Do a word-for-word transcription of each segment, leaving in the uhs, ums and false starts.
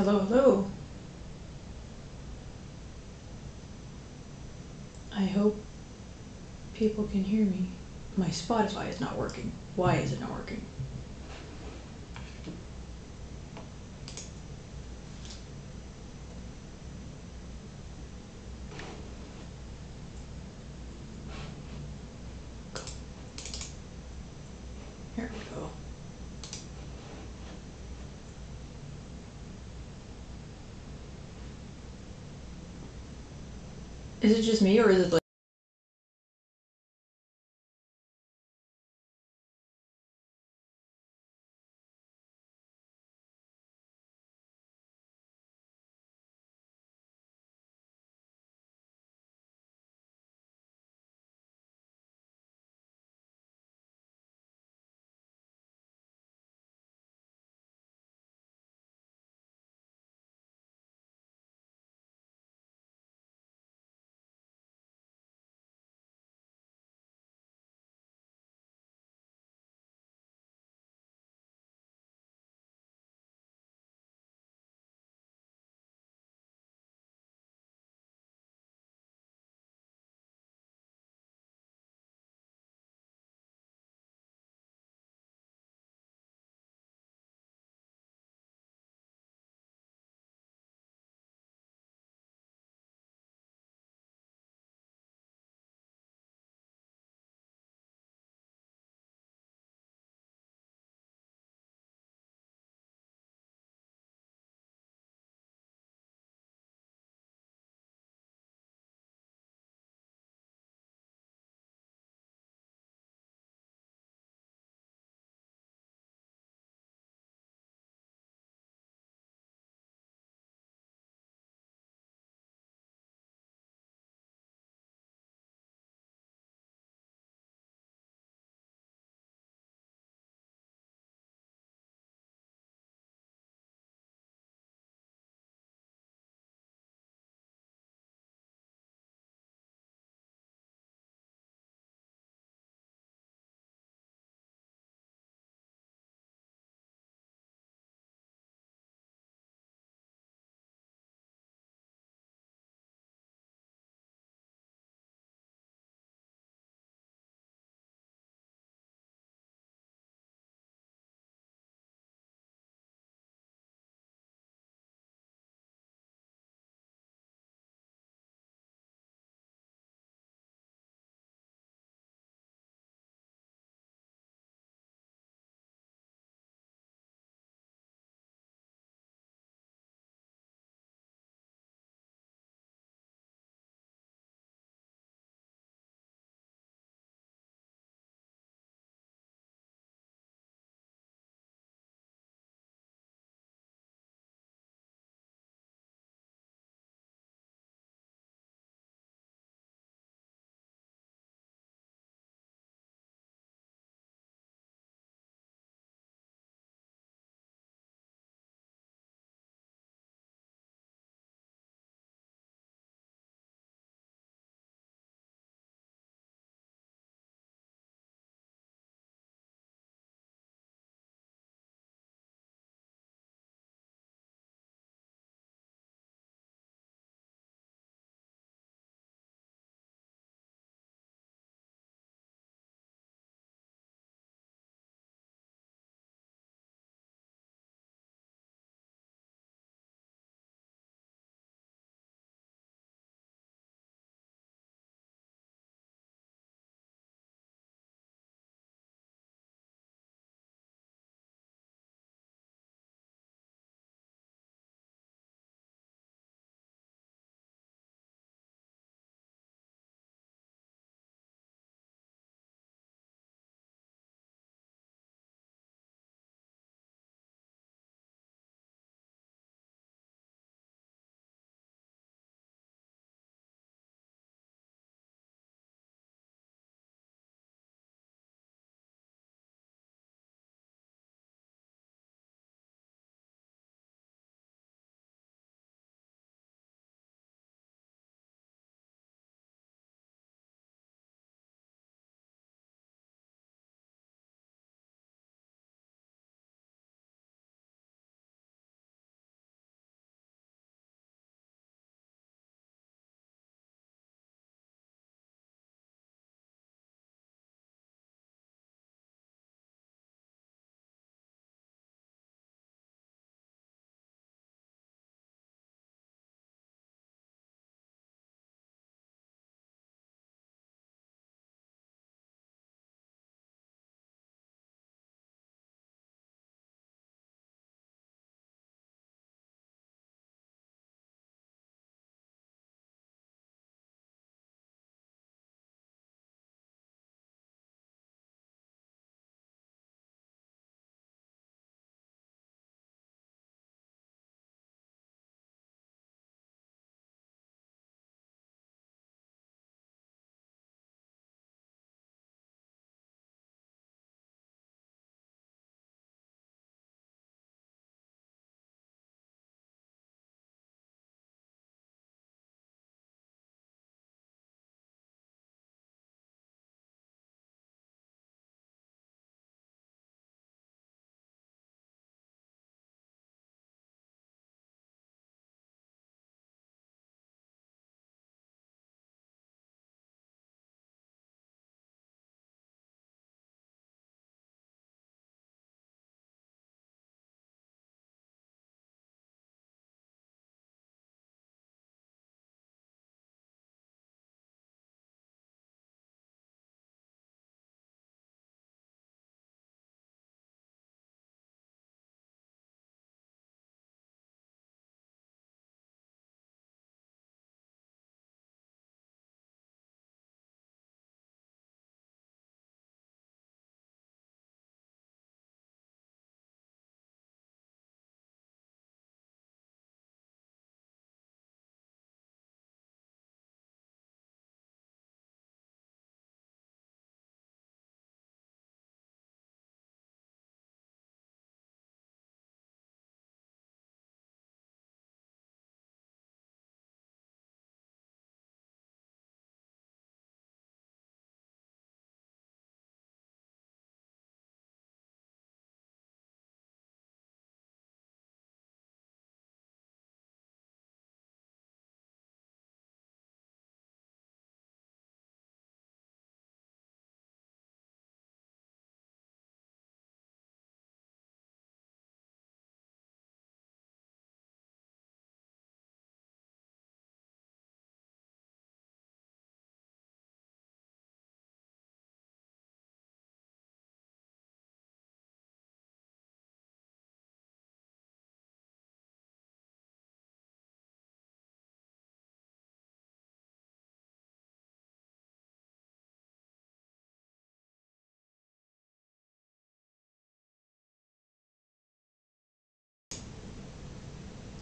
Hello, hello. I hope people can hear me. My Spotify is not working. Why is it not working? Here we go. Is it just me, or is it like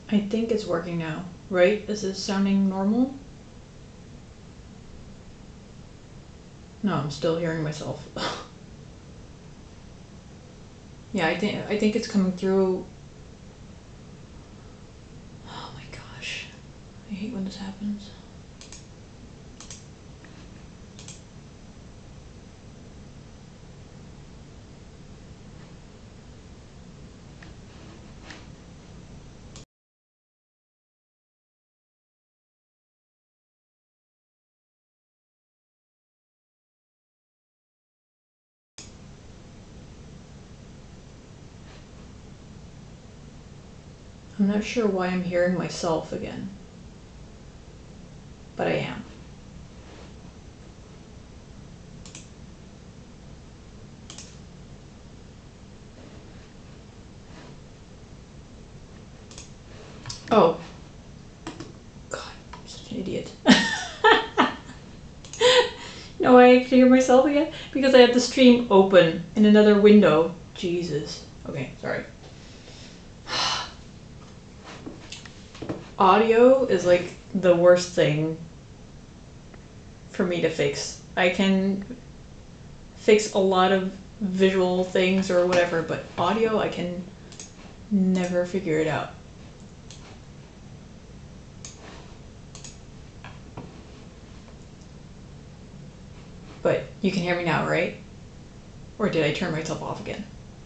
I think it's working now, right? Is this sounding normal? No, I'm still hearing myself. Yeah, I think I think it's coming through. Oh my gosh. I hate when this happens. I'm not sure why I'm hearing myself again, but I am. Oh. God, I'm such an idiot. No, I can hear myself again because I have the stream open in another window. Jesus. Okay, sorry. Audio is like the worst thing for me to fix. I can fix a lot of visual things or whatever, but audio, I can never figure it out. But you can hear me now, right? Or did I turn myself off again?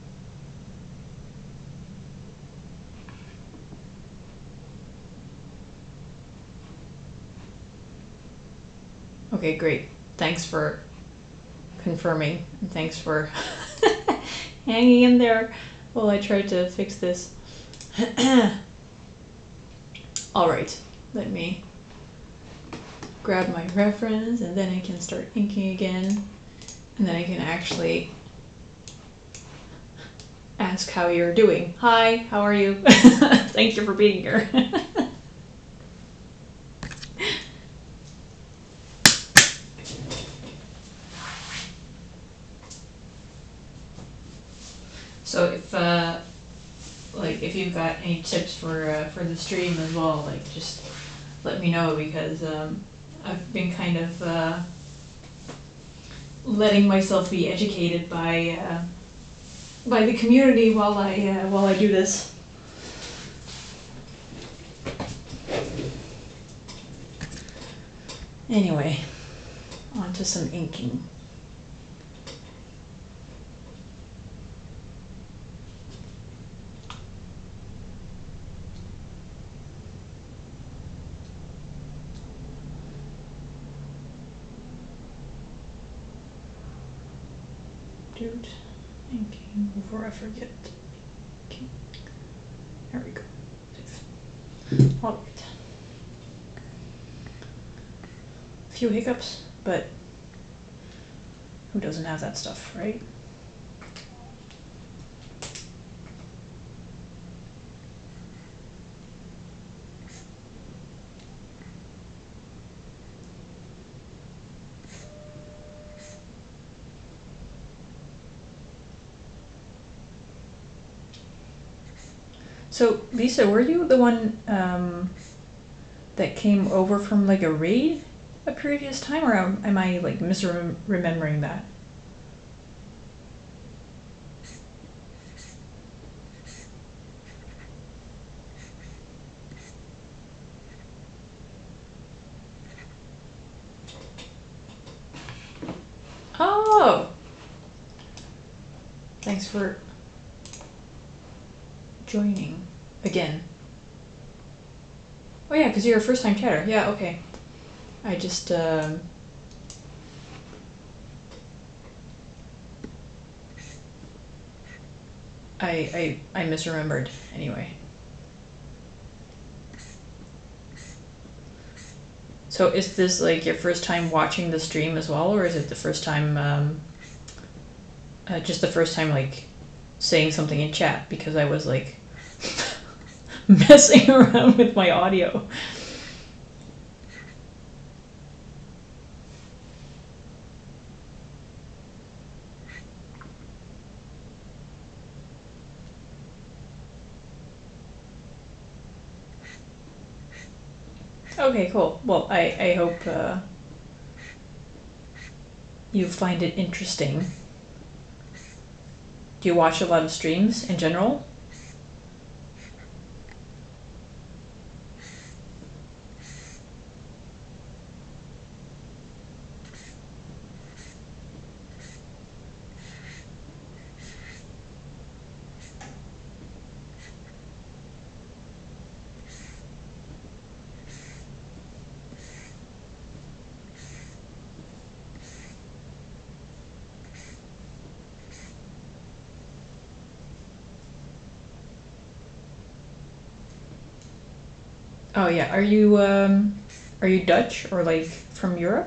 Okay, great. Thanks for confirming, and thanks for hanging in there while I tried to fix this. All right, let me grab my reference and then I can start inking again, and then I can actually ask how you're doing. Hi, how are you? Thank you for being here. So if uh, like if you've got any tips for uh, for the stream as well, like just let me know, because um, I've been kind of uh, letting myself be educated by uh, by the community while I uh, while I do this. Anyway, on to some inking. Dude, inking before I forget. Okay. There we go. All right. A few hiccups, but who doesn't have that stuff, right? So, Lisa, were you the one um, that came over from like a raid a previous time, or am, am I like misremembering that? Oh! Thanks for joining again. Oh yeah, because you're a first time chatter. Yeah, okay. I just, um... I, I, I misremembered anyway. So is this like your first time watching the stream as well, or is it the first time, um, uh, just the first time like saying something in chat, because I was like messing around with my audio? Okay, cool. Well, I, I hope uh, you find it interesting. Do you watch a lot of streams in general? Oh yeah. Are you um, are you Dutch or like from Europe?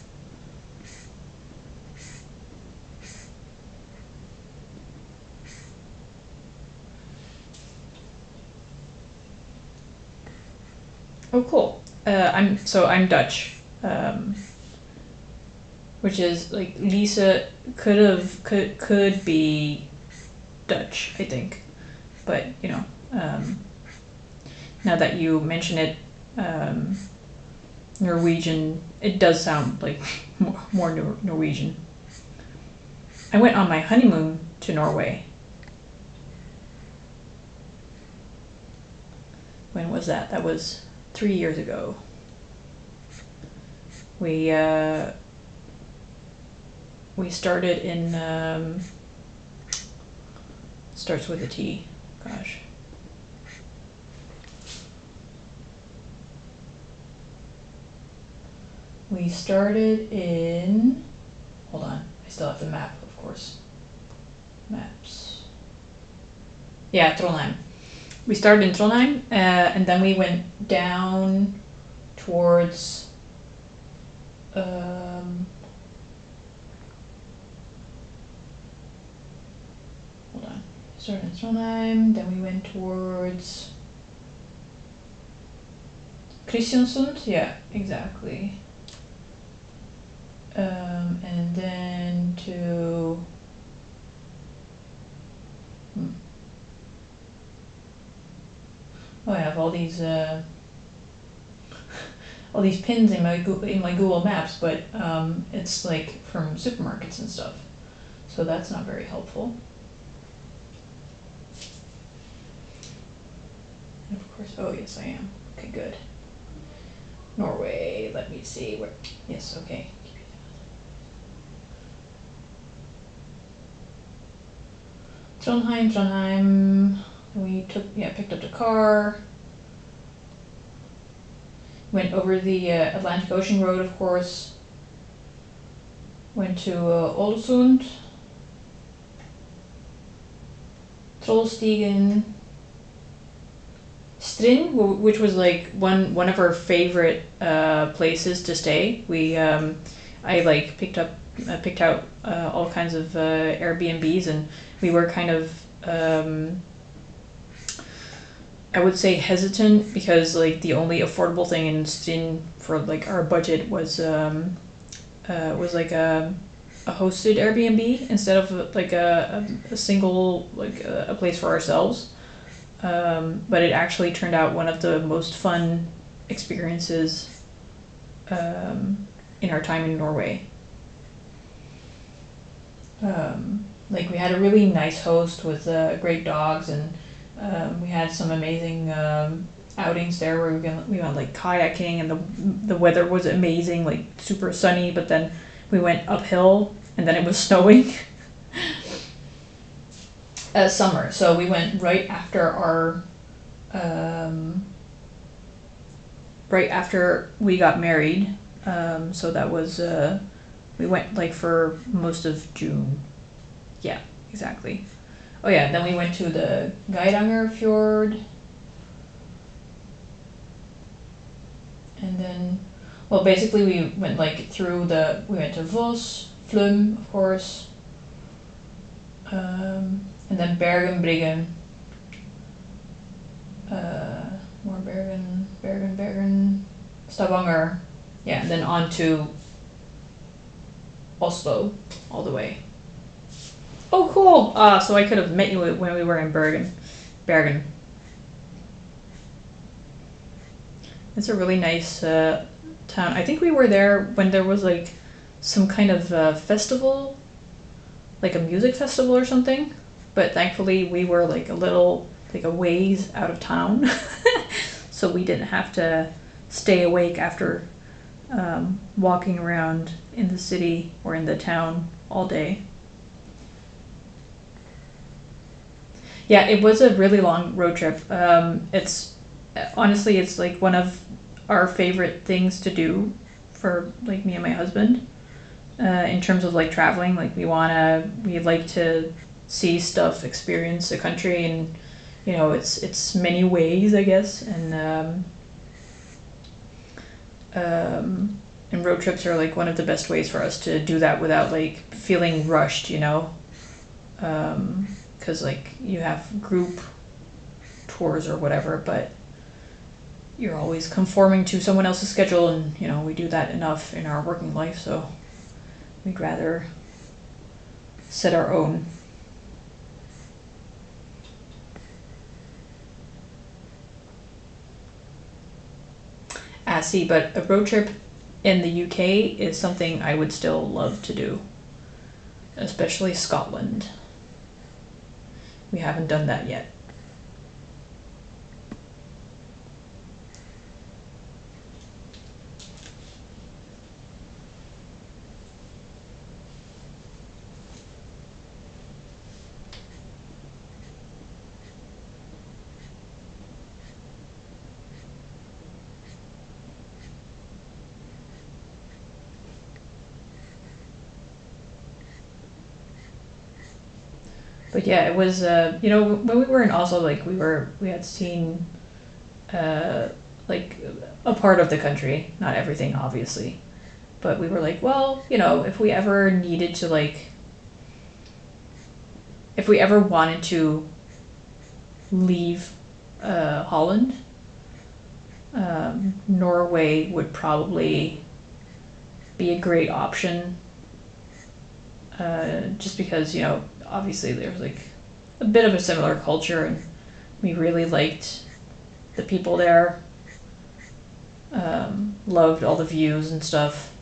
Oh, cool. Uh, I'm so I'm Dutch, um, which is like Lisa could have could could be Dutch, I think, but you know, um, now that you mention it, um, Norwegian, it does sound like more, more Nor- Norwegian. I went on my honeymoon to Norway. When was that? That was three years ago. We uh, we started in um, starts with a T. Gosh. We started in. Hold on, I still have the map, of course. Maps. Yeah, Trondheim. We started in Trondheim, uh, and then we went down towards. Um, hold on. Started in Trondheim, then we went towards. Kristiansund? Yeah, exactly. Um, and then to. Hmm. Oh, I have all these uh, all these pins in my in my Google Maps, but um, it's like from supermarkets and stuff, so that's not very helpful. And of course, oh yes, I am. Okay, good. Norway. Let me see where. Yes, okay. Trondheim, Trondheim. We took yeah picked up the car. Went over the uh, Atlantic Ocean Road, of course. Went to uh, Ålesund, Trollstigen, Strin, which was like one one of our favorite uh, places to stay. We um, I like picked up uh, picked out uh, all kinds of uh, Airbnbs, and we were kind of um, I would say hesitant because like the only affordable thing in Strin for like our budget was um, uh, was like a, a hosted Airbnb instead of like a, a, a single like a, a place for ourselves. Um, but it actually turned out one of the most fun experiences um, in our time in Norway. Um, like we had a really nice host with uh, great dogs, and um, we had some amazing um, outings there where we went, we went like kayaking, and the the weather was amazing, like super sunny. But then we went uphill, and then it was snowing. Uh, summer, so we went right after our, um, right after we got married. Um, so that was uh, we went like for most of June. Yeah, exactly. Oh yeah, then we went to the Geidanger Fjord, and then, well, basically we went like through the. We went to Vos, Flum, of course, um, and then Bergen, Briggen. Uh, more Bergen, Bergen, Bergen, Stavanger, yeah, and then on to Oslo, all the way. Oh, cool! Ah, so I could have met you when we were in Bergen, Bergen. It's a really nice uh, town. I think we were there when there was like some kind of uh, festival, like a music festival or something. But thankfully, we were like a little, like a ways out of town. So we didn't have to stay awake after um, walking around in the city or in the town all day. Yeah, it was a really long road trip. Um, it's honestly, it's like one of our favorite things to do for like me and my husband. Uh, in terms of like traveling, like we wanna, we like to see stuff, experience the country, and you know, it's it's many ways, I guess, and um, um, and road trips are like one of the best ways for us to do that without like feeling rushed, you know, um, because like you have group tours or whatever, but you're always conforming to someone else's schedule, and you know, we do that enough in our working life, so we'd rather set our own. Ah, see, but a road trip in the U K is something I would still love to do, especially Scotland. We haven't done that yet. But yeah, it was, uh, you know, when we were in Oslo, like we were, we had seen, uh, like a part of the country, not everything, obviously. But we were like, well, you know, if we ever needed to, like, if we ever wanted to leave uh, Holland, um, Norway would probably be a great option. Uh, just because, you know, obviously there's like a bit of a similar culture, and we really liked the people there. Um, loved all the views and stuff.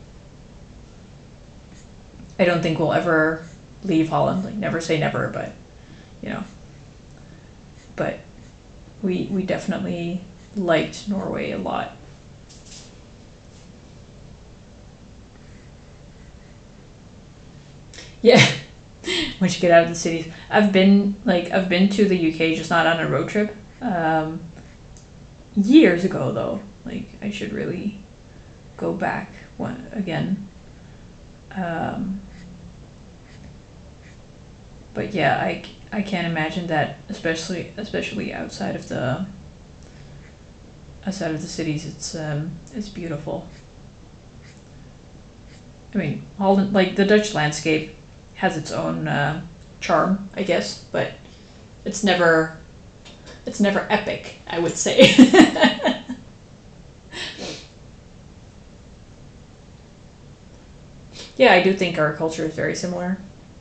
I don't think we'll ever leave Holland. Like, never say never, but you know. But we we definitely liked Norway a lot. Yeah. Once you get out of the cities, I've been like I've been to the U K, just not on a road trip. Um, years ago, though. Like, I should really go back one again. Um, but yeah, I, I can't imagine that, especially especially outside of the outside of the cities. It's um it's beautiful. I mean, Holland, like the Dutch landscape, has its own uh, charm, I guess, but it's never it's never epic, I would say. Yeah, I do think our culture is very similar.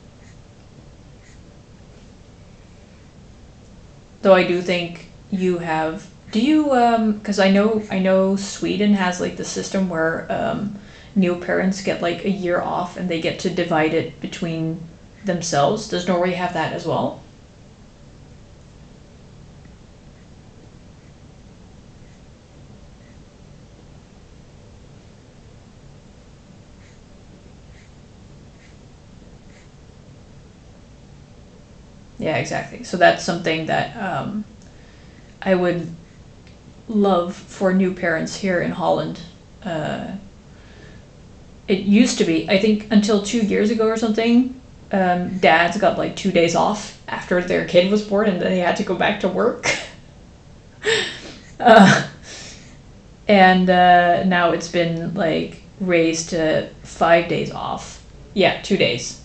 Though I do think you have. Do you? Um, because I know I know Sweden has like the system where um, new parents get like a year off and they get to divide it between themselves. Does Norway have that as well? Yeah, exactly. So that's something that um, I would love for new parents here in Holland. Uh, it used to be, I think, until two years ago or something, um, dads got like two days off after their kid was born, and they had to go back to work. uh, and uh, now it's been like raised to five days off. Yeah, two days.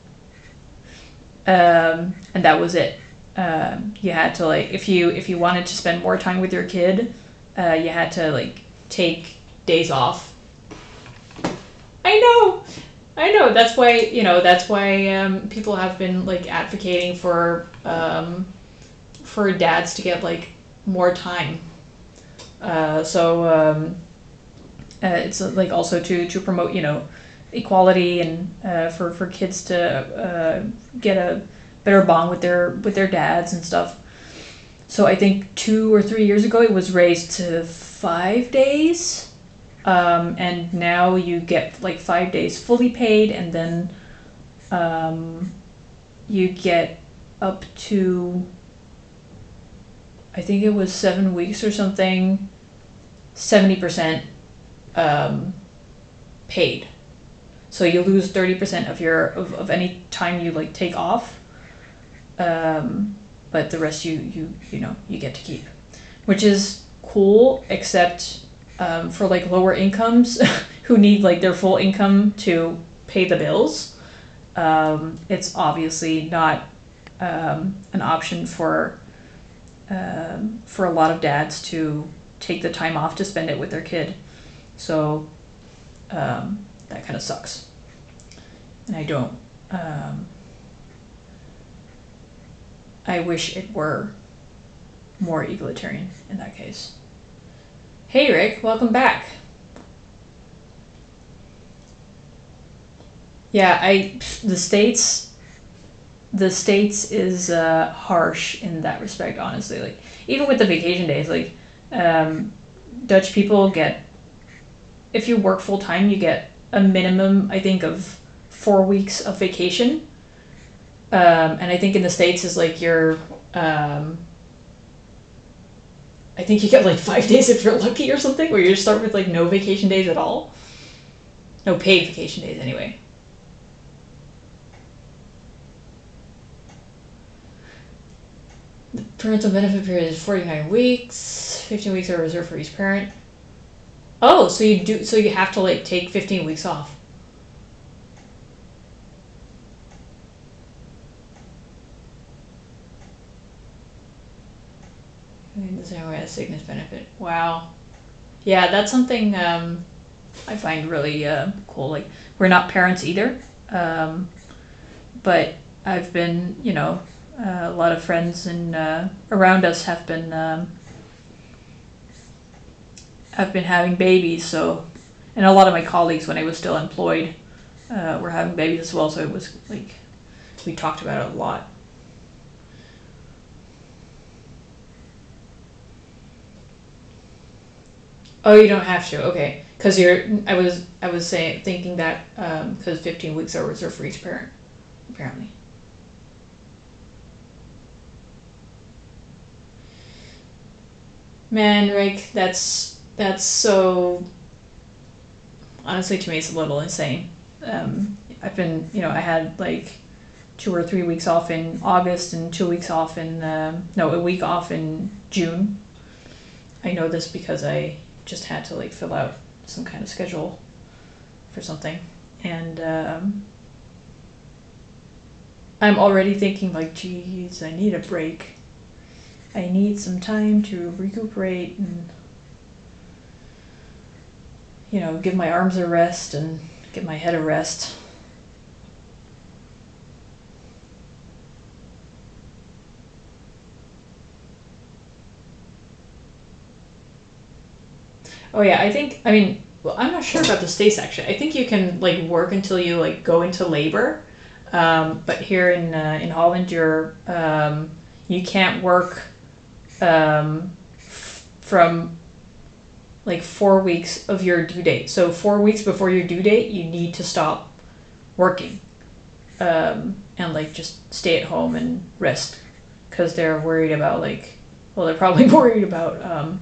Um, and that was it. Um, you had to like if you if you wanted to spend more time with your kid, uh, you had to like take days off. I know, I know. That's why you know that's why um, people have been like advocating for um, for dads to get like more time Uh, so um, uh, it's uh, like also to to promote, you know, equality and uh, for for kids to uh, get a better bond with their with their dads and stuff. So I think two or three years ago it was raised to five days, um, and now you get like five days fully paid, and then um, you get up to, I think it was seven weeks or something, seventy percent um, paid. So you lose thirty percent of your of, of any time you like take off, um, but the rest you you you know you get to keep, which is cool. Except um, for like lower incomes who need like their full income to pay the bills, um, it's obviously not um, an option for um, for a lot of dads to take the time off to spend it with their kid. So um, that kind of sucks. And I don't, um, I wish it were more egalitarian in that case. Hey Rick, welcome back. Yeah, I, the States, the States is uh, harsh in that respect, honestly. Like, even with the vacation days, like, um, Dutch people get, if you work full time, you get a minimum, I think, of four weeks of vacation. Um, and I think in the States is like your, um, I think you get like five days if you're lucky or something, where you start with like no vacation days at all. No paid vacation days anyway. The parental benefit period is forty-nine weeks. fifteen weeks are reserved for each parent. Oh, so you do, so you have to like take fifteen weeks off. The same way as sickness benefit. Wow. Yeah, that's something um, I find really uh, cool. Like, we're not parents either, um, but I've been, you know, uh, a lot of friends and uh, around us have been um, have been having babies. So, and a lot of my colleagues, when I was still employed, uh, were having babies as well. So it was like we talked about it a lot. Oh, you don't have to. Okay, because you're. I was. I was saying, thinking that because um, fifteen weeks are reserved for each parent, apparently. Man, Rick, that's that's so. Honestly, to me, it's a little insane. Um, I've been, you know, I had like two or three weeks off in August and two weeks off in um, no, a week off in June. I know this because I just had to like fill out some kind of schedule for something, and um, I'm already thinking like, geez, I need a break. I need some time to recuperate and, you know, give my arms a rest and give my head a rest. Oh yeah, I think, I mean, well, I'm not sure about the States actually. I think you can like work until you like go into labor. Um, but here in uh, in Holland, you're um, you can't work um, f- from like four weeks of your due date. So four weeks before your due date, you need to stop working um, and like just stay at home and rest, because they're worried about like, well, they're probably worried about um,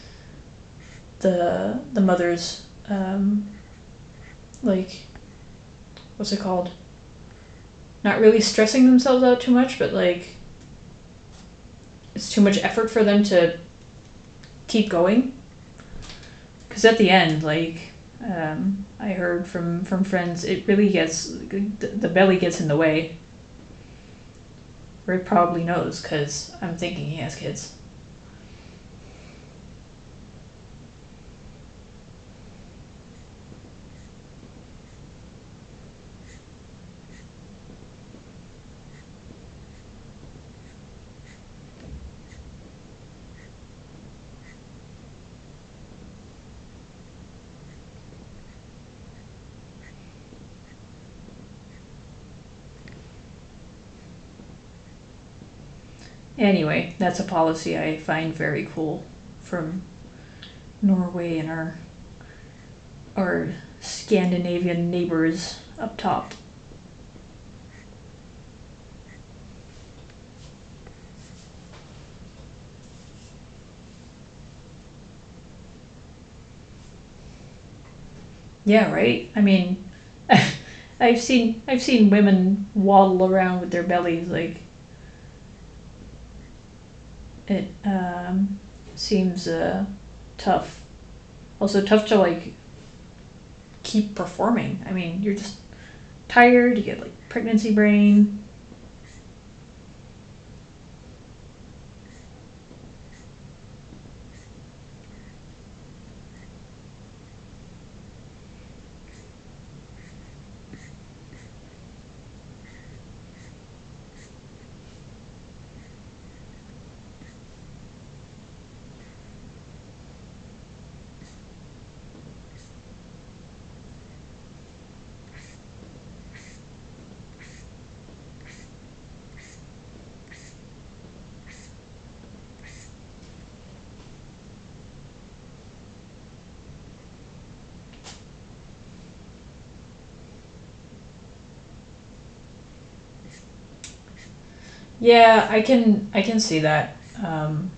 the the mothers um, like, what's it called? Not really stressing themselves out too much, but like it's too much effort for them to keep going. Because at the end, like um, I heard from from friends, it really gets the belly gets in the way. Rick probably knows because I'm thinking he has kids. Anyway, that's a policy I find very cool from Norway and our our Scandinavian neighbors up top. Yeah, right. I mean, I've seen I've seen women waddle around with their bellies like it um, seems uh, tough. Also tough to like keep performing. I mean, you're just tired. You get like pregnancy brain. Yeah, I can I can see that. Um,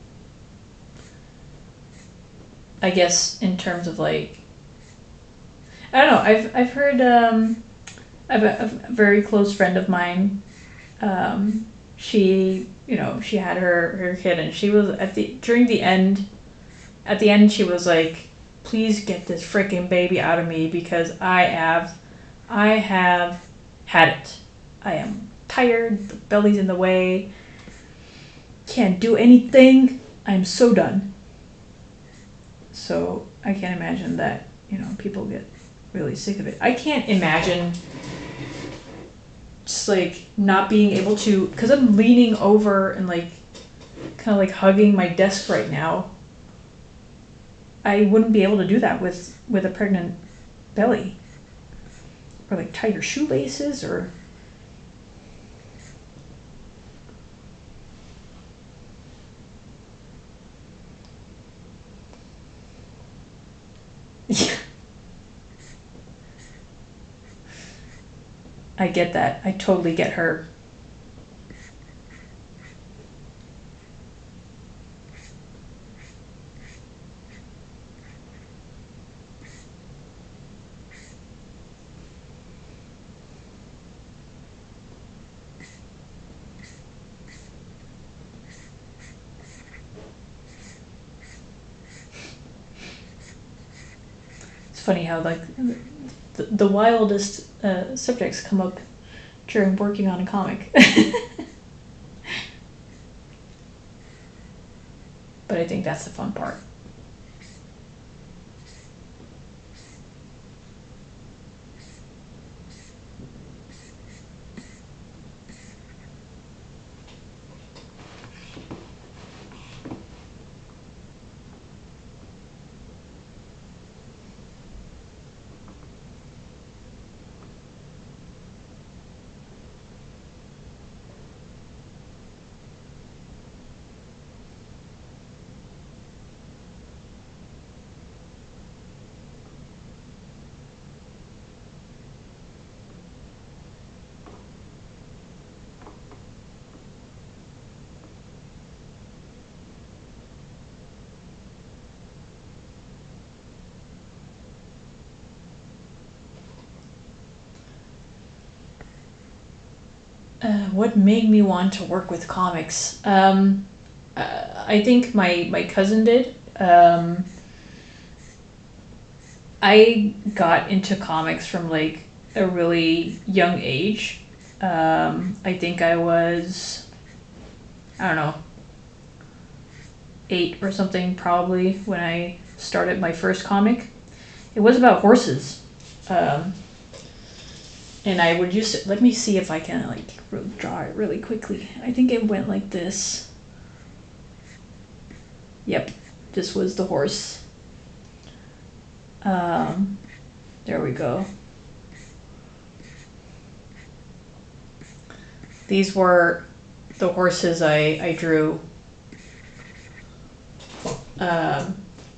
I guess in terms of like I don't know. I've I've heard um, I've a, a very close friend of mine. Um, she you know she had her her kid and she was at the during the end. At the end, she was like, "Please get this freaking baby out of me because I have, I have had it. I am tired. The belly's in the way. Can't do anything. I'm so done." So I can't imagine that, you know, people get really sick of it. I can't imagine just like not being able to, because I'm leaning over and like kind of like hugging my desk right now. I wouldn't be able to do that with, with a pregnant belly. Or like tie your shoelaces or. Yeah. I get that. I totally get her. It's funny how like the, the wildest uh, subjects come up during working on a comic. But I think that's the fun part. Uh, what made me want to work with comics? Um, uh, I think my, my cousin did. Um, I got into comics from like a really young age. Um, I think I was, I don't know, eight or something probably when I started my first comic. It was about horses. Um, and I would just, let me see if I can like draw it really quickly. I think it went like this. Yep, this was the horse. Um, there we go. These were the horses I, I drew. Um,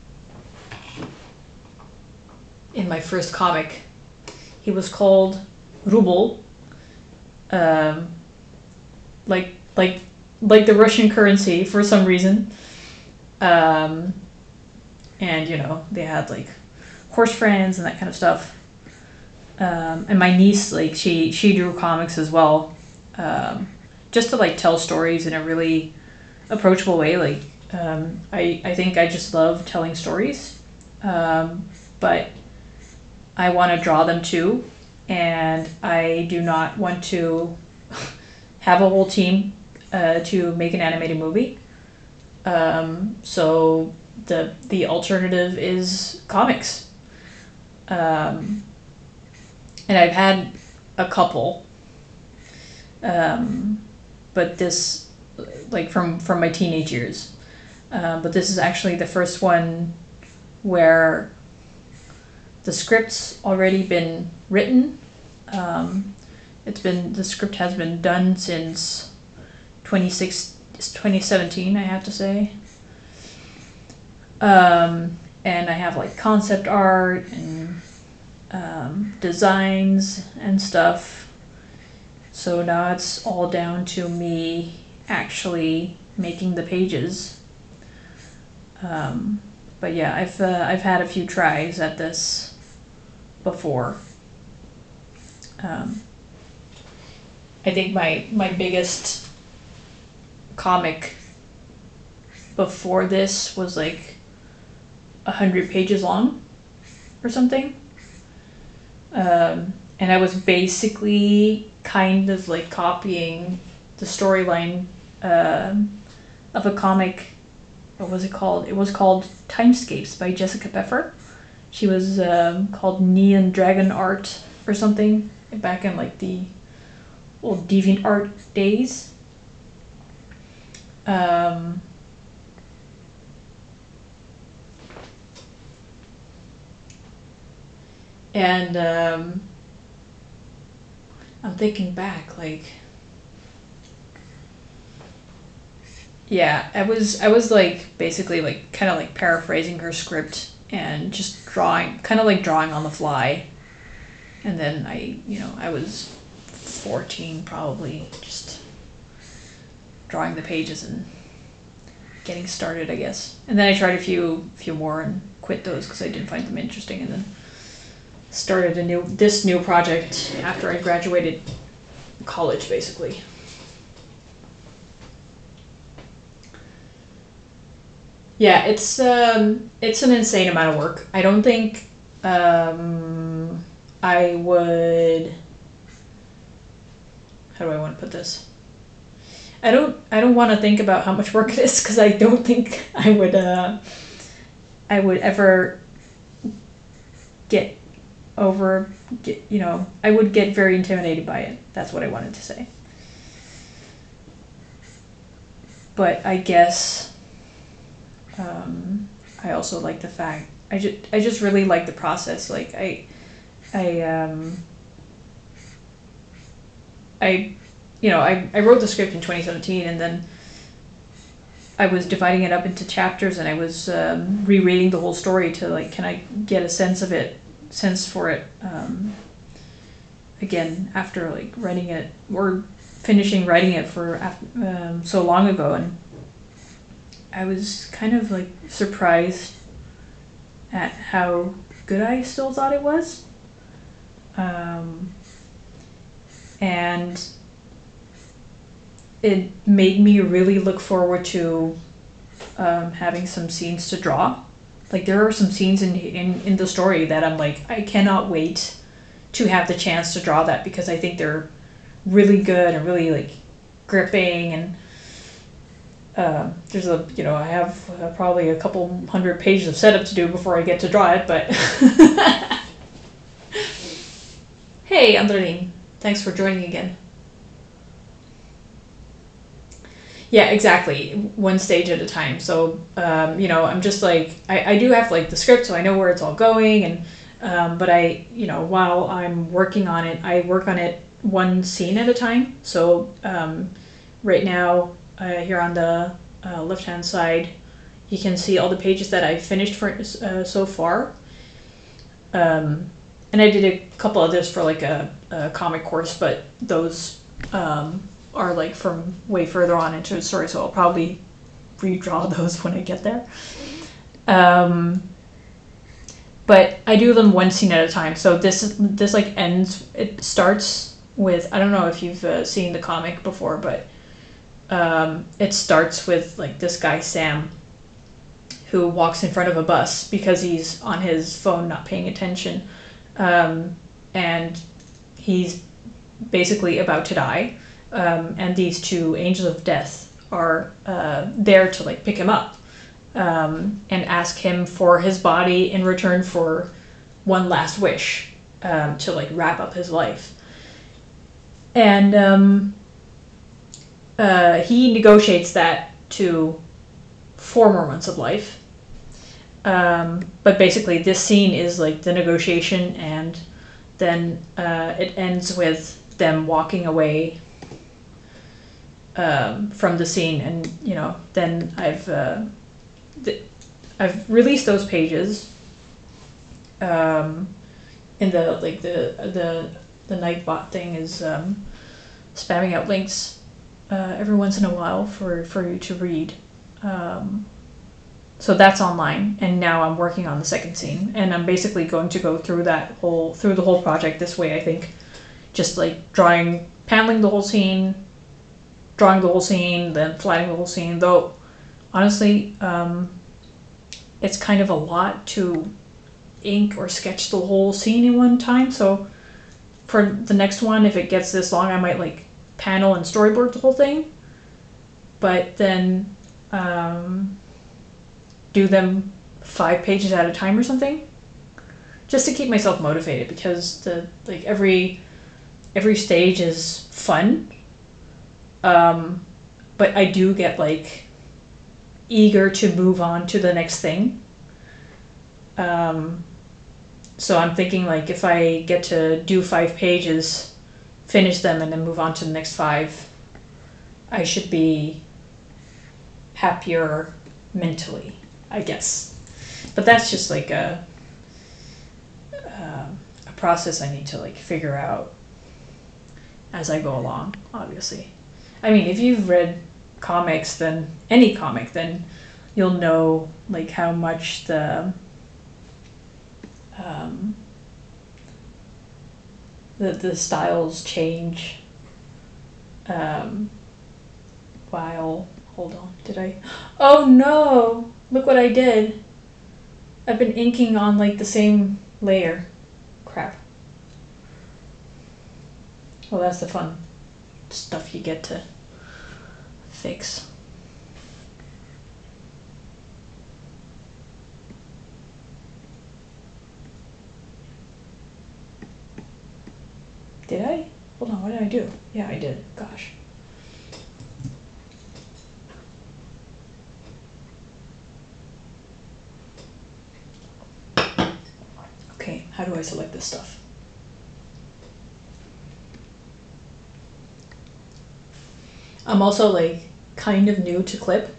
in my first comic. He was called ruble, um, like like like the Russian currency for some reason. Um, and you know they had like horse friends and that kind of stuff. Um, and my niece, like she she drew comics as well, um, just to like tell stories in a really approachable way. Like um, I I think I just love telling stories, um, but I want to draw them too, and I do not want to have a whole team uh, to make an animated movie. Um, so the the alternative is comics, um, and I've had a couple, um, but this like from from my teenage years. Uh, but this is actually the first one where the script's already been written. Um, it's been the script has been done since twenty seventeen, I have to say. Um, and I have like concept art and um, designs and stuff. So now it's all down to me actually making the pages. Um, but yeah, I've uh, I've had a few tries at this before. Um, I think my my biggest comic before this was like a hundred pages long or something. Um, and I was basically kind of like copying the storyline um of a comic. What was it called? It was called Timescapes by Jessica Pfeffer. She was um, called Neon Dragon Art or something back in like the old DeviantArt days. Um, and um, I'm thinking back, like, yeah, I was I was like basically like kind of like paraphrasing her script and just drawing, kind of like drawing on the fly. And then I, you know, I was fourteen probably, just drawing the pages and getting started, I guess. And then I tried a few few more and quit those because I didn't find them interesting, and then started a new this new project after I graduated college, basically. Yeah, it's um, it's an insane amount of work. I don't think um, I would. How do I want to put this? I don't. I don't want to think about how much work it is because I don't think I would. Uh, I would ever get over. Get, you know, I would get very intimidated by it. That's what I wanted to say. But I guess. Um, I also like the fact I just I just really like the process. Like I, I um, I, you know, I, I wrote the script in twenty seventeen, and then I was dividing it up into chapters, and I was um, rereading the whole story to like, can I get a sense of it, sense for it, um, again after like writing it or finishing writing it for um, so long ago, and I was kind of like surprised at how good I still thought it was. Um, and it made me really look forward to um, having some scenes to draw. Like there are some scenes in, in, in the story that I'm like, I cannot wait to have the chance to draw that because I think they're really good and really like gripping, and Uh, there's a, you know, I have uh, probably a couple hundred pages of setup to do before I get to draw it, but hey, Andrelin, thanks for joining again. Yeah, exactly, one stage at a time. So, um, you know, I'm just like, I, I do have like the script, so I know where it's all going, and um, but I, you know, while I'm working on it, I work on it one scene at a time. So, um, right now, uh, here on the uh, left hand side, you can see all the pages that I've finished for uh, so far. Um, and I did a couple others for like a, a comic course, but those um, are like from way further on into the story, so I'll probably redraw those when I get there. Um, but I do them one scene at a time. So this this like ends. It starts with, I don't know if you've uh, seen the comic before, but um, it starts with like this guy Sam, who walks in front of a bus because he's on his phone not paying attention, um, and he's basically about to die. Um, and these two angels of death are uh, there to like pick him up. Um, and ask him for his body in return for one last wish, um, to like wrap up his life. And um, uh, he negotiates that to four more months of life. Um, but basically this scene is like the negotiation, and then uh, it ends with them walking away um, from the scene. And, you know, then I've... Uh, I've released those pages um, in the like the the the Nightbot thing is um, spamming out links uh, every once in a while for for you to read. Um, so that's online, and now I'm working on the second scene, and I'm basically going to go through that whole through the whole project this way. I think just like drawing, paneling the whole scene, drawing the whole scene, then flattening the whole scene. Though honestly, um, it's kind of a lot to ink or sketch the whole scene in one time. So for the next one, if it gets this long, I might like panel and storyboard the whole thing, but then um, do them five pages at a time or something, just to keep myself motivated, because the like every every stage is fun, um, but I do get like eager to move on to the next thing. Um, so I'm thinking like if I get to do five pages, finish them, and then move on to the next five, I should be happier mentally, I guess. But that's just like a, uh, a process I need to like figure out as I go along, obviously. I mean, if you've read comics, then any comic, then you'll know like how much the um, the the styles change. Um, while hold on, did I? Oh no! Look what I did. I've been inking on like the same layer. Crap. Well, that's the fun stuff you get to fix. Did I? Hold on, what did I do? Yeah, I did. Gosh. Okay, how do I select this stuff? I'm also like kind of new to clip.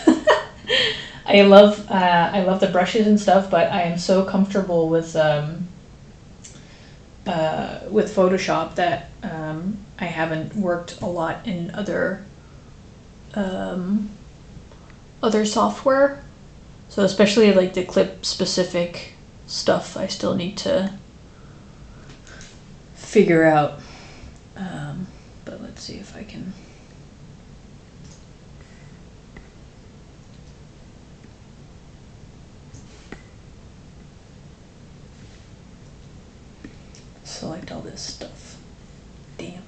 I love uh, I love the brushes and stuff, but I am so comfortable with um, uh, with Photoshop that um, I haven't worked a lot in other um, other software. So especially like the clip specific stuff, I still need to figure out. Um, but let's see if I can. Select all this stuff. Damn.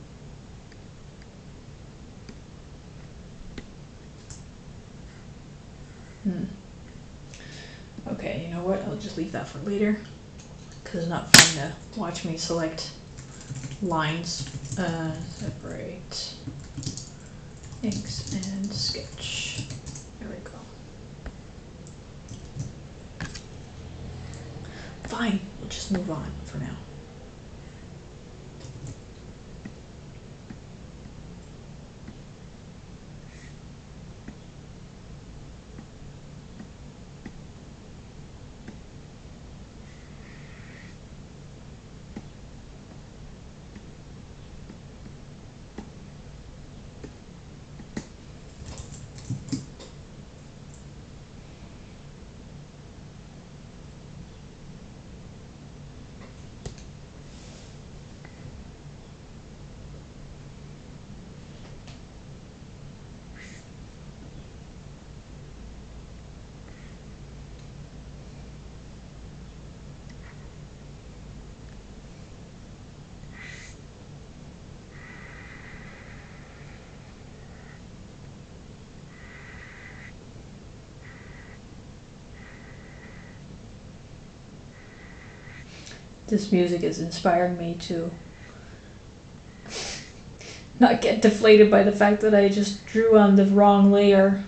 Hmm. Okay, you know what? I'll just leave that for later, because it's not fun to watch me select lines. Uh, separate inks and sketch. There we go. Fine, we'll just move on for now. This music is inspiring me to not get deflated by the fact that I just drew on the wrong layer.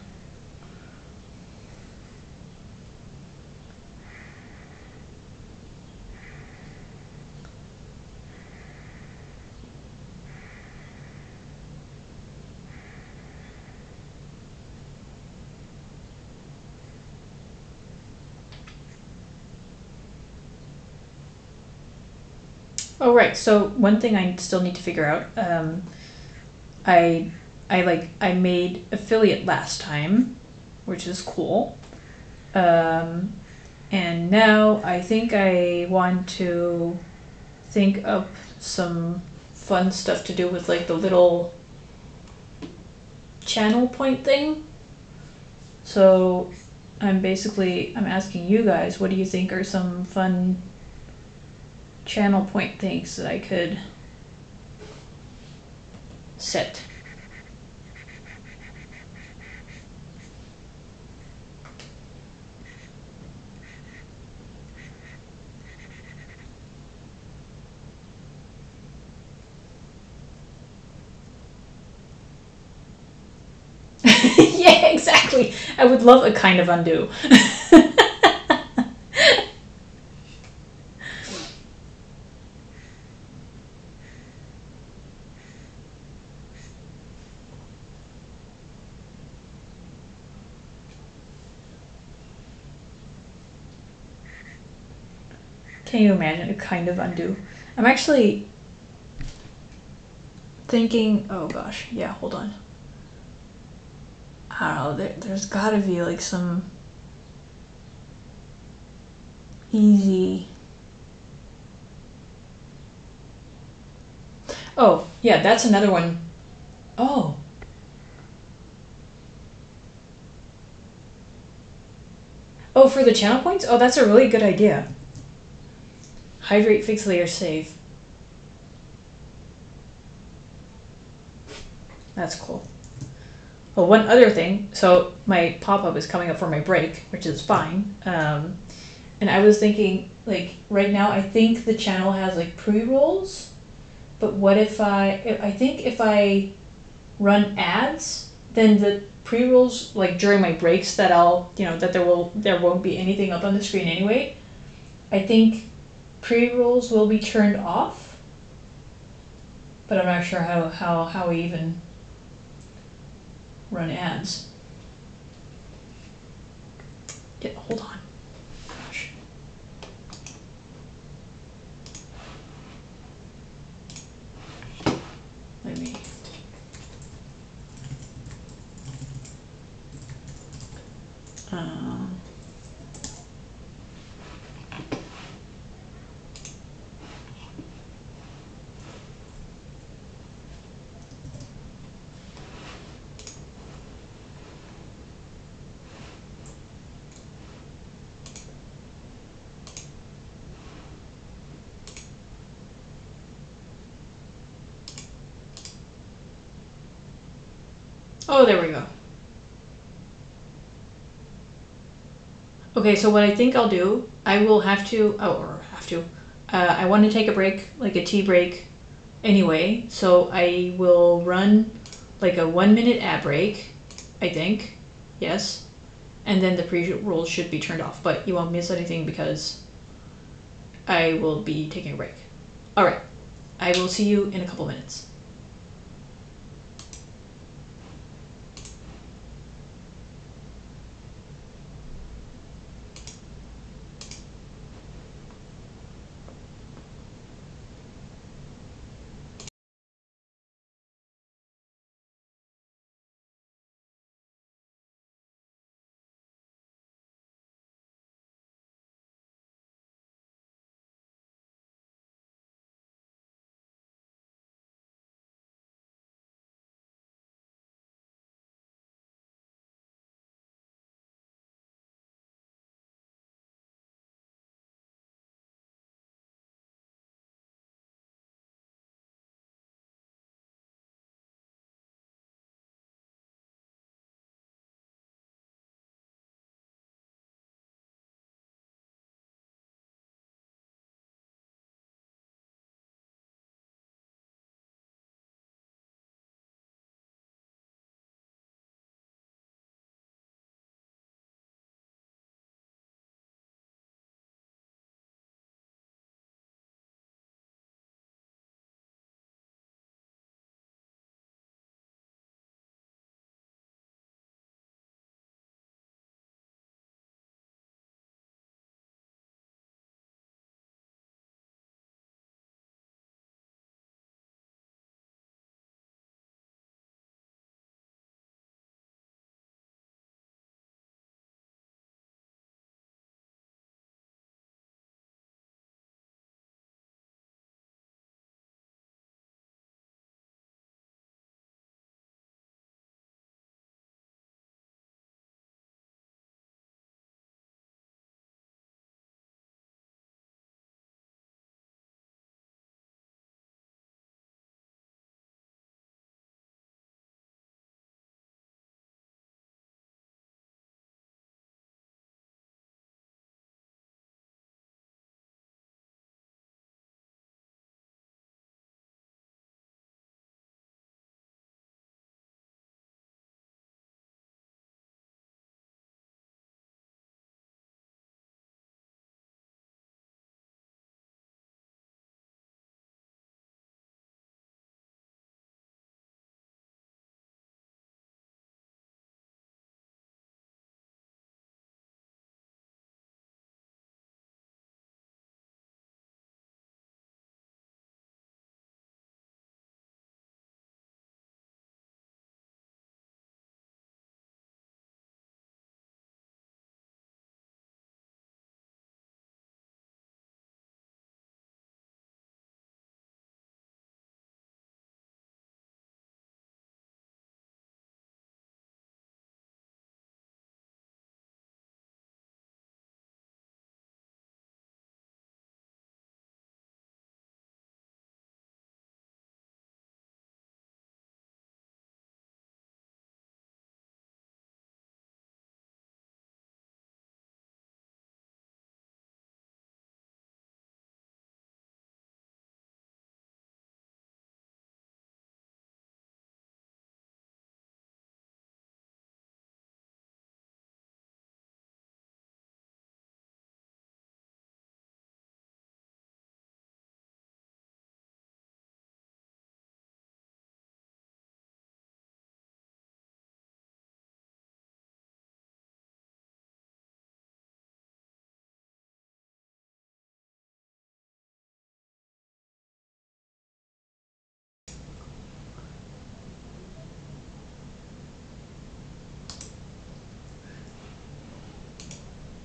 Oh right, so one thing I still need to figure out, um, I I like I made affiliate last time, which is cool. Um, and now I think I want to think up some fun stuff to do with like the little channel point thing. So I'm basically I'm asking you guys, what do you think are some fun channel point things that I could set? Yeah, exactly. I would love a kind of undo. Can you imagine a kind of undo? I'm actually thinking, oh gosh, yeah, hold on. I don't know, there, there's gotta be like some easy. Oh, yeah, that's another one. Oh. Oh, for the channel points? Oh, that's a really good idea. Hydrate, fix layer, save. That's cool. Well, one other thing, so my pop-up is coming up for my break, which is fine. Um, and I was thinking, like, right now I think the channel has like pre-rolls, but what if I, I think if I run ads, then the pre-rolls, like during my breaks that I'll, you know, that there will, there won't be anything up on the screen anyway. I think pre-rolls will be turned off, but I'm not sure how, how, how we even run ads. Yeah, hold on. Gosh. Let me. Um, oh, there we go. Okay, so what I think I'll do, I will have to, oh, or have to, uh, I want to take a break, like a tea break anyway, so I will run like a one minute ad break, I think, yes, and then the pre-rolls should be turned off, but you won't miss anything because I will be taking a break. All right, I will see you in a couple minutes.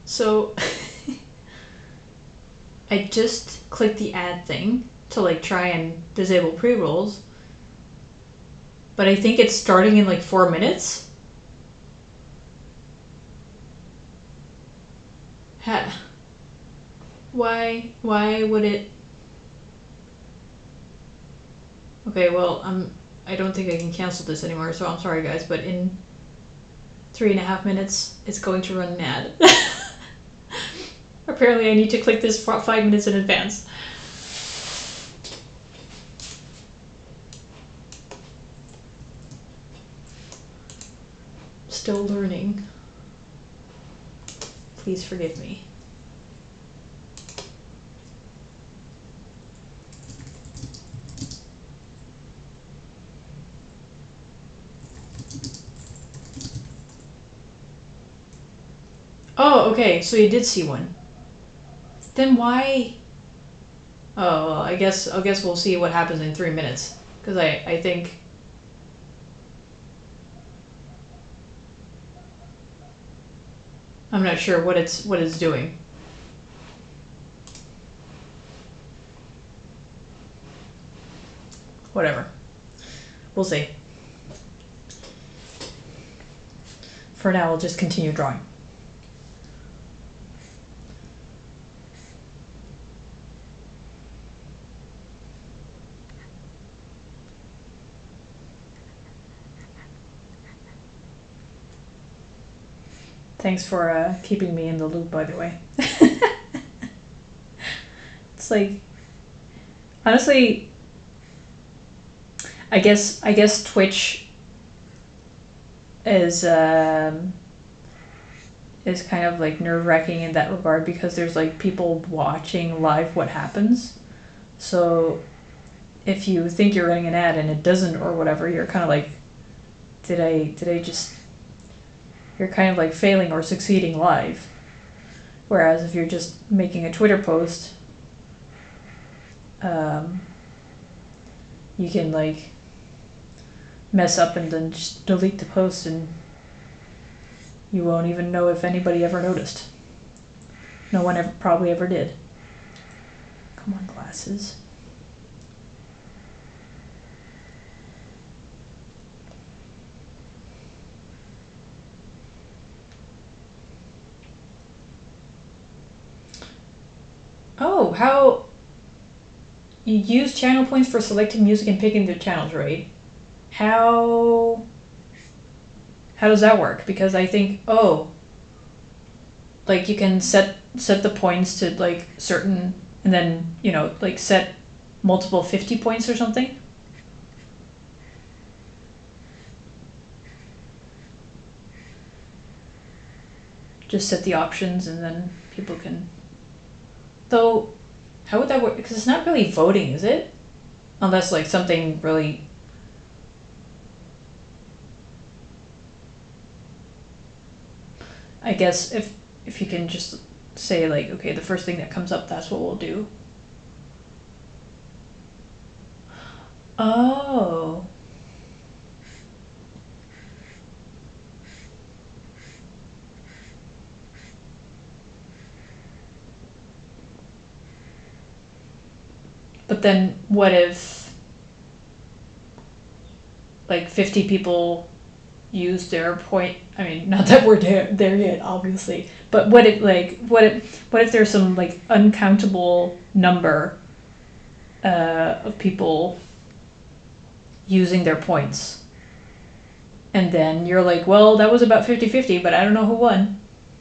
So I just clicked the ad thing to like try and disable pre-rolls, but I think it's starting in like four minutes. Ha. Why? Why would it? Okay, well, I'm. I don't think I can cancel this anymore, so I'm sorry, guys. But in three and a half minutes, it's going to run an ad. Apparently, I need to click this for five minutes in advance. Still learning. Please forgive me. Oh, okay, so you did see one. Then why? Oh, well, I guess I guess we'll see what happens in three minutes. Because I, I think... I'm not sure what it's what it's doing. Whatever. We'll see. For now, I'll just continue drawing. Thanks for uh, keeping me in the loop, by the way. It's like, honestly, I guess I guess Twitch is um, is kind of like nerve-wracking in that regard because there's like people watching live what happens. So if you think you're running an ad and it doesn't or whatever, you're kind of like, did I did I just? You're kind of like failing or succeeding live. Whereas if you're just making a Twitter post, um, you can like mess up and then just delete the post and you won't even know if anybody ever noticed. No one ever probably ever did. Come on, glasses. Oh, how you use channel points for selecting music and picking the channels, right? How how does that work? Because I think, oh, like you can set set the points to like certain, and then, you know, like set multiple fifty points or something. Just set the options and then people can... Though, how would that work? Because it's not really voting, is it? Unless like something really... I guess if if you can just say like, okay, the first thing that comes up, that's what we'll do. Oh. But then what if like fifty people use their point? I mean, not that we're there, there yet, obviously, but what if like what if what if there's some like uncountable number uh, of people using their points, and then you're like, well, that was about fifty fifty, but I don't know who won.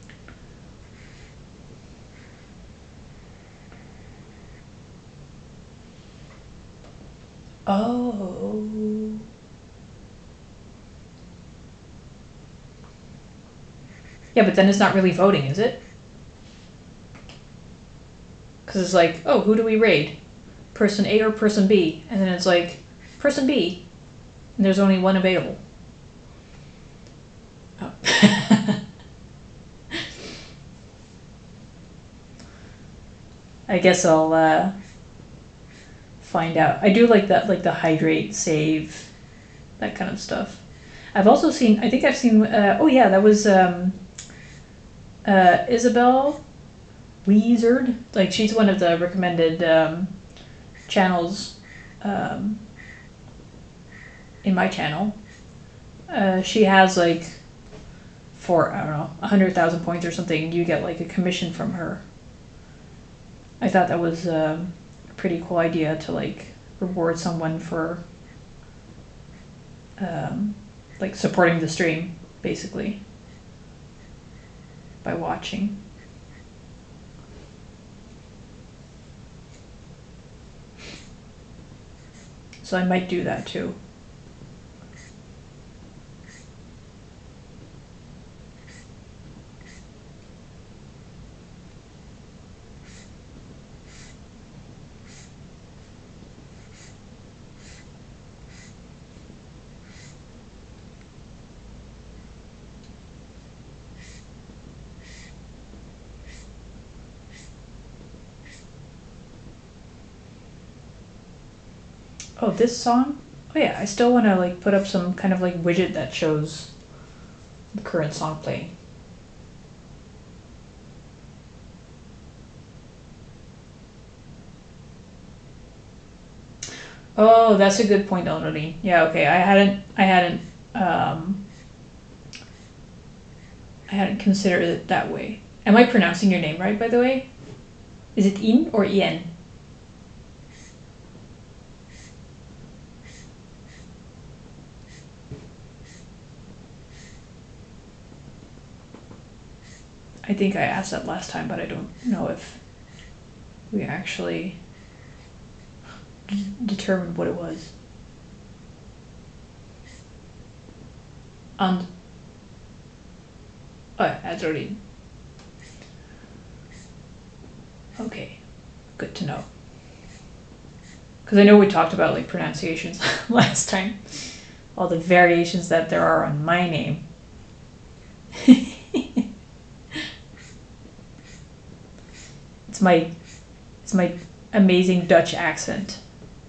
Oh. Yeah, but then it's not really voting, is it? Because it's like, oh, who do we raid? Person A or person B? And then it's like, person B. And there's only one available. Oh. I guess I'll uh, find out. I do like that, like the hydrate, save, that kind of stuff. I've also seen, I think I've seen, uh, oh yeah, that was... Um, uh, Isabel Wizard. Like she's one of the recommended um, channels um, in my channel. Uh, she has like for I don't know a hundred thousand points or something. You get like a commission from her. I thought that was um, a pretty cool idea to like reward someone for um, like supporting the stream basically by watching. So I might do that too. Oh, this song? Oh yeah, I still want to like put up some kind of like widget that shows the current song playing. Oh, that's a good point, Elodie. Yeah, okay. I hadn't I hadn't um I hadn't considered it that way. Am I pronouncing your name right, by the way? Is it In or Ien? I think I asked that last time, but I don't know if we actually d- determined what it was. And oh, that's already okay. Good to know. Because I know we talked about like pronunciations last time, all the variations that there are on my name. It's my it's my amazing Dutch accent.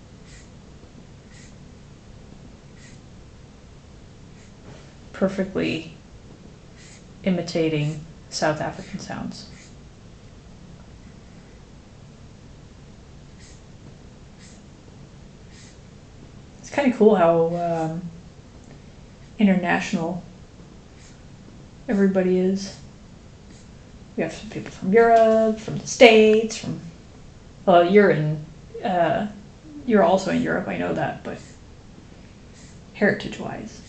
Perfectly imitating South African sounds. It's kind of cool how um, international everybody is. We have some people from Europe, from the States, from well, you're in uh, you're also in Europe, I know that, but heritage-wise.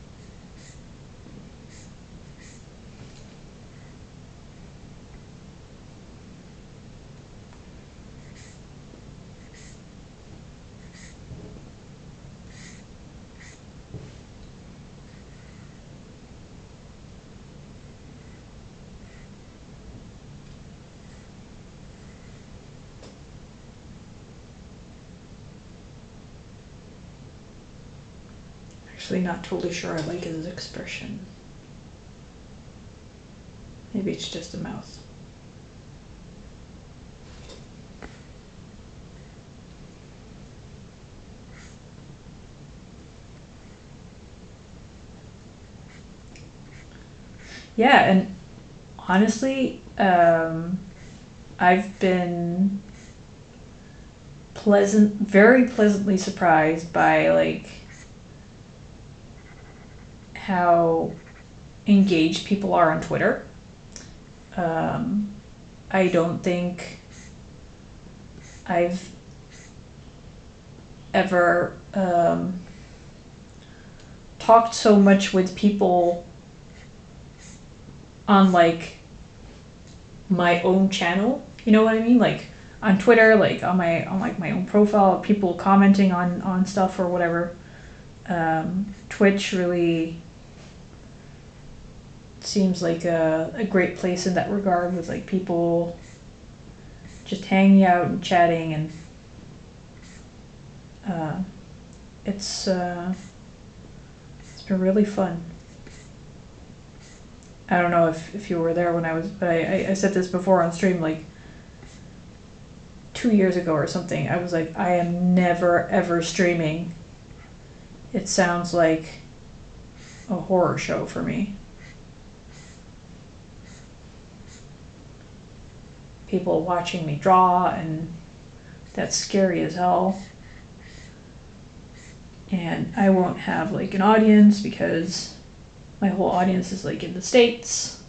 Actually, not totally sure I like his expression. Maybe it's just a mouth. Yeah, and honestly, um, I've been pleasant, very pleasantly surprised by like how engaged people are on Twitter. Um, I don't think I've ever um, talked so much with people on like my own channel. You know what I mean? Like on Twitter, like on my on like my own profile, people commenting on on stuff or whatever. Um, Twitch really seems like a, a great place in that regard, with like people just hanging out and chatting, and uh, it's uh, it's been really fun. I don't know if, if you were there when I was, but I, I said this before on stream, like two years ago or something. I was like, I am never ever streaming. It sounds like a horror show for me. people watching me draw, and that's scary as hell. And I won't have like an audience because my whole audience is like in the States.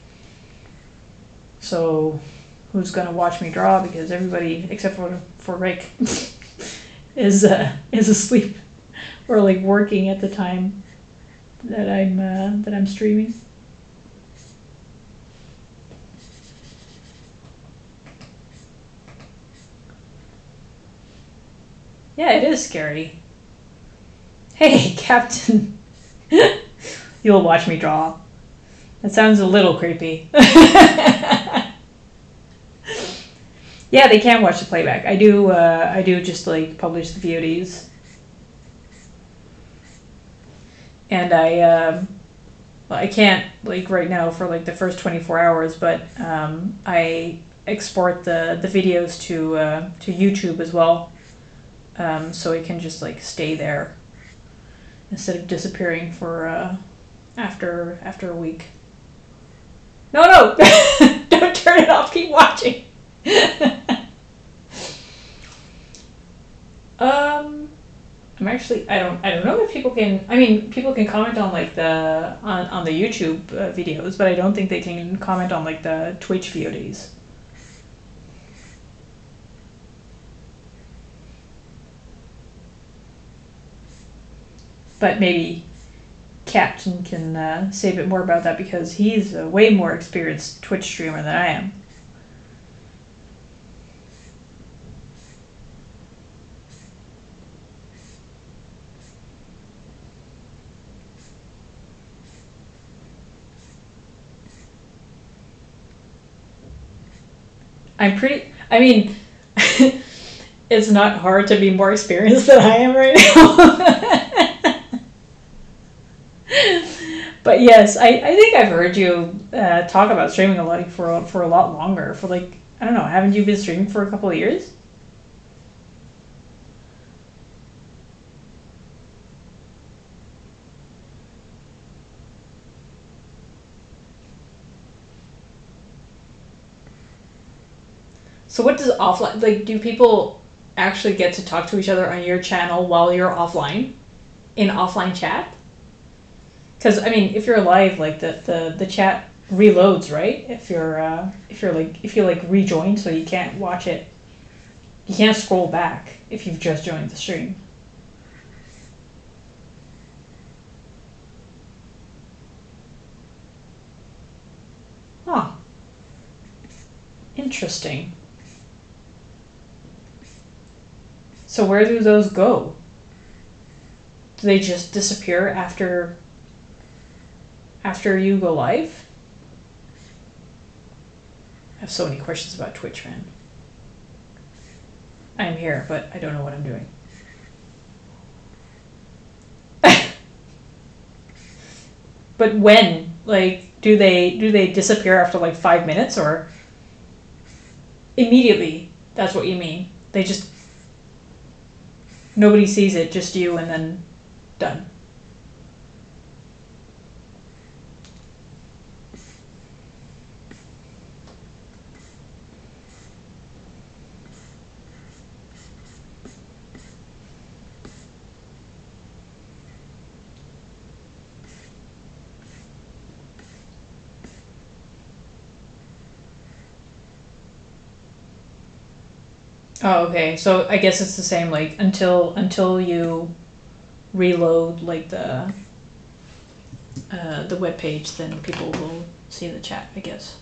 So who's gonna watch me draw? Because everybody except for for Rick is uh, is asleep or like working at the time that I'm uh, that I'm streaming. Yeah, it is scary. Hey, Captain. You'll watch me draw. That sounds a little creepy. Yeah, they can watch the playback. I do. Uh, I do just like publish the V O Ds, and I. Um, well, I can't like right now for like the first twenty-four hours, but um, I export the the videos to uh, to YouTube as well, um, so it can just like stay there instead of disappearing for uh, after after a week. No, no, don't turn it off. Keep watching. um, I'm actually I don't I don't know if people can. I mean, people can comment on like the on on the YouTube uh, videos, but I don't think they can comment on like the Twitch V O Ds. But maybe Captain can uh, say a bit more about that because he's a way more experienced Twitch streamer than I am. I'm pretty, I mean, it's not hard to be more experienced than I am right now. But yes, I, I think I've heard you uh, talk about streaming a lot for, for a lot longer. For like, I don't know, haven't you been streaming for a couple of years? So what does offline, like, do people actually get to talk to each other on your channel while you're offline? In offline chat? Because, I mean, if you're live, like, the, the, the chat reloads, right? If you're, uh, if you're, like, if you, like, rejoin, so you can't watch it. You can't scroll back if you've just joined the stream. Huh. Interesting. So where do those go? Do they just disappear after after you go live? I have so many questions about Twitch, man. I'm here, but I don't know what I'm doing. But when? Like, do they do they disappear after like five minutes or immediately? That's what you mean. They just nobody sees it, just you, and then done. Oh, okay. So I guess it's the same, like, until until you reload, like, the uh, the web page, then people will see the chat, I guess.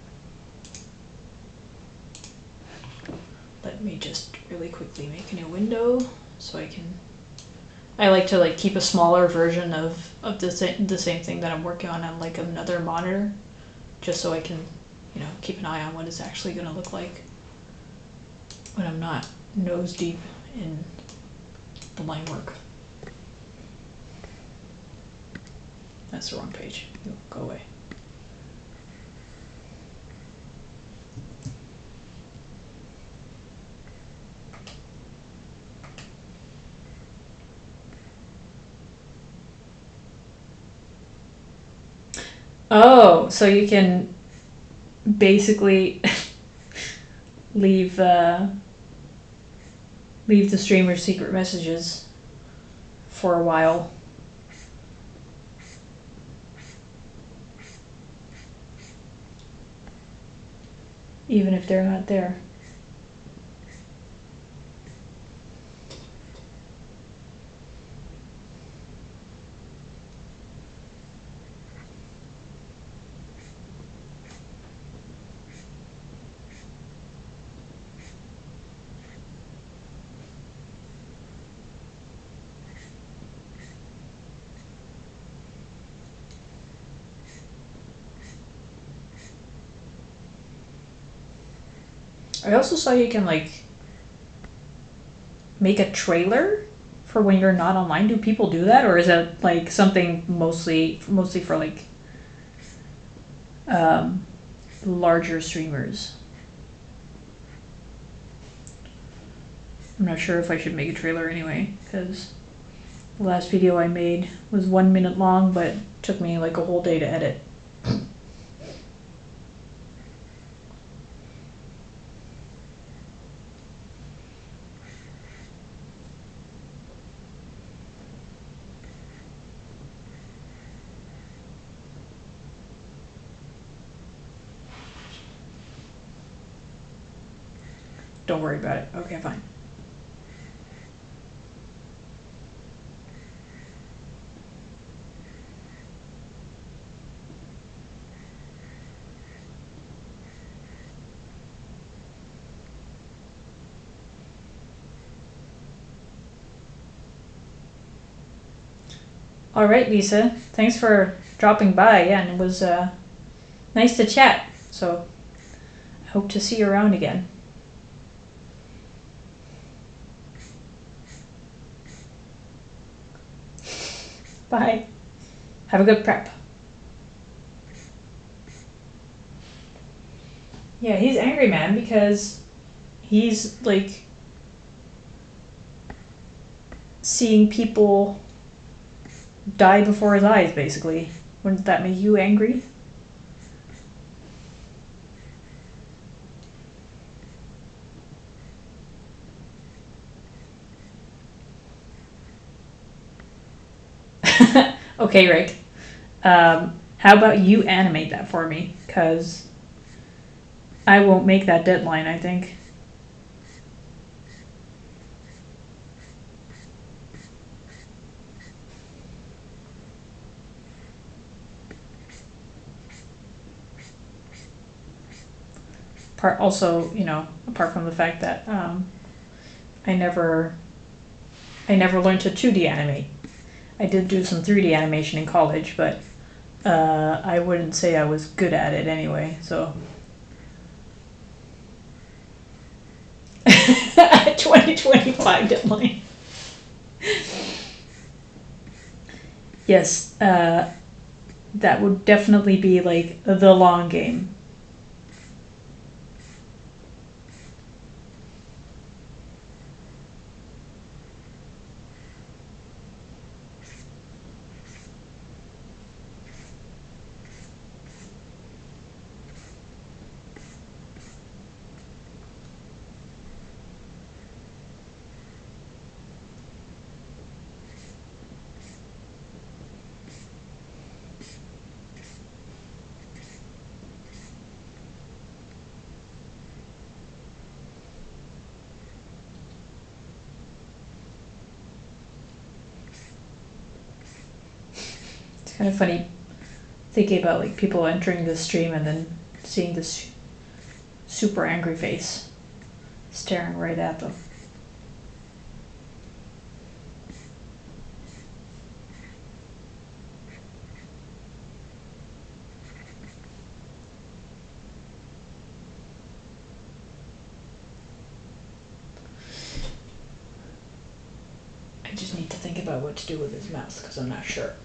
Let me just really quickly make a new window so I can... I like to, like, keep a smaller version of, of the, sa the same thing that I'm working on on, like, another monitor, just so I can, you know, keep an eye on what it's actually going to look like when I'm not nose deep in the line work. That's the wrong page. Go away. Oh, so you can basically leave uh, leave the streamer secret messages for a while. Even if they're not there. I also saw you can like make a trailer for when you're not online. Do people do that, or is that like something mostly mostly for like um, larger streamers? I'm not sure if I should make a trailer anyway, because the last video I made was one minute long, but it took me like a whole day to edit. Don't worry about it. Okay, fine. All right, Lisa. Thanks for dropping by. Yeah, and it was uh, nice to chat. So I hope to see you around again. Bye. Have a good prep. Yeah, he's angry, man, because he's like seeing people die before his eyes, basically. Wouldn't that make you angry? Okay, Rick. Um, how about you animate that for me? Because I won't make that deadline, I think. Part also, you know, apart from the fact that um, I never, I never learned to two D animate. I did do some three D animation in college, but uh, I wouldn't say I was good at it anyway. So, twenty twenty-five deadline. Yes, uh, that would definitely be like the long game. It's kind of funny thinking about like people entering the stream and then seeing this super angry face staring right at them. I just need to think about what to do with his mouth because I'm not sure.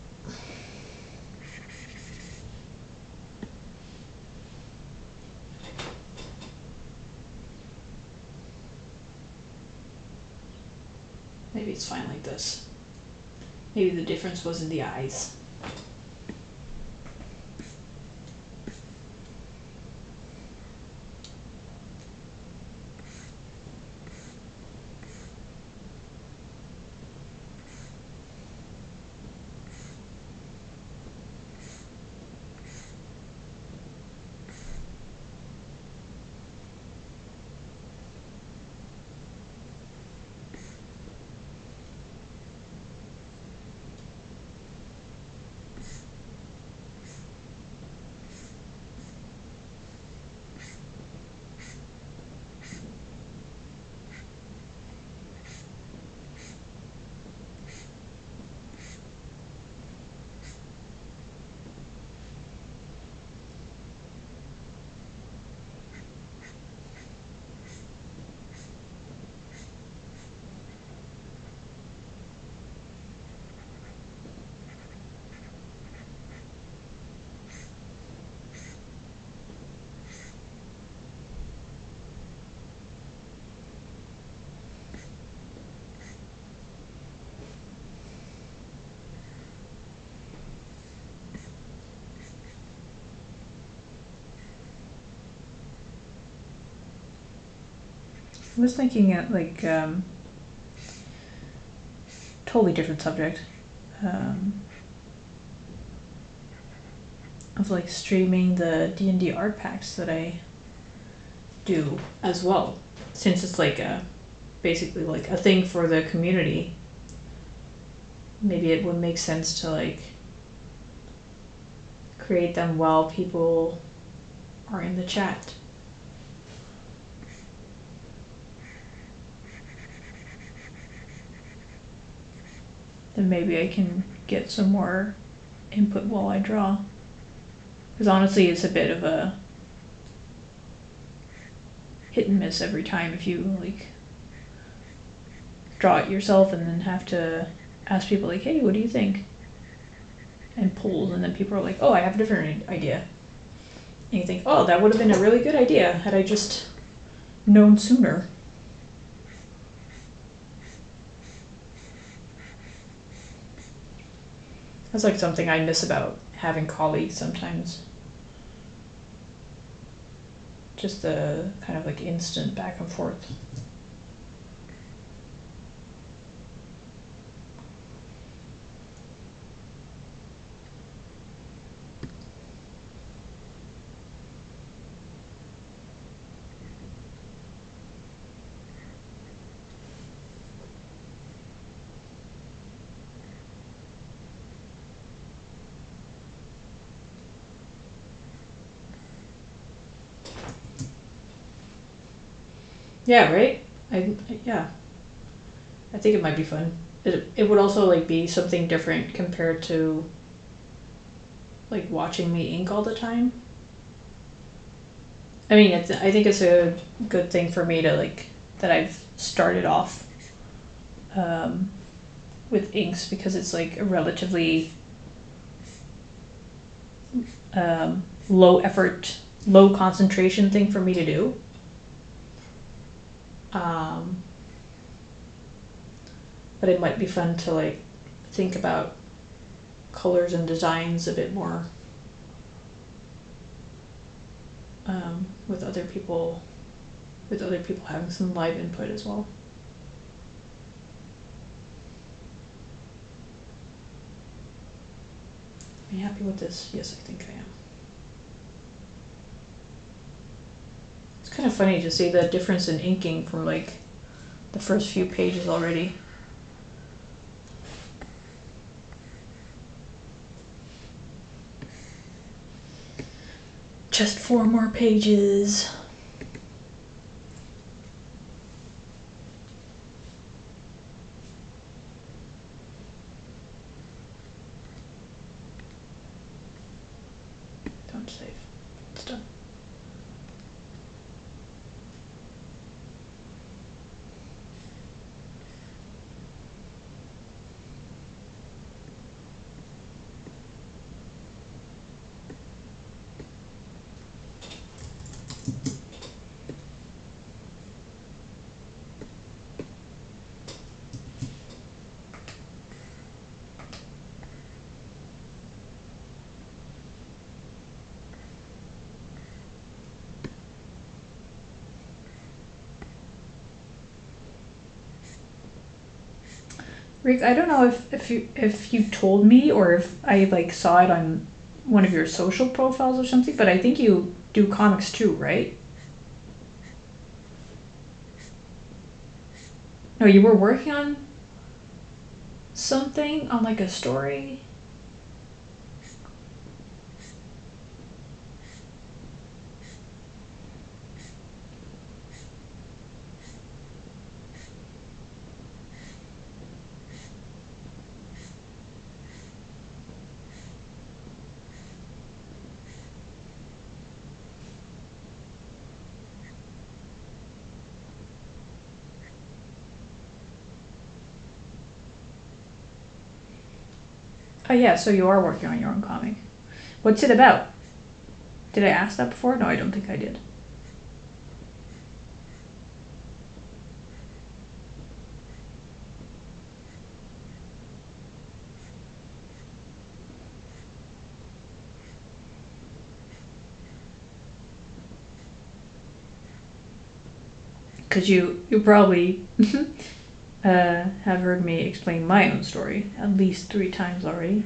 Maybe it's fine like this. Maybe the difference was in the eyes. I was thinking at like um, totally different subject. Um, of like streaming the D and D art packs that I do as well, since it's like a basically like a thing for the community. Maybe it would make sense to like create them while people are in the chat. Then maybe I can get some more input while I draw. Because honestly, it's a bit of a hit and miss every time if you like draw it yourself and then have to ask people like, hey, what do you think? And polls, and then people are like, oh, I have a different idea. And you think, oh, that would have been a really good idea had I just known sooner. That's like something I miss about having colleagues sometimes. Just the kind of like instant back and forth. Yeah, right? I, yeah. I think it might be fun. It, it would also like be something different compared to like watching me ink all the time. I mean, it's, I think it's a good thing for me to like, that I've started off um, with inks because it's like a relatively um, low effort, low concentration thing for me to do. Um, but it might be fun to like think about colors and designs a bit more um, with other people, with other people having some live input as well. Are you happy with this? Yes, I think I am. It's kind of funny to see the difference in inking from like the first few pages already. Just four more pages. Don't save. It's done. Rick, I don't know if, if you if you told me or if I like saw it on one of your social profiles or something, but I think you do comics too, right? No, you were working on something, on like a story. Oh yeah, so you are working on your own comic. What's it about? Did I ask that before? No, I don't think I did. because you you probably uh, have heard me explain my own story at least three times already.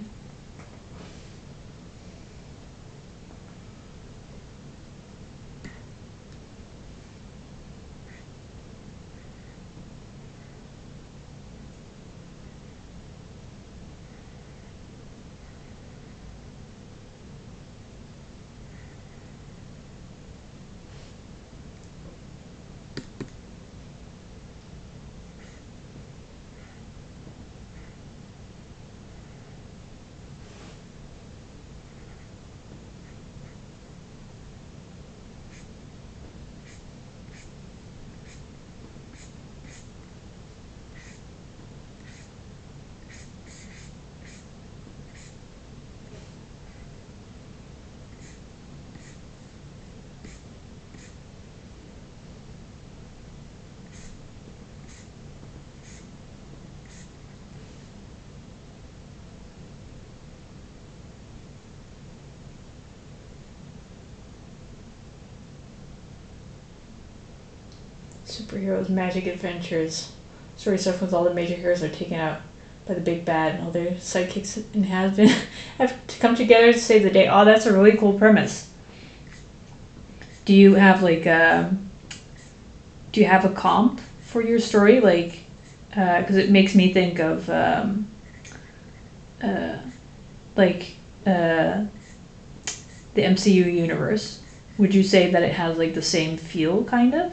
Superheroes, magic adventures. Story stuff with all the major heroes are taken out by the big bad and all their sidekicks and has been have to come together to save the day. Oh, that's a really cool premise. Do you have like a, do you have a comp for your story? Like, because uh, it makes me think of um, uh, like uh, the M C U universe. Would you say that it has like the same feel, kind of?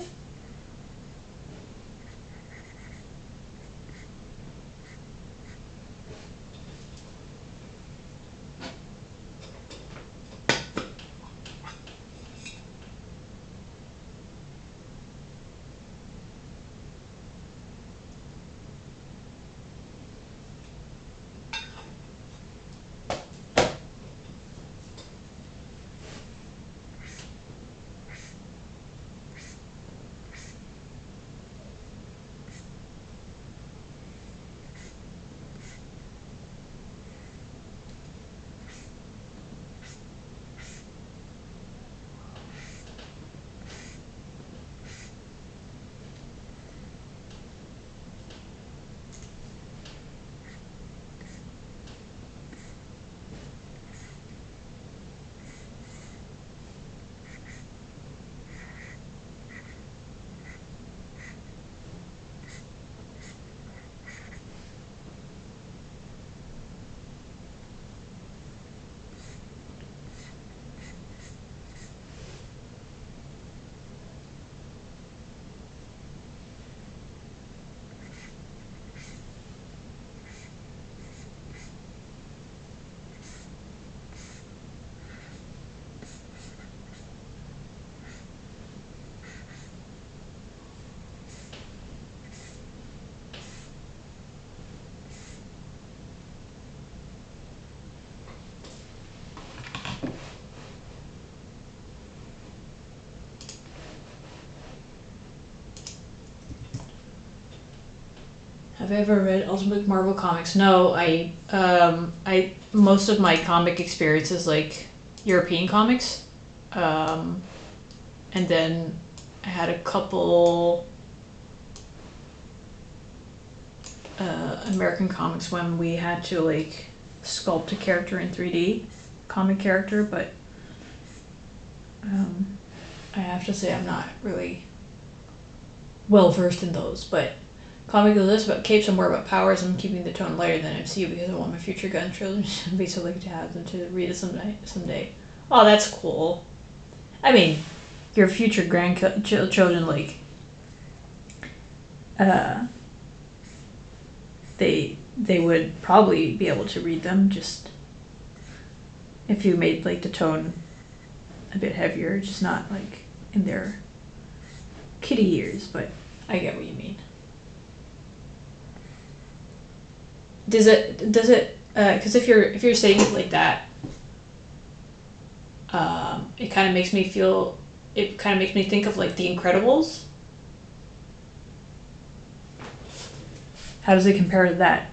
Have I ever read Ultimate Marvel Comics? No, I um, I most of my comic experience is like European comics, um, and then I had a couple uh, American comics when we had to like sculpt a character in three D, comic character, but um, I have to say I'm not really well versed in those, but. Comic is less about capes and more about powers. I'm keeping the tone lighter than M C U because I want my future grandchildren to be so lucky to have them to read it someday. Someday. Oh, that's cool. I mean, your future grandchildren, like, uh, they they would probably be able to read them. Just if you made like the tone a bit heavier, just not like in their kiddie years. But I get what you mean. Does it, does it, because uh, if you're, if you're saying it like that, um, it kind of makes me feel, it kind of makes me think of like The Incredibles. How does it compare to that?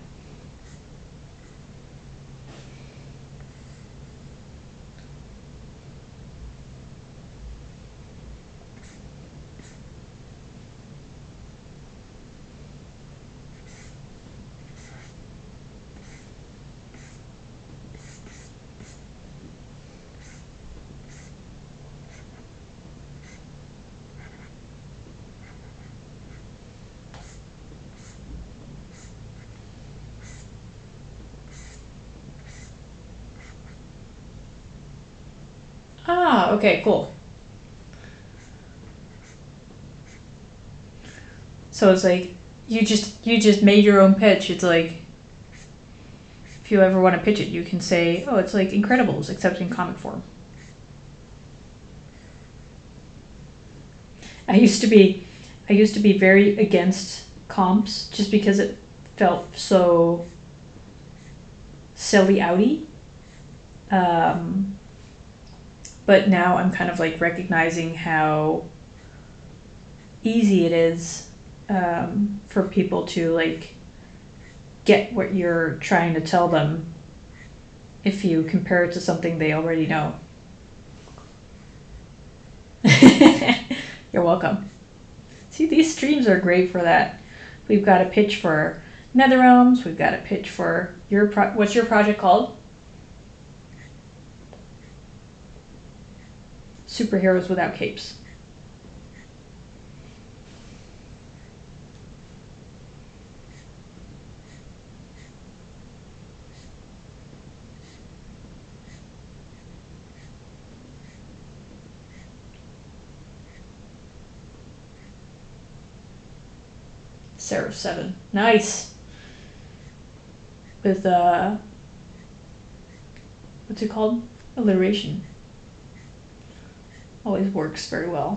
Ah, okay, cool. So it's like you just you just made your own pitch. It's like if you ever want to pitch it, you can say, "Oh, it's like Incredibles except in comic form." I used to be I used to be very against comps just because it felt so silly outy. Um, but now I'm kind of like recognizing how easy it is um, for people to like get what you're trying to tell them if you compare it to something they already know. You're welcome. See, these streams are great for that. We've got a pitch for Netherrealms. We've got a pitch for your pro- what's your project called? Superheroes Without Capes. Seraph seven. Nice. With uh what's it called? Alliteration. Always works very well.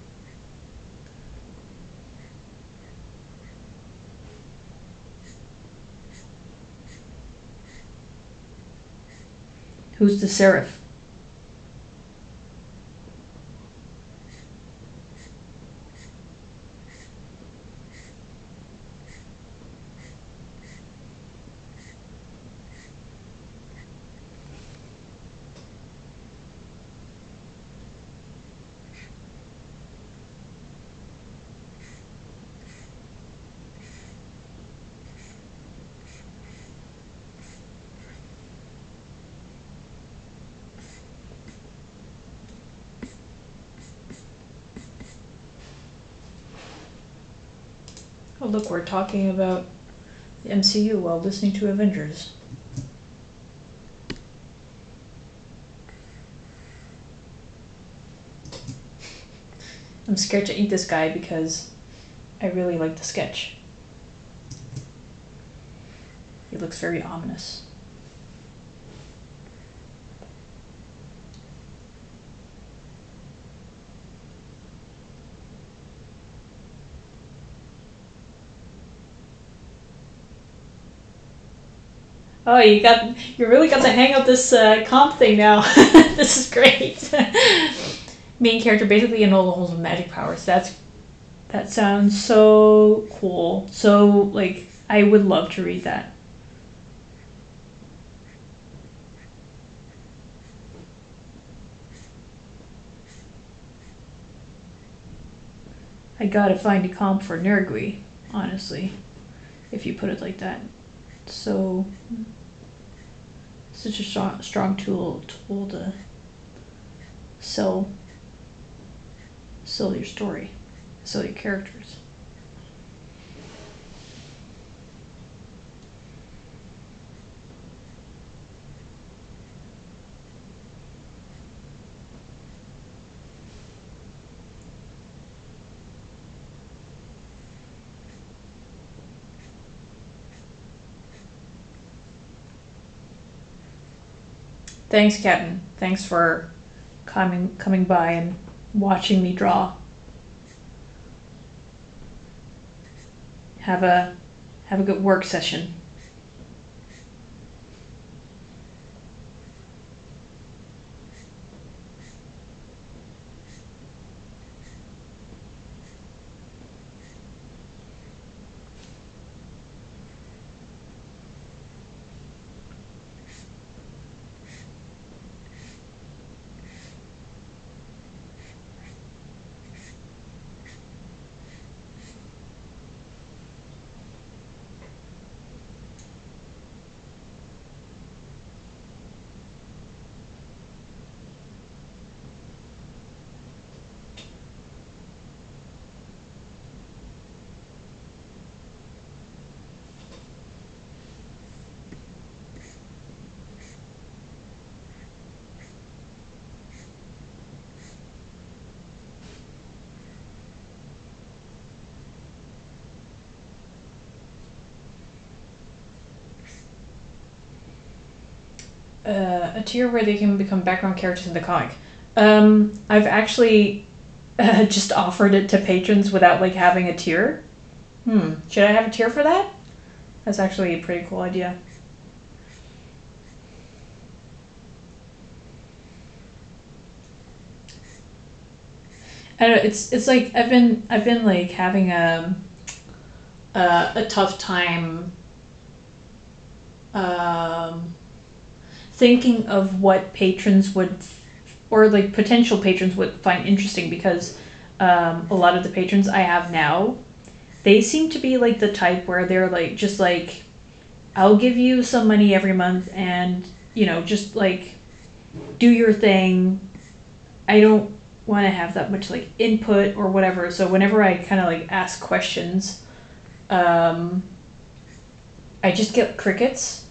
Who's the seraph? Oh, look, we're talking about the M C U while listening to Avengers. I'm scared to eat this guy because I really like the sketch. He looks very ominous. Oh, you got you really got to hang out this uh, comp thing now. This is great. Main character basically in all the holes of magic powers. That's that sounds so cool. So like I would love to read that. I gotta find a comp for Nergui, honestly, if you put it like that. So such a strong, strong tool tool to sell sell your story, sell your characters. Thanks, Captain. Thanks for coming coming by and watching me draw. Have a have a good work session. Uh, a tier where they can become background characters in the comic. Um, I've actually uh, just offered it to patrons without like having a tier. Hmm. Should I have a tier for that? That's actually a pretty cool idea. I don't know. It's it's like I've been I've been like having a a, a tough time um, thinking of what patrons would or like potential patrons would find interesting because um, a lot of the patrons I have now, they seem to be like the type where they're like just like, I'll give you some money every month and you know just like do your thing. I don't want to have that much like input or whatever. So whenever I kind of like ask questions, um, I just get crickets,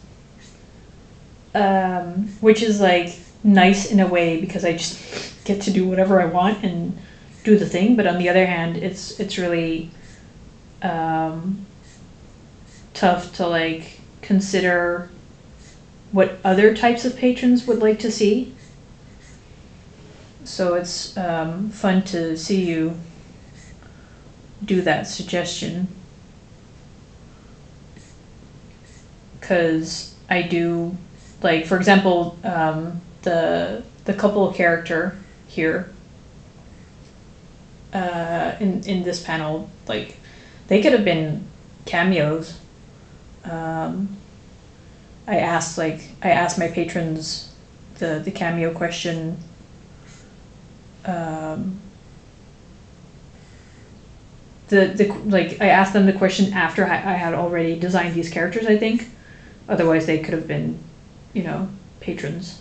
um, which is like nice in a way because I just get to do whatever I want and do the thing. But on the other hand, it's it's really um, tough to like consider what other types of patrons would like to see. So it's um, fun to see you do that suggestion. Because I do, like, for example, um, the the couple character here uh, in, in this panel, like, they could have been cameos. Um, I asked, like, I asked my patrons the, the cameo question. Um, the the like I asked them the question after I, I had already designed these characters, I think. Otherwise, they could have been, you know, patrons.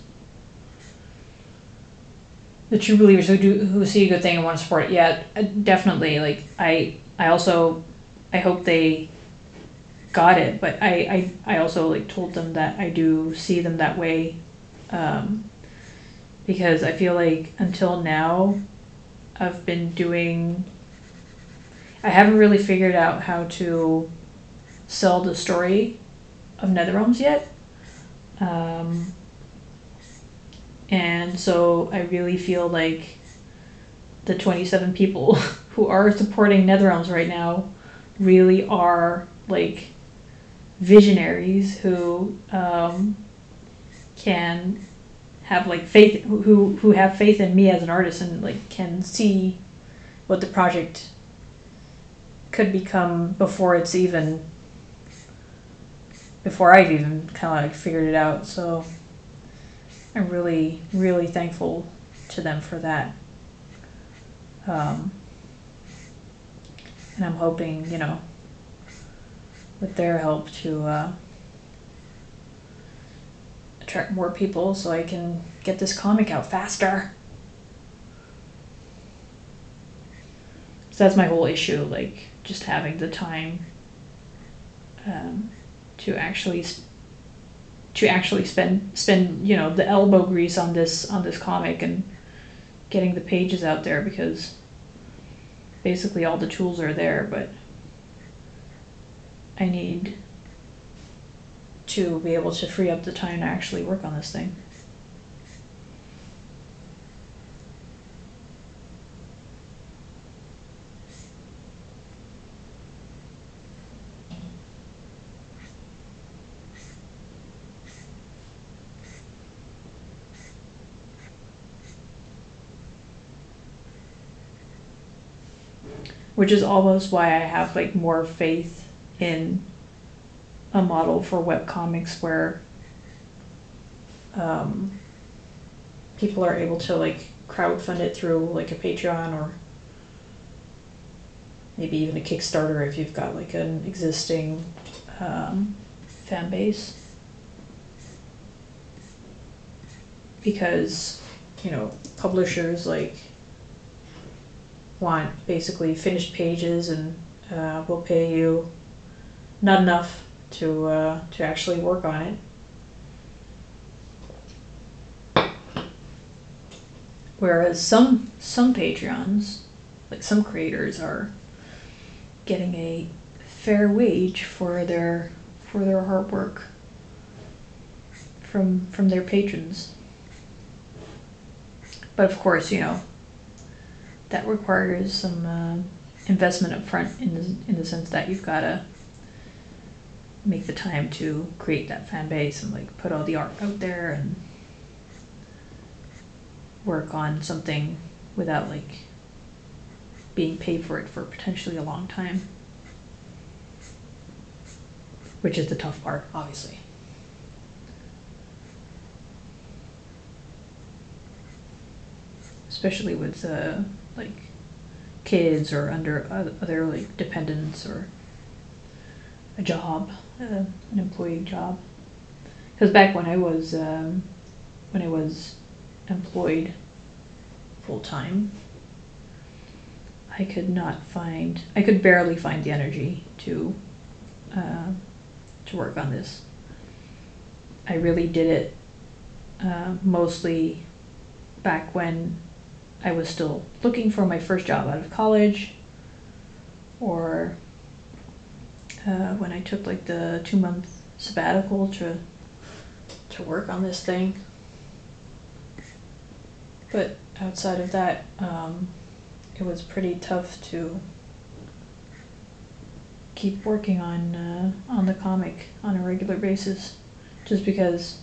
The true believers who do who see a good thing and want to support it. Yeah, definitely. Like I I also I hope they got it, but I I, I also like told them that I do see them that way. Um, because I feel like until now I've been doing I haven't really figured out how to sell the story of Netherrealms yet. Um, and so I really feel like the twenty-seven people who are supporting Netherrealms right now really are like visionaries who um, can have like faith, who who have faith in me as an artist and like can see what the project could become before it's even before I've even kind of like figured it out. So I'm really really thankful to them for that. Um, and I'm hoping, you know, with their help to uh, attract more people so I can get this comic out faster. So that's my whole issue, like just having the time um, to actually to actually spend spend you know the elbow grease on this on this comic and getting the pages out there, because basically all the tools are there, but I need to be able to free up the time to actually work on this thing. Which is almost why I have like more faith in a model for webcomics where um, people are able to like crowdfund it through like a Patreon or maybe even a Kickstarter if you've got like an existing um, fan base. Because, you know, publishers like want basically finished pages and uh, will pay you not enough to uh, to actually work on it. Whereas some some Patreons, like some creators, are getting a fair wage for their for their hard work, from from their patrons. But of course, you know, that requires some uh, investment up front in the, in the sense that you've got to make the time to create that fan base and like put all the art out there and work on something without like being paid for it for potentially a long time, which is the tough part, obviously. Especially with uh, like kids or under other like dependents or a job, uh, an employee job. Because back when I was um, when I was employed full time, I could not find, I could barely find the energy to uh, to work on this. I really did it uh, mostly back when I was still looking for my first job out of college, or uh, when I took like the two month sabbatical to to work on this thing. But outside of that, um, it was pretty tough to keep working on uh, on the comic on a regular basis, just because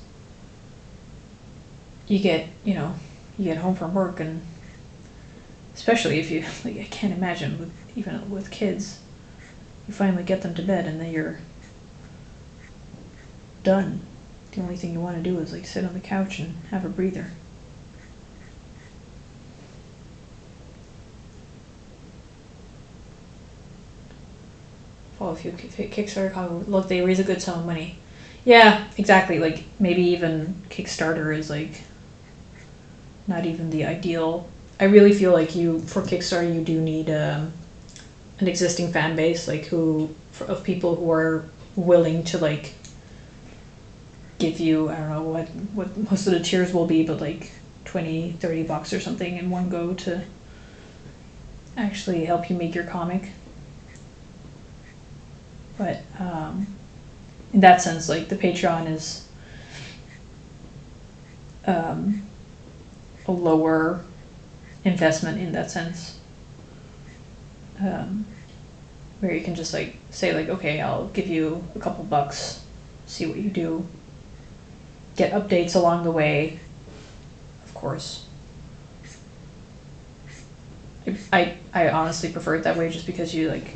you get, you know, you get home from work, and especially if you, like, I can't imagine with even with kids, you finally get them to bed and then you're done. The only thing you want to do is like sit on the couch and have a breather. Oh, if you Kickstarter comic, look, they raise a good sum of money. Yeah, exactly. Like maybe even Kickstarter is like not even the ideal. I really feel like you for Kickstarter you do need um, an existing fan base, like who for, of people who are willing to like give you, I don't know what what most of the tiers will be, but like twenty, thirty bucks or something in one go to actually help you make your comic. But um, in that sense, like the Patreon is um, a lower investment in that sense, um, where you can just like say like, okay, I'll give you a couple bucks, see what you do, get updates along the way, of course. I I honestly prefer it that way, just because you like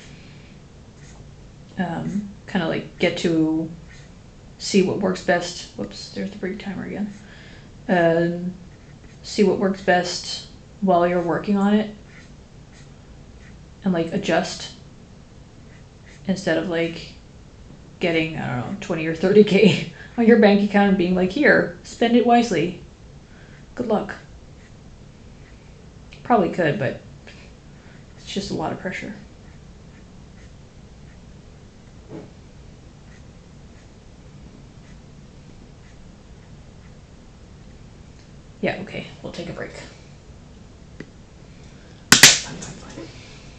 um, kind of like get to see what works best. Whoops, there's the break timer again. Um, see what works best while you're working on it, and like adjust instead of like getting, I don't know, twenty or thirty K on your bank account and being like, here, spend it wisely. Good luck. Probably could, but it's just a lot of pressure. Yeah, okay, we'll take a break. Fine, fine, fine.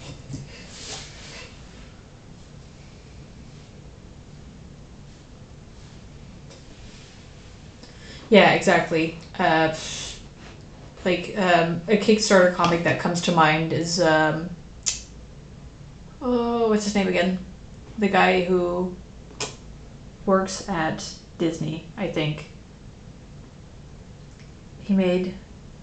Yeah, exactly. Uh, like um, a Kickstarter comic that comes to mind is um, oh, what's his name again? The guy who works at Disney, I think. He made.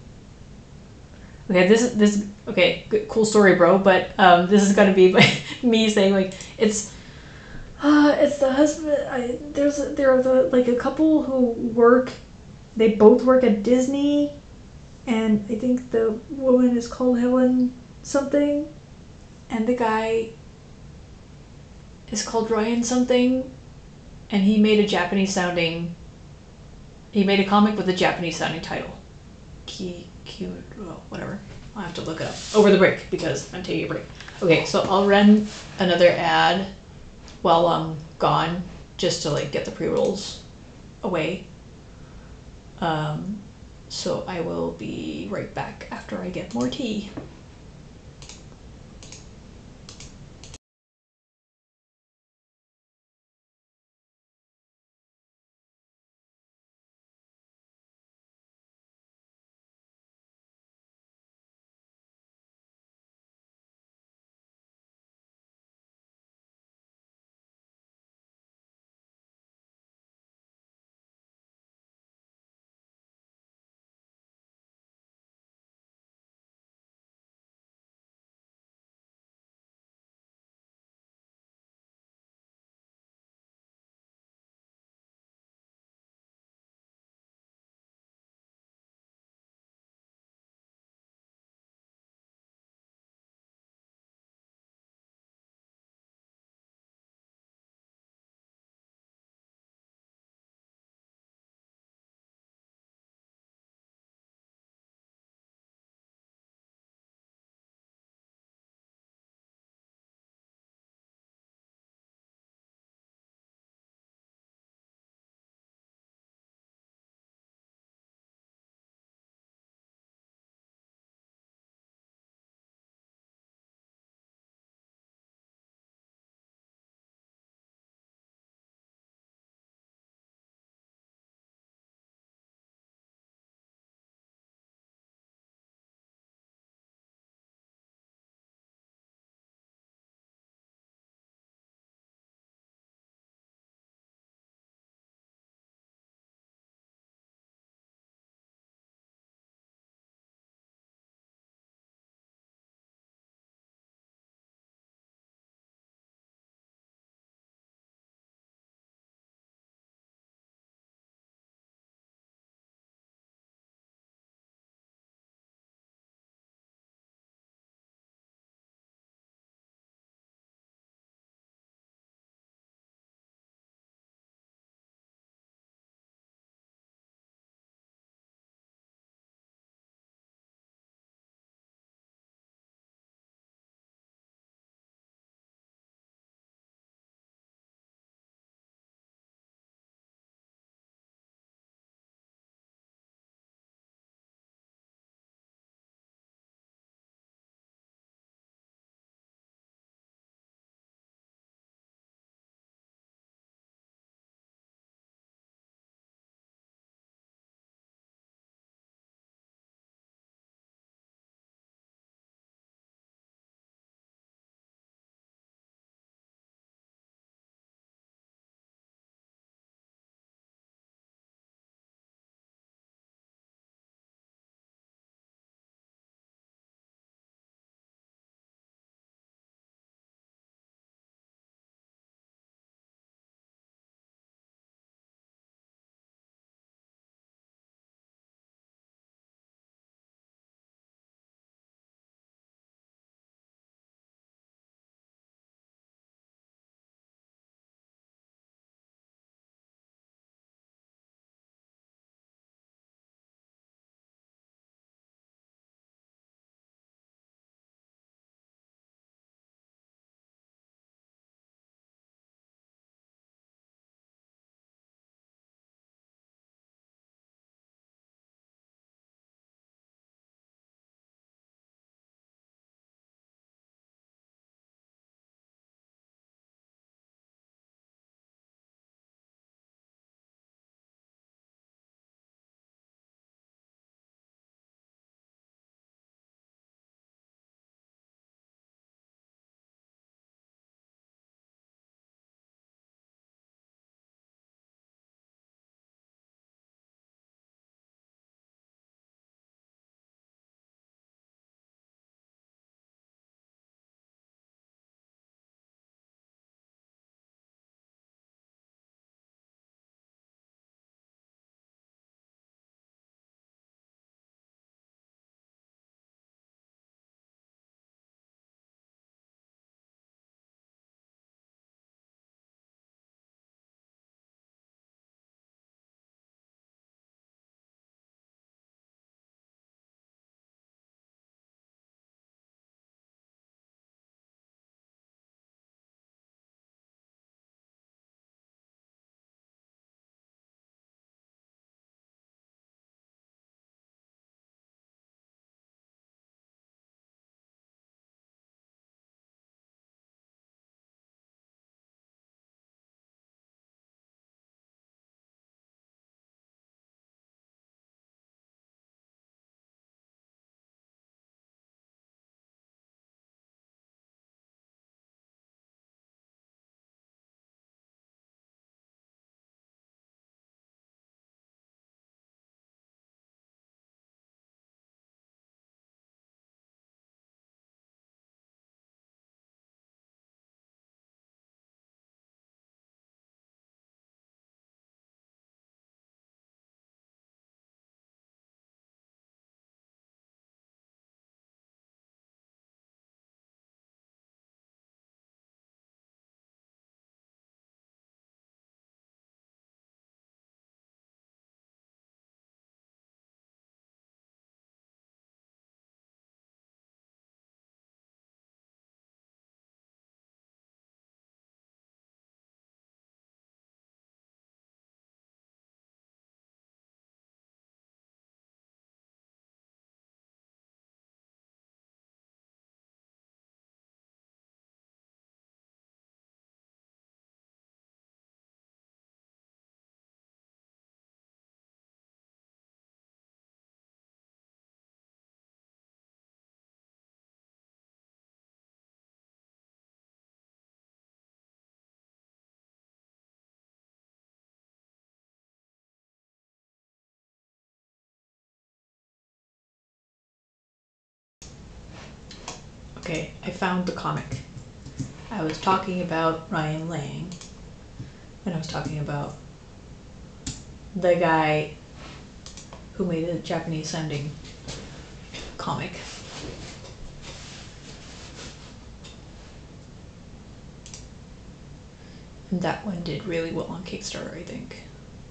Okay, this is this. Okay, good, cool story, bro. But um, this is gonna be like me saying like it's. Uh, it's the husband. I there's a, there are the like a couple who work. They both work at Disney, and I think the woman is called Helen something, and the guy is called Ryan something, and he made a Japanese sounding. He made a comic with a Japanese sounding title. Ki, Ki, well, whatever. I'll have to look it up over the break because I'm taking a break. Okay, so I'll run another ad while I'm gone, just to like get the pre-rolls away. Um, so I will be right back after I get more tea. Okay, I found the comic. I was talking about Ryan Lang, and I was talking about the guy who made a Japanese sounding comic. And that one did really well on Kickstarter, I think.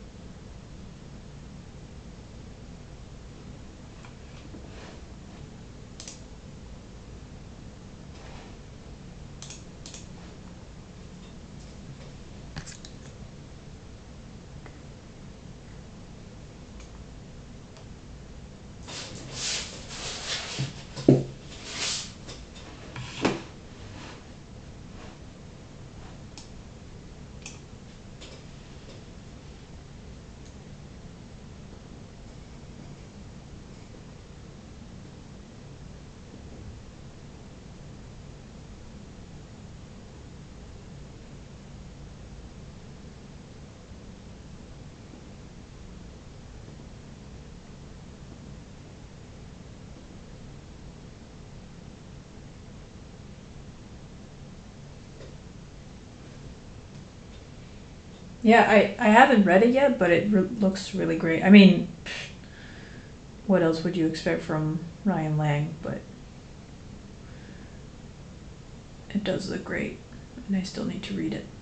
Yeah, I, I haven't read it yet, but it re- looks really great. I mean, what else would you expect from Ryan Lang? But it does look great, and I still need to read it.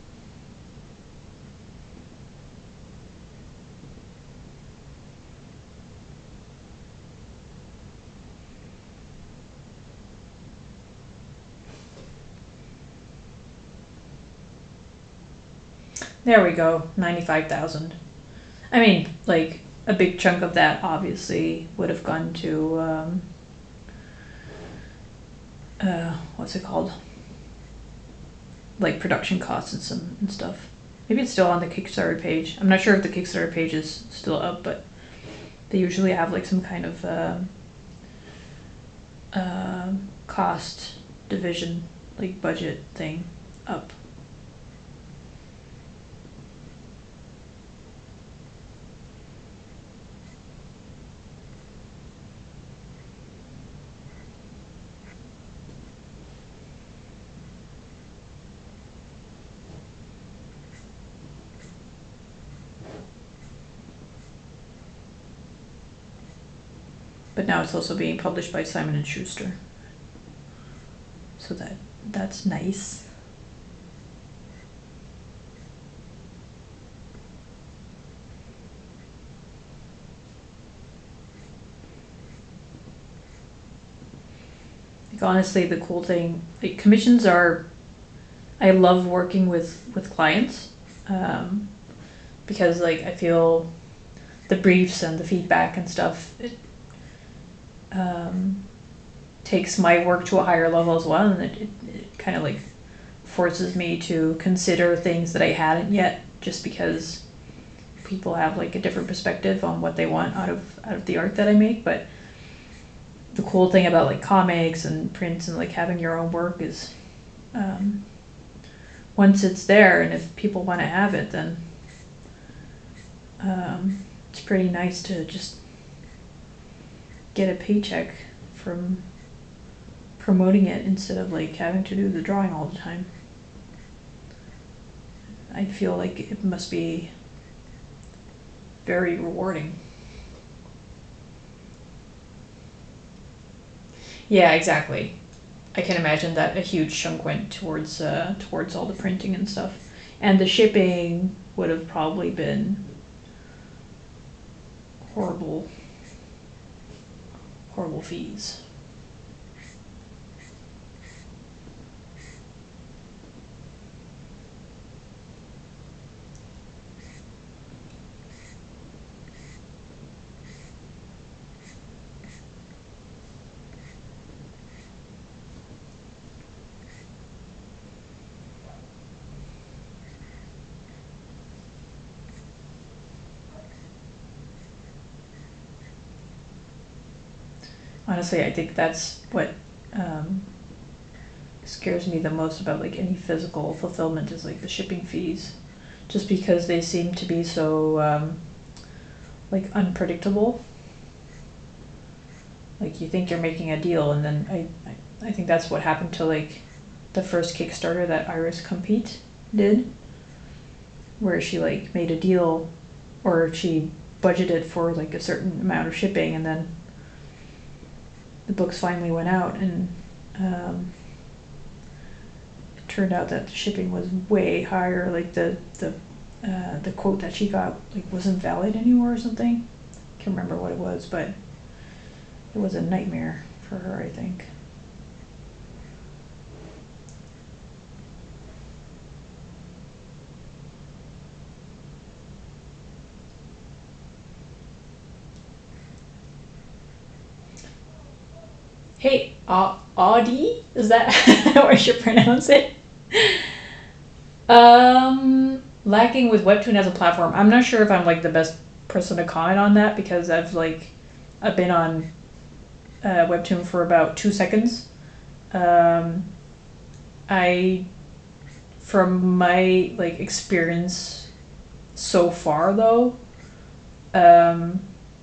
There we go, ninety-five thousand. I mean, like, a big chunk of that obviously would have gone to, um, uh, what's it called? Like production costs and some and stuff. Maybe it's still on the Kickstarter page. I'm not sure if the Kickstarter page is still up, but they usually have like some kind of uh, uh, cost division, like budget thing up. But now it's also being published by Simon and Schuster. So that that's nice. Like honestly, the cool thing, like commissions are, I love working with with clients, um, because like I feel the briefs and the feedback and stuff, it um, takes my work to a higher level as well, and it, it, it kind of like forces me to consider things that I hadn't yet, just because people have like a different perspective on what they want out of out of the art that I make. But the cool thing about like comics and prints and like having your own work is, um, once it's there and if people want to have it, then um, it's pretty nice to just get a paycheck from promoting it instead of like having to do the drawing all the time. I feel like it must be very rewarding. Yeah, exactly. I can imagine that a huge chunk went towards uh, towards all the printing and stuff, and the shipping would have probably been horrible, horrible fees. Honestly, I think that's what um, scares me the most about like any physical fulfillment is like the shipping fees, just because they seem to be so um, like unpredictable. Like you think you're making a deal, and then I, I I think that's what happened to like the first Kickstarter that Iris Compete did, where she like made a deal, or she budgeted for like a certain amount of shipping, and then the books finally went out, and um, it turned out that the shipping was way higher. Like the the uh, the quote that she got like wasn't valid anymore or something. Can't remember what it was, but it was a nightmare for her, I think. Hey, uh, Audie? Is that how I should pronounce it? Um, lacking with Webtoon as a platform. I'm not sure if I'm like the best person to comment on that, because I've like I've been on uh, Webtoon for about two seconds. Um, I, from my like experience so far though, um,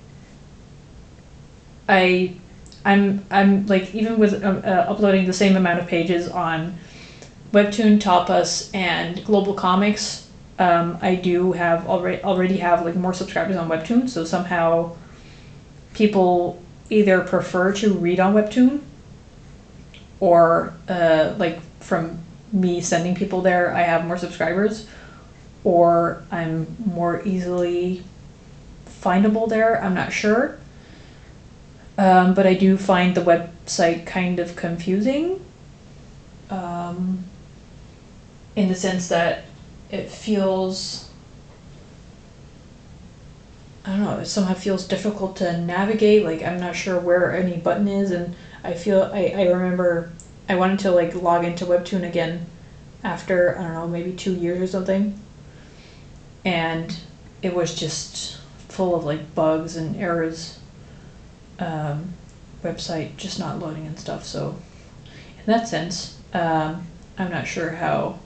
I I'm I'm like, even with uh, uh, uploading the same amount of pages on Webtoon, Tapas, and Global Comics, um, I do have already already have like more subscribers on Webtoon. So somehow people either prefer to read on Webtoon, or uh, like from me sending people there, I have more subscribers, or I'm more easily findable there. I'm not sure. Um, but I do find the website kind of confusing, um, in the sense that it feels, I don't know, it somehow feels difficult to navigate. Like, I'm not sure where any button is, and I feel, I, I remember I wanted to like log into Webtoon again after, I don't know, maybe two years or something, and it was just full of like bugs and errors. Um, website just not loading and stuff. So in that sense, um, I'm not sure how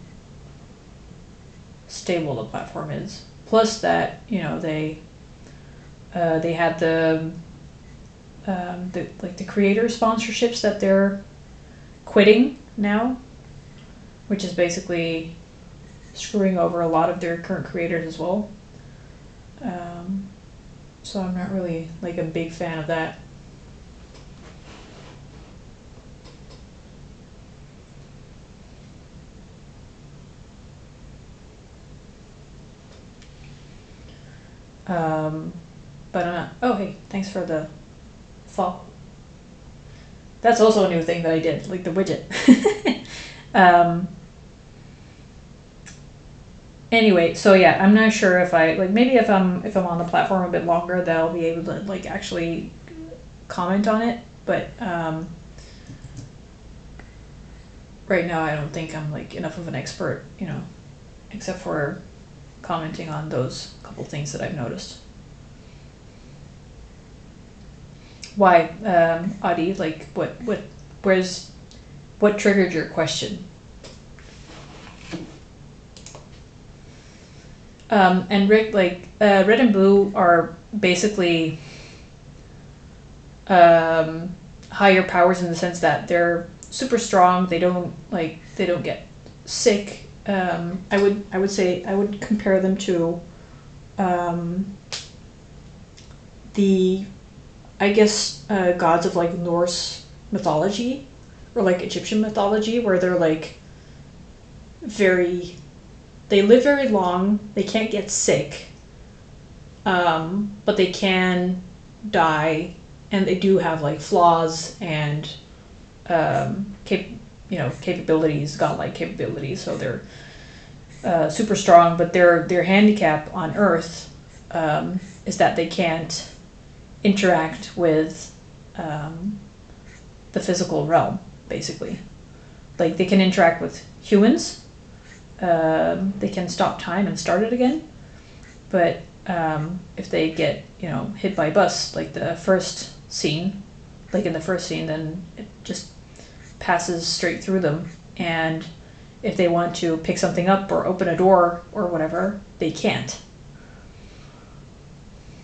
stable the platform is. Plus that, you know, they uh, they had the um, the like the creator sponsorships that they're quitting now, which is basically screwing over a lot of their current creators as well. Um, so I'm not really like a big fan of that. Um, but I'm not, oh hey, thanks for the follow. That's also a new thing that I did, like the widget. um, anyway, so yeah, I'm not sure if I, like, maybe if I'm if I'm on the platform a bit longer, that I'll be able to like actually comment on it. But um, right now, I don't think I'm like enough of an expert, you know, except for commenting on those couple things that I've noticed. Why, um, Adi? Like, what, what, where's, what triggered your question? Um, and Rick, like, uh, Red and Blue are basically um, higher powers in the sense that they're super strong. They don't like, they don't get sick. Um, I would, I would say, I would compare them to um, the, I guess, uh, gods of like Norse mythology or like Egyptian mythology, where they're like very, they live very long, they can't get sick, um, but they can die, and they do have like flaws and um, cap- you know, capabilities, godlike capabilities. So they're uh, super strong, but their their handicap on Earth um, is that they can't interact with um, the physical realm, basically. Like, they can interact with humans, um, they can stop time and start it again, but um, if they get, you know, hit by a bus, like the first scene, like in the first scene, then it just passes straight through them, and if they want to pick something up or open a door or whatever, they can't.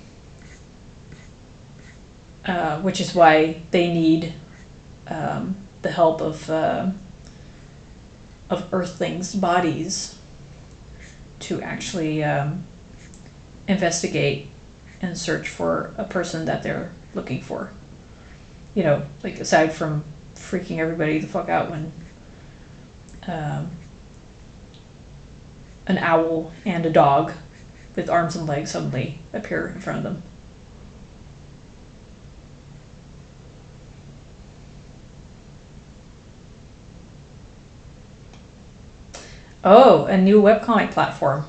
Uh, which is why they need um, the help of uh, of Earthlings' bodies to actually um, investigate and search for a person that they're looking for. You know, like aside from freaking everybody the fuck out when um, an owl and a dog with arms and legs suddenly appear in front of them. Oh, a new webcomic platform.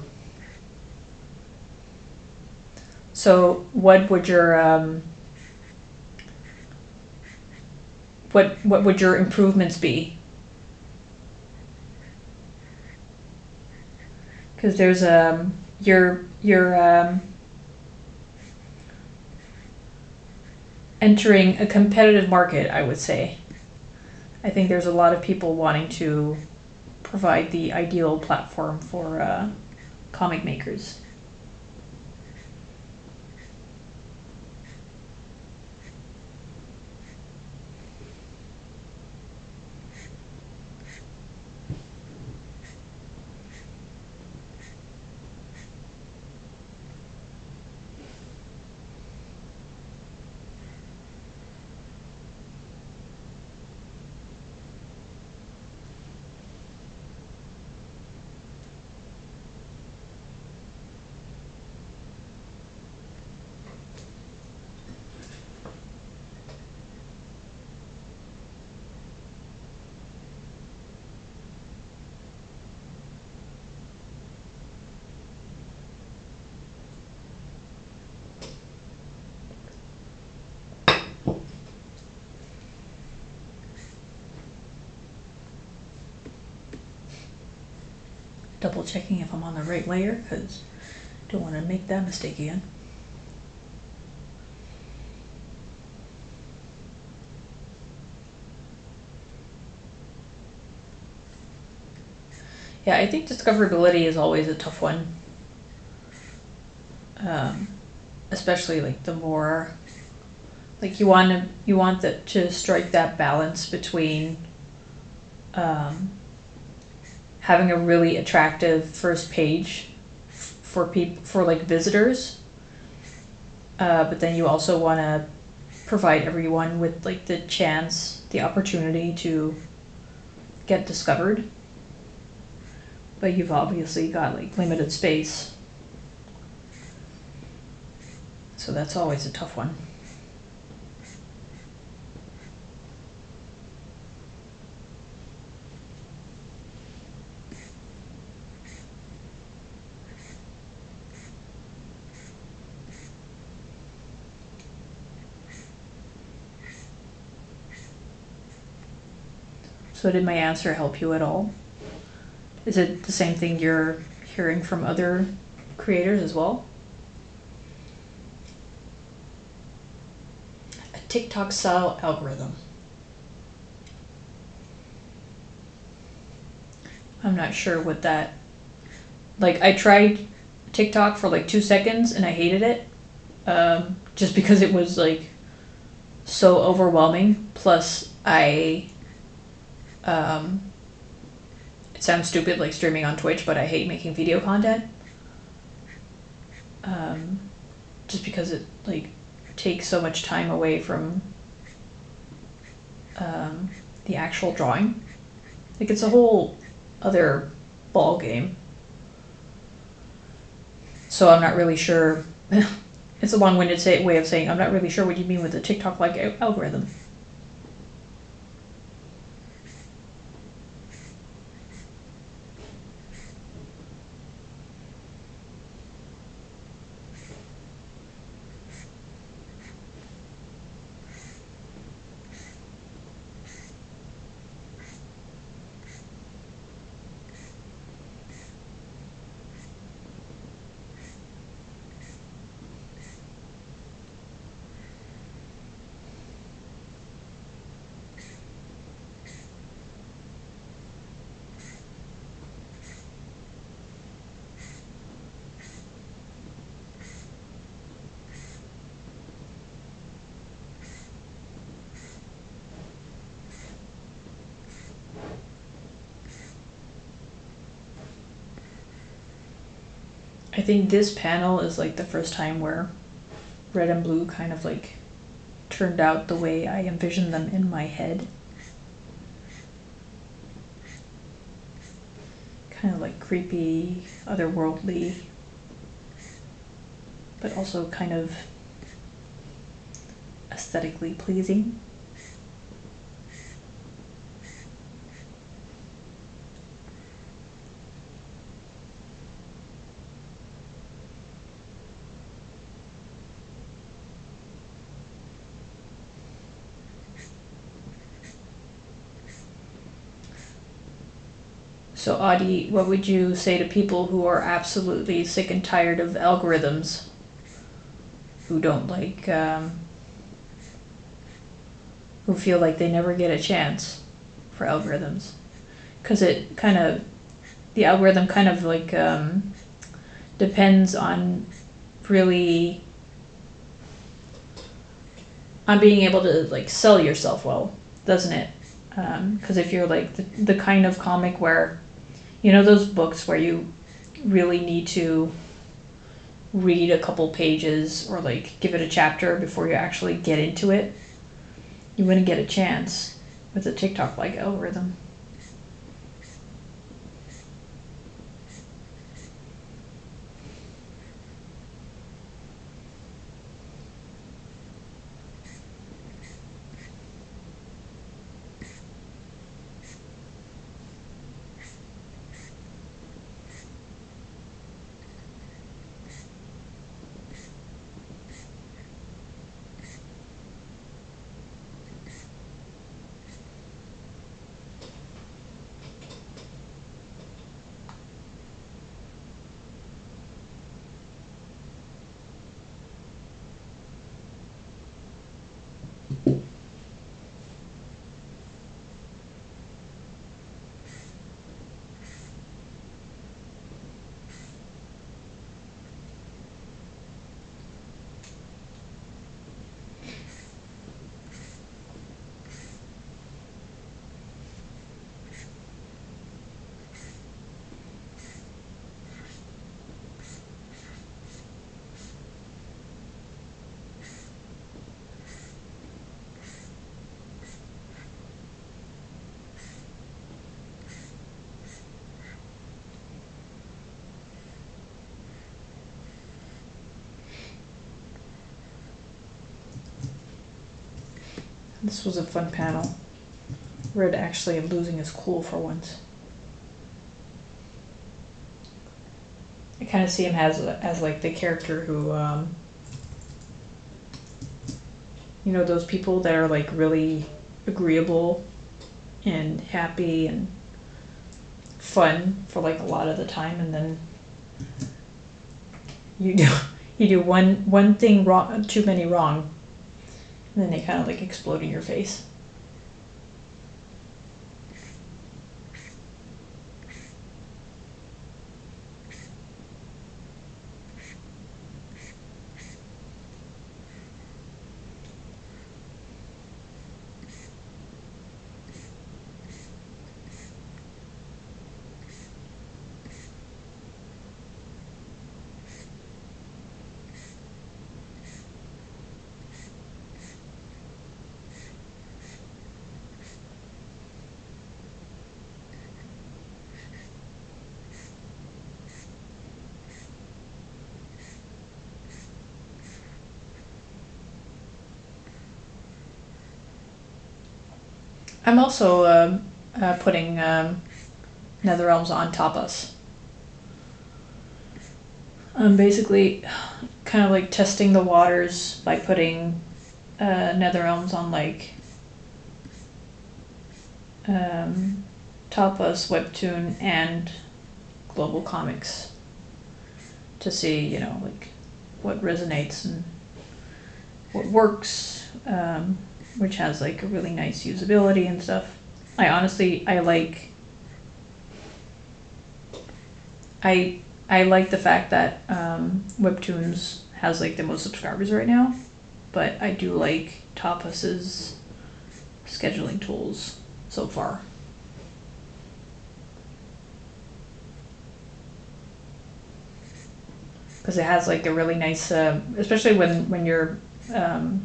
So what would your um, what what would your improvements be? Because there's um you're you're um, entering a competitive market, I would say. I think there's a lot of people wanting to provide the ideal platform for uh, comic makers. Double checking if I'm on the right layer, because I don't want to make that mistake again. Yeah, I think discoverability is always a tough one. Um, especially like the more, like you want to, you want that to strike that balance between um, having a really attractive first page for people, for like visitors, uh, but then you also want to provide everyone with like the chance, the opportunity to get discovered. But you've obviously got like limited space, so that's always a tough one. So did my answer help you at all? Is it the same thing you're hearing from other creators as well? A TikTok style algorithm. I'm not sure what that, like I tried TikTok for like two seconds and I hated it, um, just because it was like so overwhelming. Plus I, um, it sounds stupid like streaming on Twitch, but I hate making video content. Um, just because it like takes so much time away from um, the actual drawing. Like it's a whole other ball game. So I'm not really sure. It's a long-winded say, way of saying I'm not really sure what you mean with the TikTok-like algorithm. I think this panel is like the first time where red and blue kind of like turned out the way I envisioned them in my head. Kind of like creepy, otherworldly, but also kind of aesthetically pleasing. So Audie, what would you say to people who are absolutely sick and tired of algorithms, who don't like, um, who feel like they never get a chance for algorithms? Because it kind of, the algorithm kind of like um, depends on really, on being able to like sell yourself well, doesn't it? Because um, if you're like the, the kind of comic where, you know, those books where you really need to read a couple pages or like give it a chapter before you actually get into it, you wouldn't get a chance with a TikTok like algorithm. This was a fun panel. Red actually losing his cool for once. I kind of see him as as like the character who, um, you know, those people that are like really agreeable and happy and fun for like a lot of the time, and then you do you do one one thing wrong, too many wrong, and then they kind of like explode in your face. I'm also uh, uh, putting um, Netherrealms on Tapas. I'm basically kind of like testing the waters by putting uh, Netherrealms on like um, Tapas, Webtoon, and Global Comics to see, you know, like what resonates and what works, um, which has like a really nice usability and stuff. I honestly, I like, I I like the fact that um, Webtoons has like the most subscribers right now, but I do like Tapas's scheduling tools so far. because it has like a really nice, uh, especially when when you're um,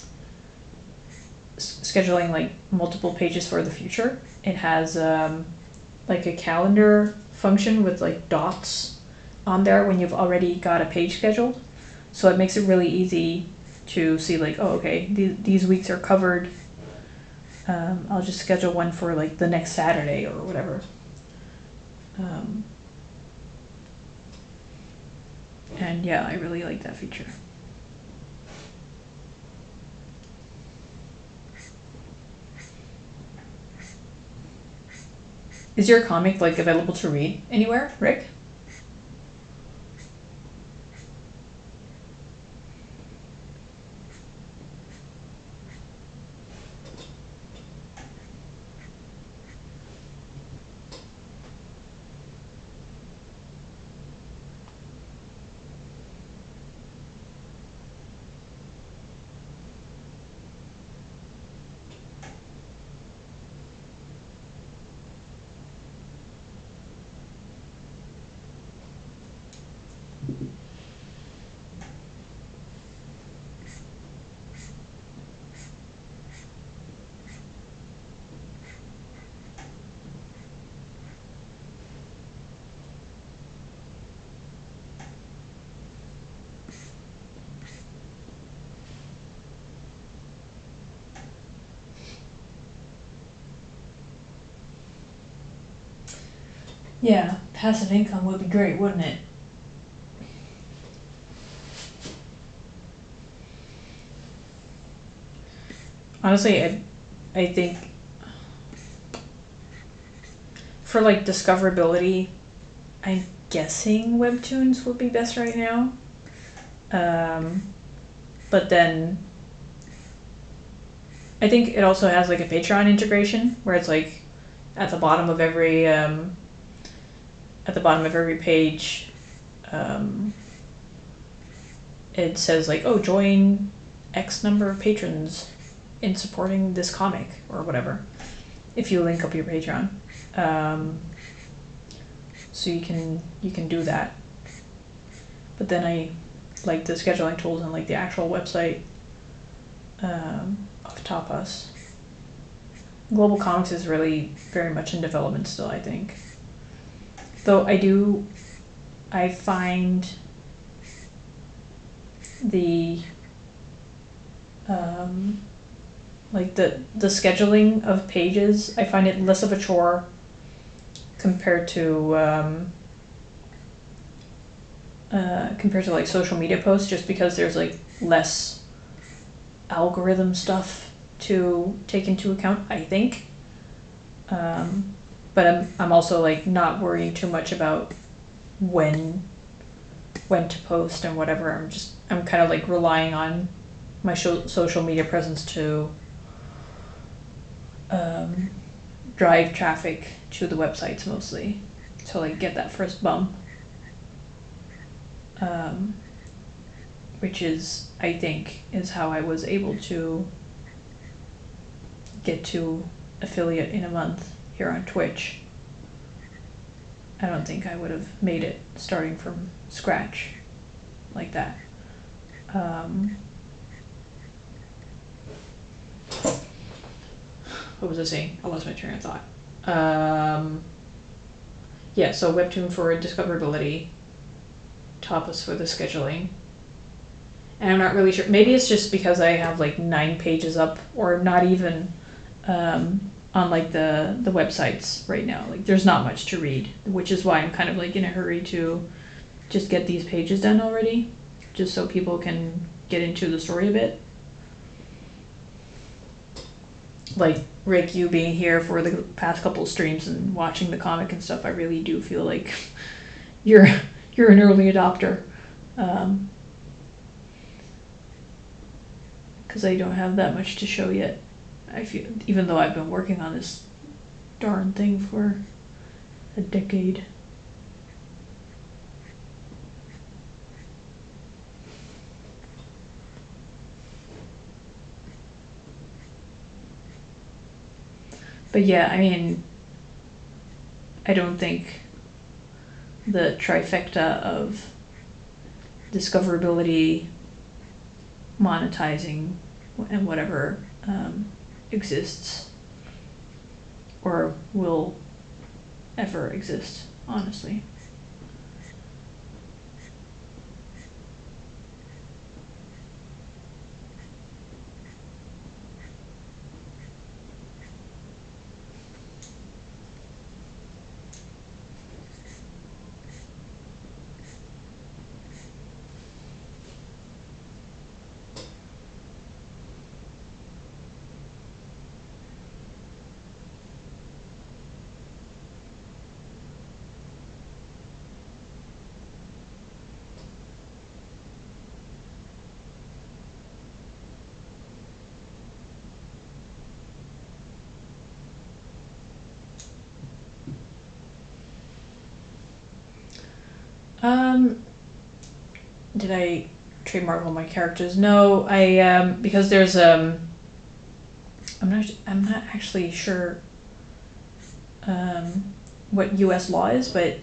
s- scheduling like multiple pages for the future. It has um, like a calendar function with like dots on there when you've already got a page scheduled. So it makes it really easy to see like, oh, okay, th- these weeks are covered. Um, I'll just schedule one for like the next Saturday or whatever. Um, and yeah, I really like that feature. Is your comic like available to read anywhere, Rick? Yeah, passive income would be great, wouldn't it? Honestly, I, I think for like discoverability, I'm guessing webtoons would be best right now. Um, but then I think it also has like a Patreon integration where it's like at the bottom of every um, at the bottom of every page, um, it says like, oh, join X number of patrons in supporting this comic or whatever. If you link up your Patreon, um, so you can you can do that. But then I like the scheduling tools and like the actual website um, of Tapas. Global Comics is really very much in development still, I think. Though I do, I find the um, like the the scheduling of pages, I find it less of a chore compared to um, uh, compared to like social media posts, just because there's like less algorithm stuff to take into account, I think. Um, but I'm I'm also like not worrying too much about when when to post and whatever. I'm just I'm kind of like relying on my show, social media presence to um, drive traffic to the websites mostly, to like get that first bump, um, which is I think is how I was able to get to affiliate in a month here on Twitch. I don't think I would have made it starting from scratch like that. Um, what was I saying? I lost my train of thought. Um, yeah, so Webtoon for discoverability, Tapas for the scheduling. And I'm not really sure. Maybe it's just because I have like nine pages up, or not even um, on like the the websites right now. Like there's not much to read, which is why I'm kind of like in a hurry to just get these pages done already, just so people can get into the story a bit. Like Rick, you being here for the past couple of streams and watching the comic and stuff, I really do feel like you're you're an early adopter. Um, because I don't have that much to show yet. I feel, even though I've been working on this darn thing for a decade. But yeah, I mean, I don't think the trifecta of discoverability, monetizing, and whatever um, exists or will ever exist, honestly. Um, did I trademark all my characters? No, I um because there's um I'm not I'm not actually sure um what U S law is, but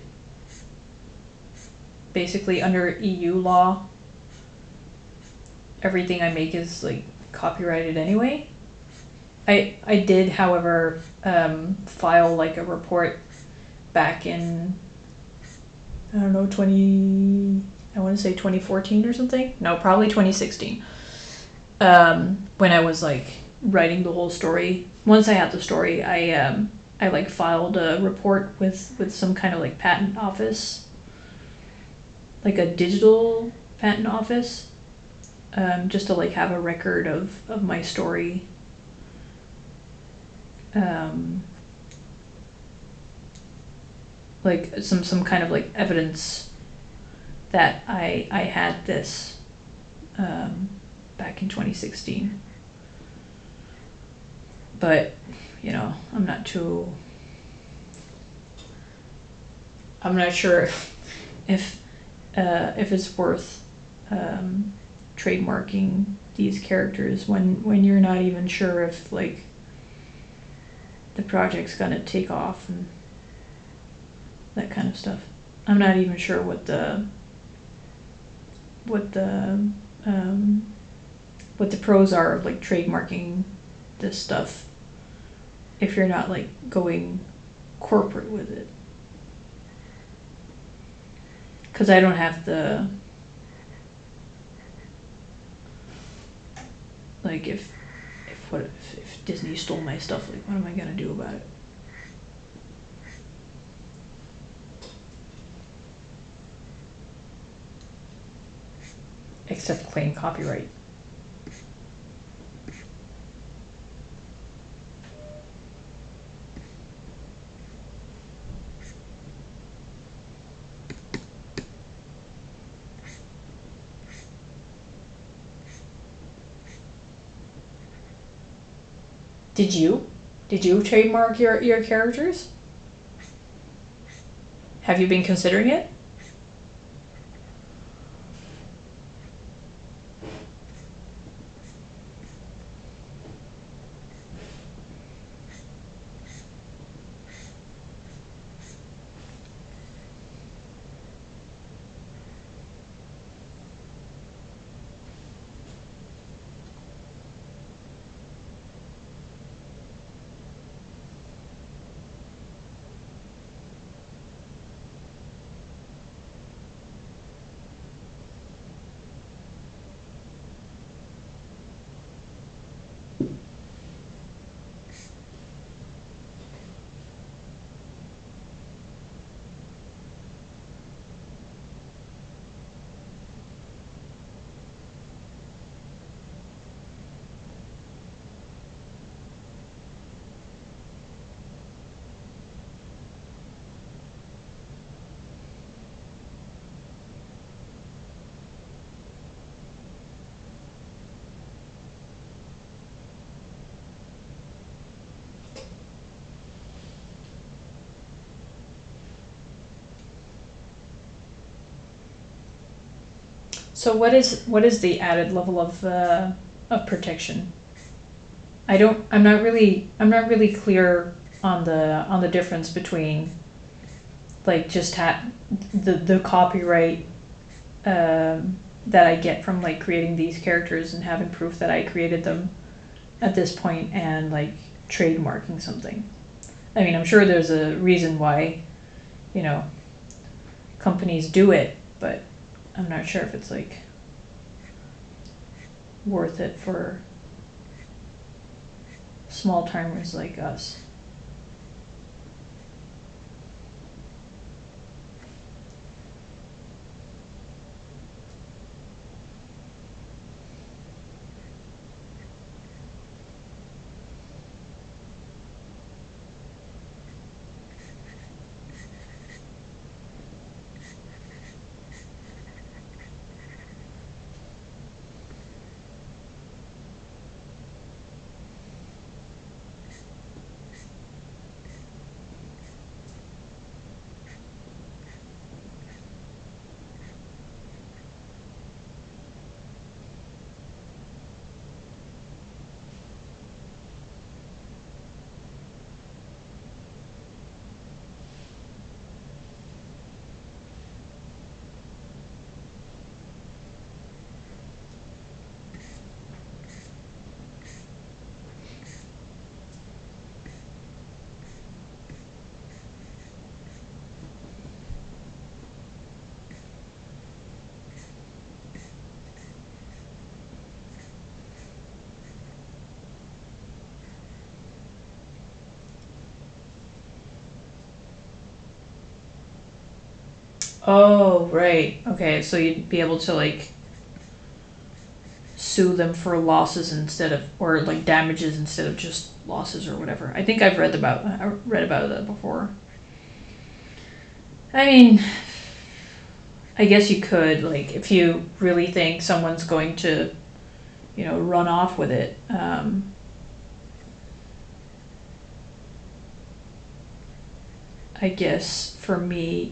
basically under E U law, everything I make is like copyrighted anyway. I I did, however, um, file like a report back in, I don't know, twenty, I want to say twenty fourteen or something. No, probably twenty sixteen. Um, when I was like writing the whole story. Once I had the story, I um, I like filed a report with with some kind of like patent office, like a digital patent office, um, just to like have a record of of my story. Um, like some some kind of like evidence that I I had this um, back in twenty sixteen. But you know, I'm not too. I'm not sure if uh, if it's worth um, trademarking these characters when when you're not even sure if like the project's gonna take off and that kind of stuff. I'm not even sure what the what the um, what the pros are of like trademarking this stuff if you're not like going corporate with it. Because I don't have the, like if if what if, if Disney stole my stuff, like what am I gonna do about it? Except claim copyright. Did you? Did you trademark your, your characters? Have you been considering it? So what is what is the added level of uh, of protection? I don't. I'm not really. I'm not really clear on the on the difference between like just ha- the the copyright um, that I get from like creating these characters and having proof that I created them at this point and like trademarking something. I mean, I'm sure there's a reason why, you know, companies do it, but I'm not sure if it's like worth it for small timers like us. Oh, right. Okay, so you'd be able to like sue them for losses instead of, or like damages instead of just losses or whatever. I think I've read about I read about that before. I mean, I guess you could, like, if you really think someone's going to, you know, run off with it. Um, I guess for me,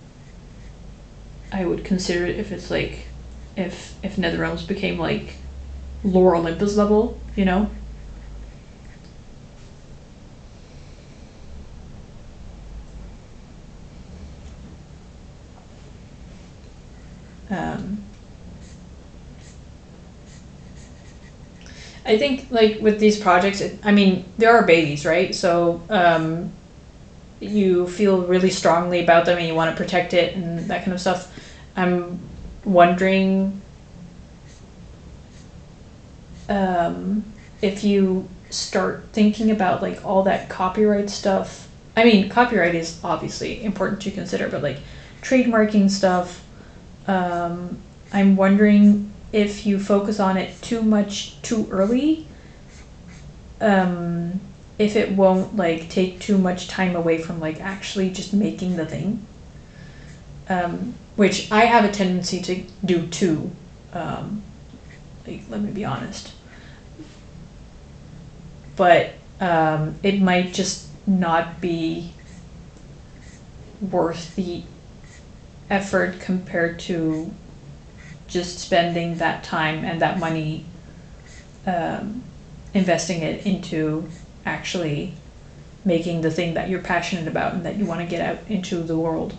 I would consider it if it's like, if if Netherrealms became like Lore Olympus level, you know. Um, I think like with these projects, it, I mean, there are babies, right? So um, you feel really strongly about them and you want to protect it and that kind of stuff. I'm wondering um, if you start thinking about like all that copyright stuff. I mean, copyright is obviously important to consider, but like trademarking stuff, um, I'm wondering if you focus on it too much too early, um, if it won't like take too much time away from like actually just making the thing, um, which I have a tendency to do too. Um, like, let me be honest, but um, it might just not be worth the effort compared to just spending that time and that money, um, investing it into actually making the thing that you're passionate about and that you want to get out into the world.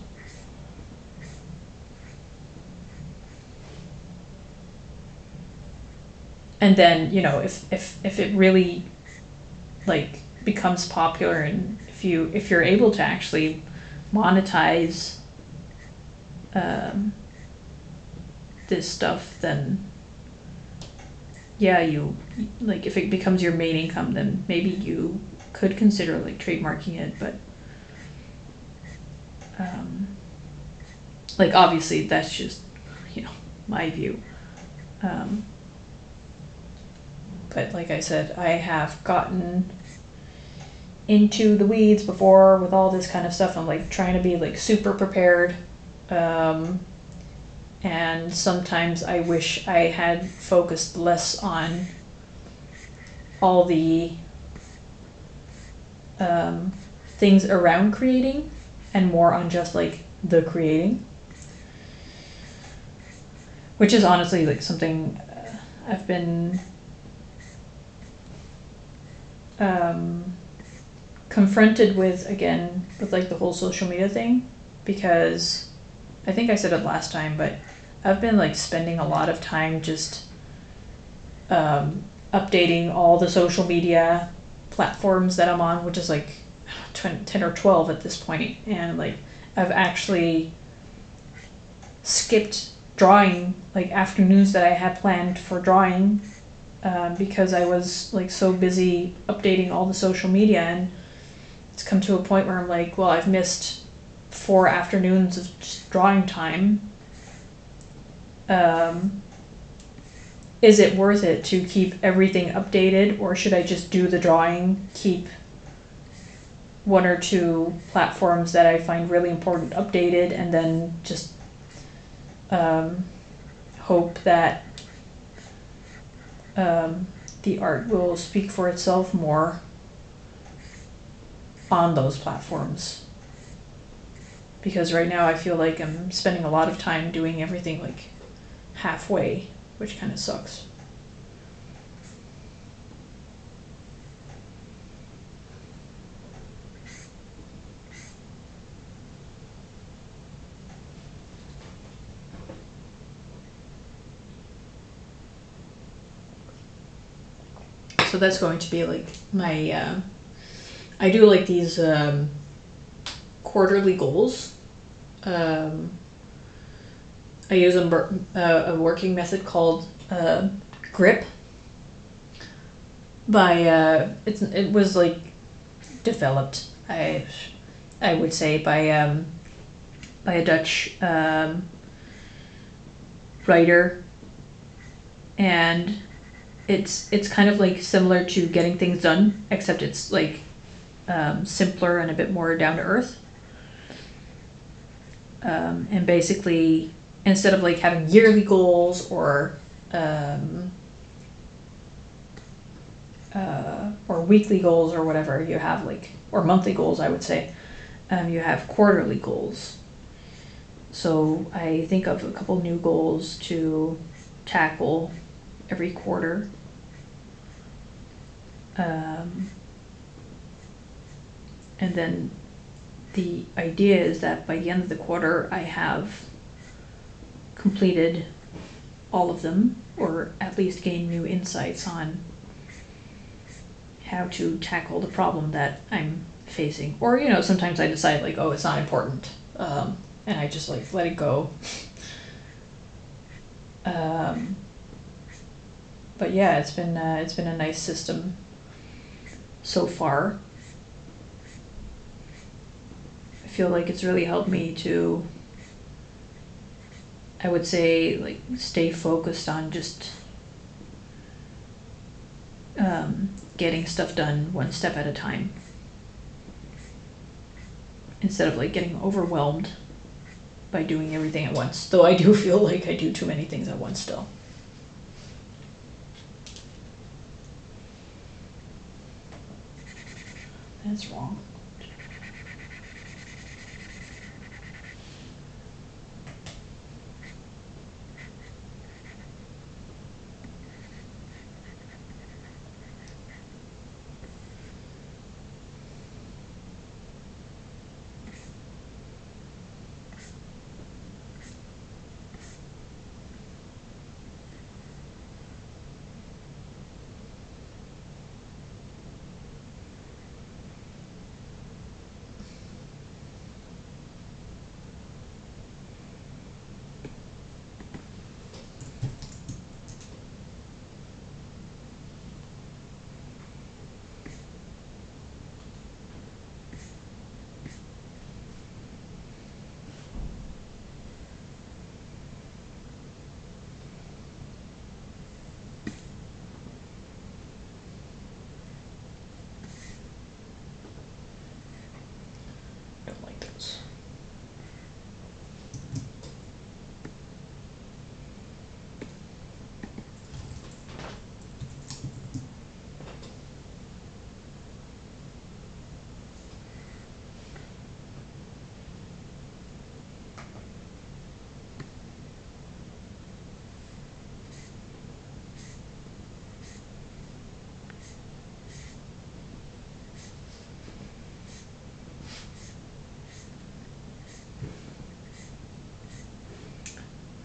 And then, you know, if, if, if it really like becomes popular and if you if you're able to actually monetize um, this stuff, then yeah, you like if it becomes your main income, then maybe you could consider like trademarking it. But um, like obviously that's just, you know, my view. Um, but like I said, I have gotten into the weeds before with all this kind of stuff. I'm like trying to be like super prepared. Um, and sometimes I wish I had focused less on all the um, things around creating and more on just like the creating, which is honestly like something uh, I've been um, confronted with again with like the whole social media thing, because I think I said it last time, but I've been like spending a lot of time just um, updating all the social media platforms that I'm on, which is like ten or twelve at this point, and like I've actually skipped drawing like afternoons that I had planned for drawing um, because I was like so busy updating all the social media, and it's come to a point where I'm like, well, I've missed four afternoons of just drawing time. Um, is it worth it to keep everything updated, or should I just do the drawing, keep one or two platforms that I find really important updated, and then just um, hope that um, the art will speak for itself more on those platforms? Because right now I feel like I'm spending a lot of time doing everything like halfway, which kind of sucks. So that's going to be like my, uh, I do like these um, quarterly goals. Um, I use a, a working method called uh, GRIP. By uh, it's it was like developed, I I would say, by um, by a Dutch um, writer, and it's it's kind of like similar to Getting Things Done, except it's like um, simpler and a bit more down to earth. Um, and basically, instead of like having yearly goals or um, uh, or weekly goals or whatever, you have like, or monthly goals, I would say, um, you have quarterly goals. So I think of a couple new goals to tackle every quarter. Um, and then the idea is that by the end of the quarter, I have completed all of them, or at least gained new insights on how to tackle the problem that I'm facing. Or, you know, sometimes I decide like, oh, it's not important, um, and I just like let it go. um, but yeah, it's been uh, it's been a nice system so far. I feel like it's really helped me to, I would say, like stay focused on just um, getting stuff done one step at a time, instead of like getting overwhelmed by doing everything at once. Though I do feel like I do too many things at once still. That's wrong.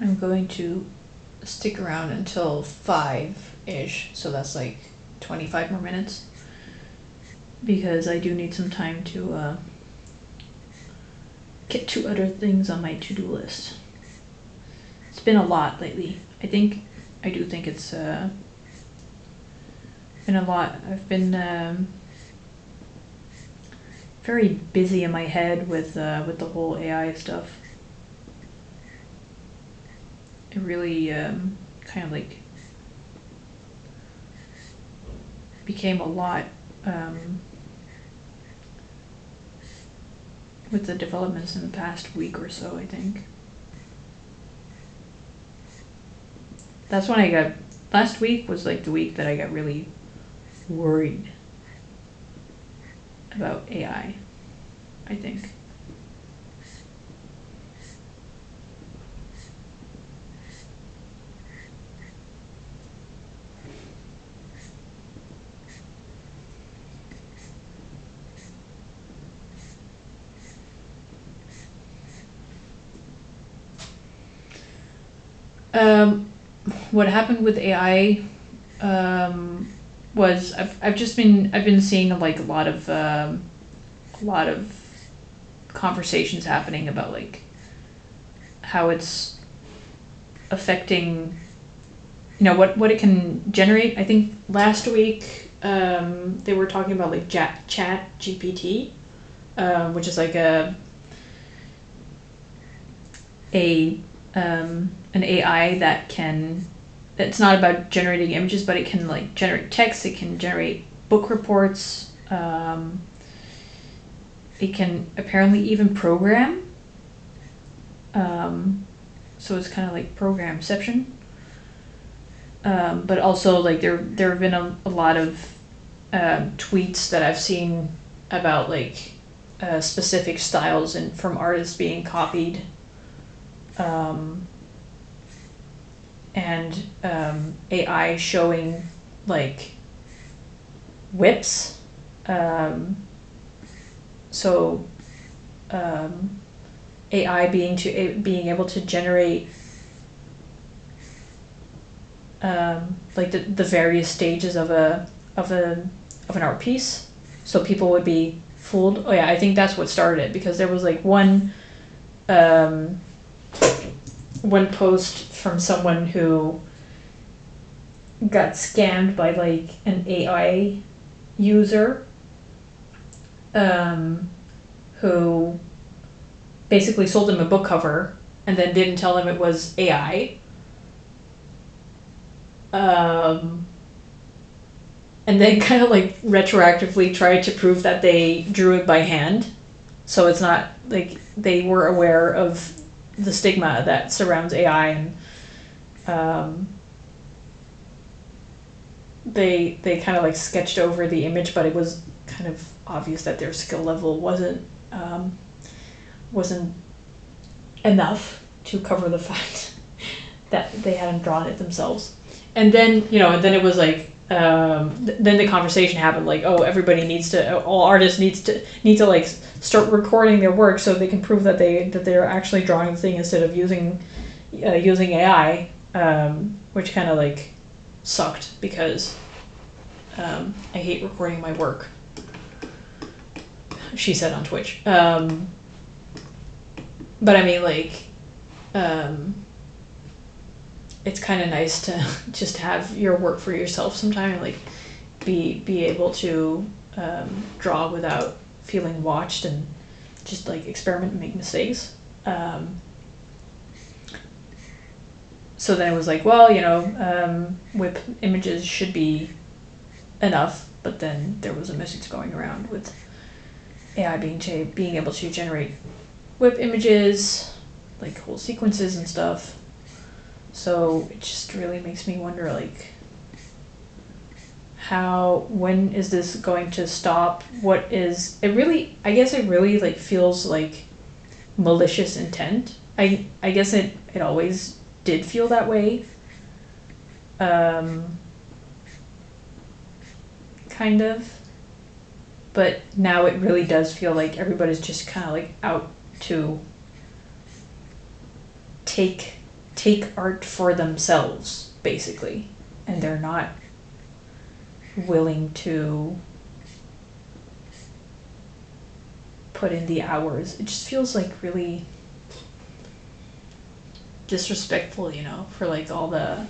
I'm going to stick around until five-ish, so that's like twenty-five more minutes, because I do need some time to uh, get to other things on my to-do list. It's been a lot lately. I think, I do think it's uh, been a lot. I've been um, very busy in my head with uh, with the whole A I stuff. It really um, kind of like became a lot um, with the developments in the past week or so, I think. That's when I got, last week was like the week that I got really worried about A I, I think. Um, what happened with A I um, was I've I've just been I've been seeing like a lot of um, a lot of conversations happening about like how it's affecting, you know, what what it can generate. I think last week um, they were talking about like Chat Chat G P T, uh, which is like a a um, an A I that can, it's not about generating images, but it can like generate text, it can generate book reports, um, it can apparently even program, um, so it's kind of like programception, um, but also like there there have been a, a lot of um, tweets that I've seen about like uh, specific styles and from artists being copied. Um, and um, A I showing like whips. Um, so um, A I being to a, being able to generate um, like the, the various stages of a of a of an art piece. So people would be fooled. Oh yeah, I think that's what started it, because there was like one um, one post from someone who got scammed by like an A I user um, who basically sold him a book cover and then didn't tell him it was A I. Um, and then kind of like retroactively tried to prove that they drew it by hand. So it's not like they were aware of the stigma that surrounds A I, and um, they they kind of like sketched over the image, but it was kind of obvious that their skill level wasn't um, wasn't enough to cover the fact that they hadn't drawn it themselves. And then, you know, and then it was like um, th- then the conversation happened like, oh, everybody needs to, all artists needs to need to like start recording their work so they can prove that they that they're actually drawing the thing instead of using uh, using A I, um, which kind of like sucked because um, I hate recording my work. She said on Twitch. Um, but I mean, like, um, it's kind of nice to just have your work for yourself sometime, and like be be able to um, draw without feeling watched and just like experiment and make mistakes. Um, so then it was like, well, you know, um, whip images should be enough, but then there was a message going around with A I being to, being able to generate whip images, like whole sequences and stuff. So it just really makes me wonder, like, how, when is this going to stop? What is, it really, I guess it really, like, feels like malicious intent. I I guess it, it always did feel that way. Um, kind of. But now it really does feel like everybody's just kind of, like, out to take take art for themselves, basically, and they're not willing to put in the hours. It just feels like really disrespectful, you know, for like all the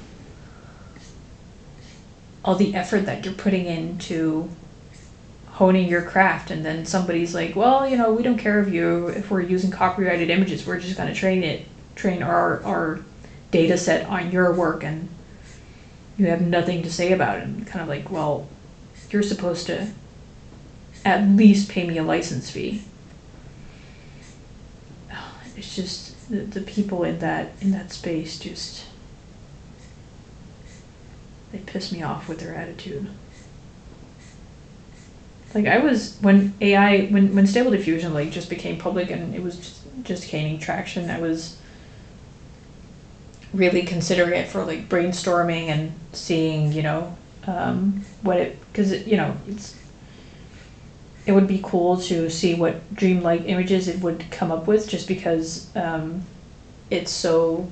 all the effort that you're putting into honing your craft, and then somebody's like, well, you know, we don't care if you if we're using copyrighted images, we're just going to train it train our our data set on your work, and you have nothing to say about it. And kind of like, well, you're supposed to at least pay me a license fee. It's just the, the people in that in that space just, they piss me off with their attitude. Like I was, when A I, when, when Stable Diffusion like just became public and it was just, just gaining traction, I was really considering it for like brainstorming and seeing, you know, um, what it, because it, you know, it's, it would be cool to see what dreamlike images it would come up with, just because um, it's so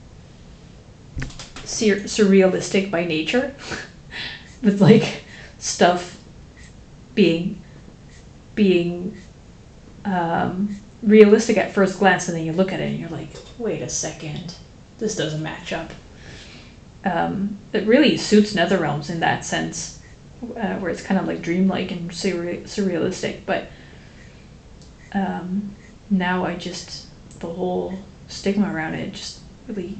sur- surrealistic by nature, with like stuff being being um, realistic at first glance, and then you look at it and you're like, wait a second, this doesn't match up. Um, it really suits Netherrealms in that sense, uh, where it's kind of like dreamlike and surre- surrealistic, but um, now I just, the whole stigma around it just really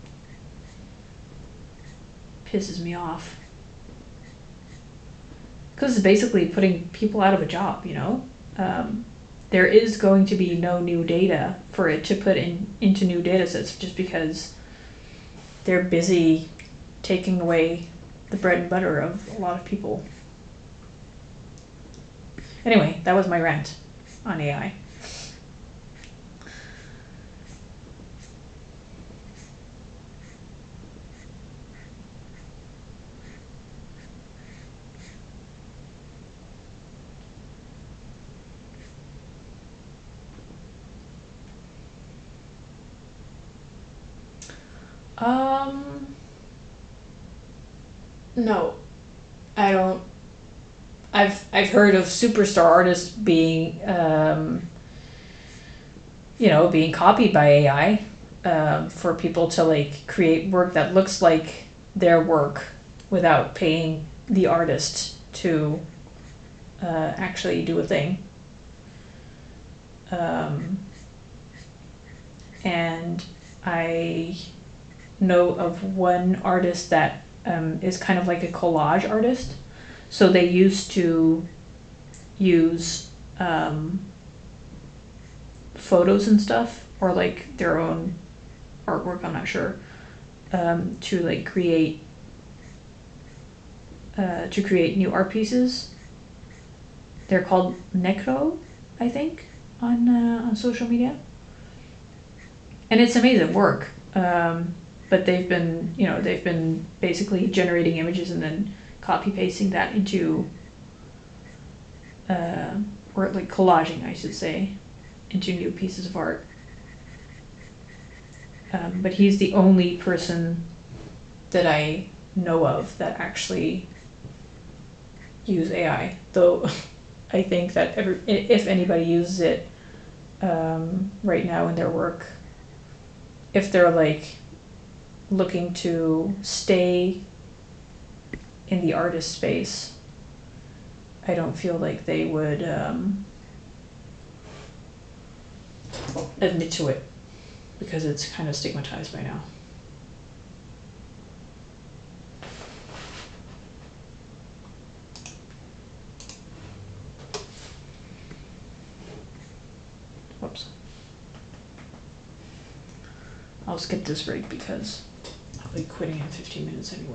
pisses me off. Because it's basically putting people out of a job, you know? Um, there is going to be no new data for it to put in into new data sets, just because they're busy taking away the bread and butter of a lot of people. Anyway, that was my rant on A I. Um, no, I don't. I've I've heard of superstar artists being, um, you know, being copied by A I, um, for people to like create work that looks like their work without paying the artist to uh, actually do a thing. Um, and I know of one artist that um, is kind of like a collage artist. So they used to use um, photos and stuff, or like their own artwork, I'm not sure, um, to like create uh, to create new art pieces. They're called Necro, I think, on uh, on social media, and it's amazing work. Um, but they've been, you know, they've been basically generating images and then copy pasting that into, uh, or like collaging, I should say, into new pieces of art. Um, but he's the only person that I know of that actually use A I, though I think that every, if anybody uses it um, right now in their work, if they're like looking to stay in the artist space, I don't feel like they would um, admit to it, because it's kind of stigmatized by now. Whoops. I'll skip this break because I'll be quitting in fifteen minutes anyway.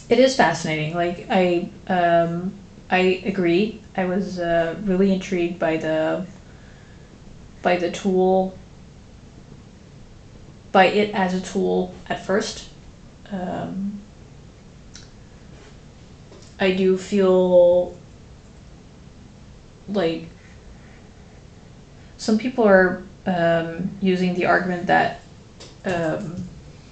It is fascinating. Like I, um, I agree. I was uh, really intrigued by the by the tool, by it as a tool at first. Um, I do feel like some people are um, using the argument that um,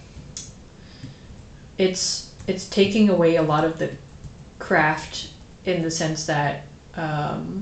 it's it's taking away a lot of the craft, in the sense that um,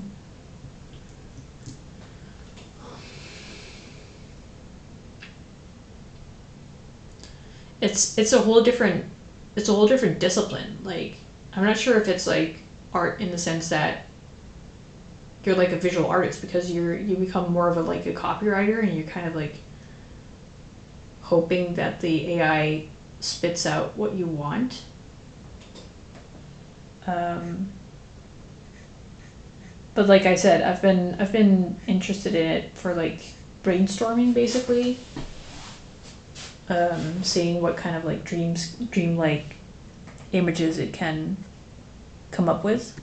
it's it's a whole different it's a whole different discipline. Like, I'm not sure if it's like art in the sense that you're like a visual artist, because you're you become more of a like a copywriter, and you're kind of like hoping that the A I spits out what you want. Um, but like I said, I've been I've been interested in it for like brainstorming, basically. Um, seeing what kind of like dreams, dreamlike images it can come up with.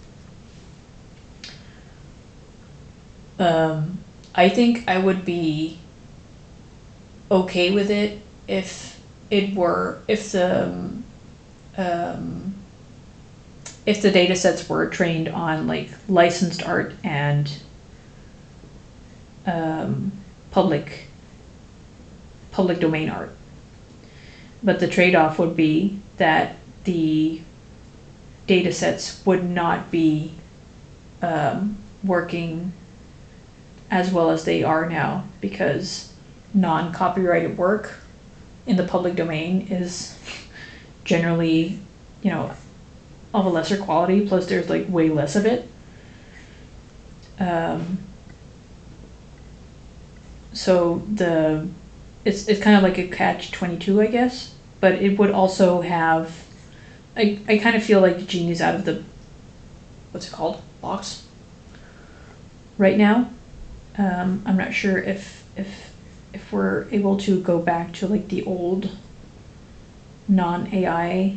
Um, I think I would be okay with it if it were if the um, if the data sets were trained on like licensed art and um, public public domain art. But the trade-off would be that the data sets would not be um, working as well as they are now, because non-copyrighted work in the public domain is generally, you know, of a lesser quality, plus there's like way less of it. Um, so the it's it's kind of like a catch twenty-two, I guess, but it would also have, I, I kind of feel like the genie's out of the, what's it called, box right now. Um, I'm not sure if if if we're able to go back to like the old non-A I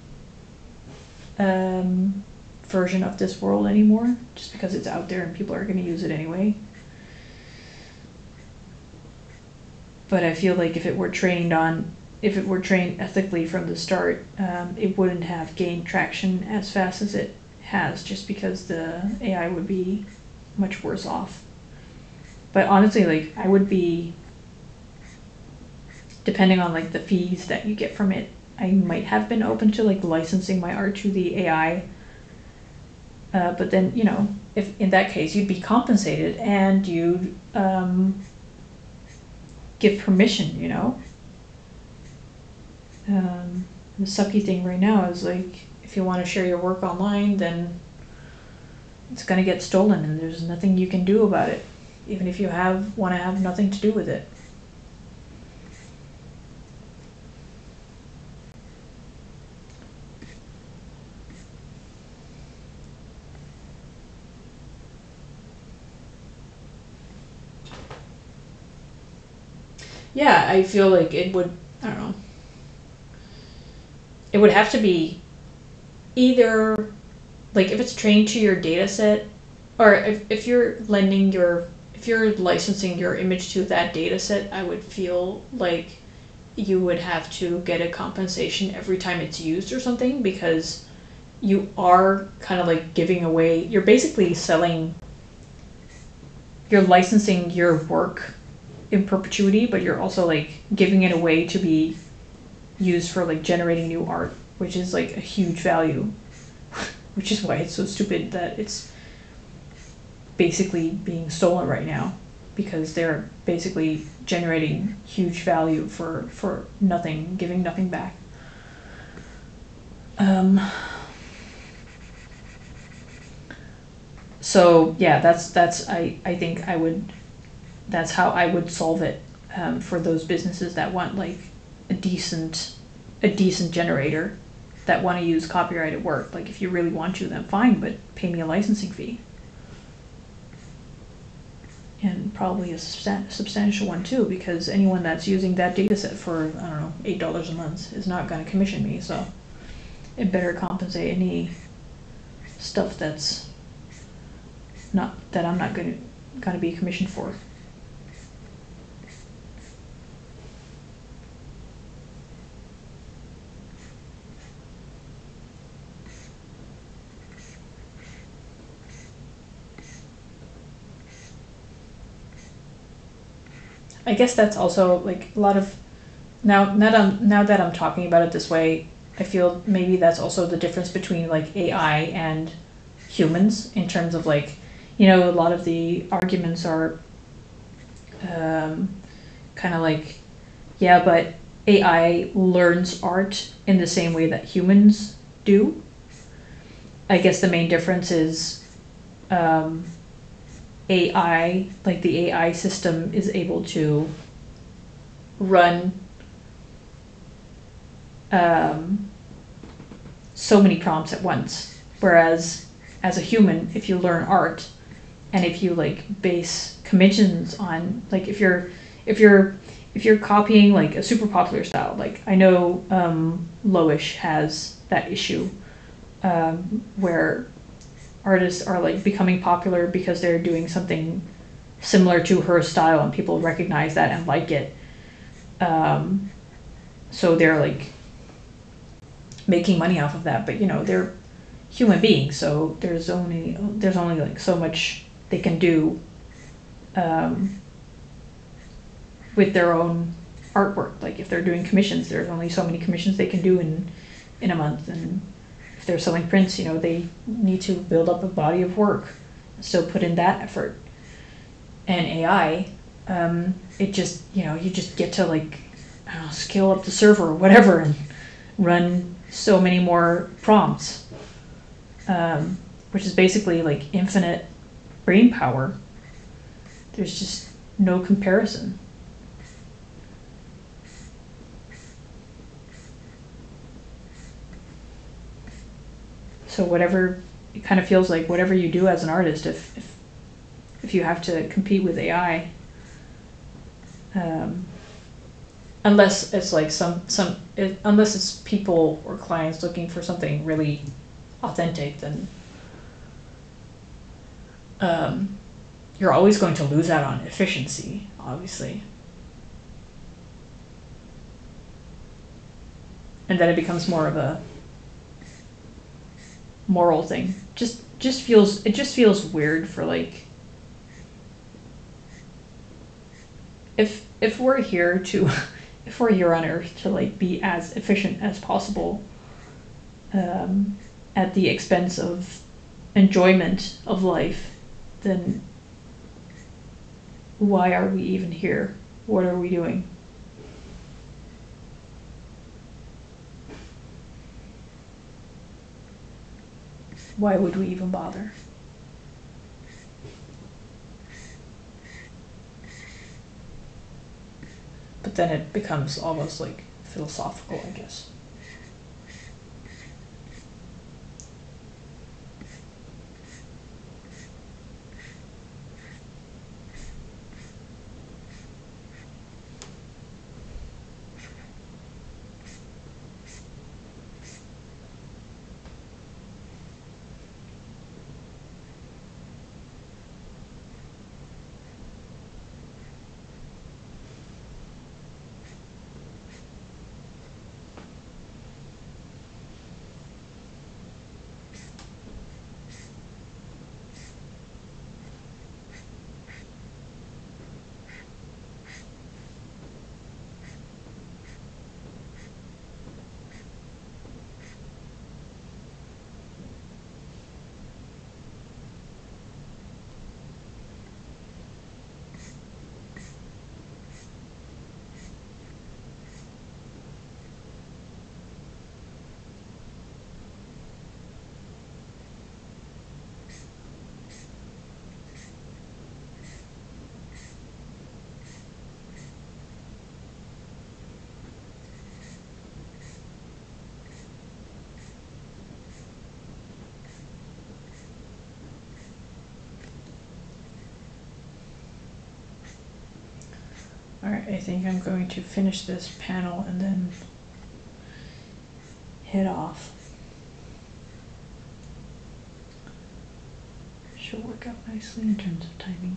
um, version of this world anymore, just because it's out there and people are going to use it anyway. But I feel like if it were trained on, if it were trained ethically from the start, um, it wouldn't have gained traction as fast as it has, just because the A I would be much worse off. But honestly, like, I would be, depending on like the fees that you get from it, I might have been open to like licensing my art to the A I. Uh, but then, you know, if in that case you'd be compensated and you'd um, give permission, you know. Um, the sucky thing right now is like, if you want to share your work online, then it's gonna get stolen, and there's nothing you can do about it, even if you have want to have nothing to do with it. Yeah, I feel like it would, I don't know, it would have to be either, like, if it's trained to your data set, or if, if you're lending your, if you're licensing your image to that data set, I would feel like you would have to get a compensation every time it's used or something, because you are kind of like giving away, you're basically selling, you're licensing your work in perpetuity, but you're also like giving it away to be used for like generating new art, which is like a huge value, which is why it's so stupid that it's basically being stolen right now, because they're basically generating huge value for for nothing, giving nothing back. Um, so yeah, that's that's I I think I would. That's how I would solve it um, for those businesses that want like a decent, a decent generator, that want to use copyrighted work. Like, if you really want to, then fine, but pay me a licensing fee, and probably a substan- substantial one too, because anyone that's using that data set for, I don't know, eight dollars a month is not going to commission me. So it better compensate any stuff that's not that I'm not going to going to be commissioned for. I guess that's also like a lot of now now that I'm, now that I'm talking about it this way, I feel maybe that's also the difference between like A I and humans in terms of like, you know, a lot of the arguments are um, kind of like, yeah, but A I learns art in the same way that humans do. I guess the main difference is um, A I, like the A I system is able to run um, so many prompts at once. Whereas as a human, if you learn art and if you like base commissions on, like if you're, if you're, if you're copying like a super popular style, like I know um, Loish has that issue um, where artists are like becoming popular because they're doing something similar to her style and people recognize that and like it. Um, so they're like making money off of that, but you know, they're human beings, so there's only there's only like so much they can do um, with their own artwork. Like if they're doing commissions, there's only so many commissions they can do in in a month, and if they're selling prints, you know, they need to build up a body of work, so put in that effort. And A I, um, it just, you know, you just get to like, I don't know, scale up the server or whatever and run so many more prompts, um, which is basically like infinite brain power. There's just no comparison. So whatever, it kind of feels like whatever you do as an artist, if if, if you have to compete with A I, um, unless it's like some some it, unless it's people or clients looking for something really authentic, then um, you're always going to lose out on efficiency, obviously. And then it becomes more of a moral thing. Just just feels it just feels weird for like, if if we're here to if we're here on Earth to like be as efficient as possible, um, at the expense of enjoyment of life, then why are we even here? What are we doing? Why would we even bother? But then it becomes almost like philosophical, I guess. Alright, I think I'm going to finish this panel and then head off. Should work out nicely in terms of timing.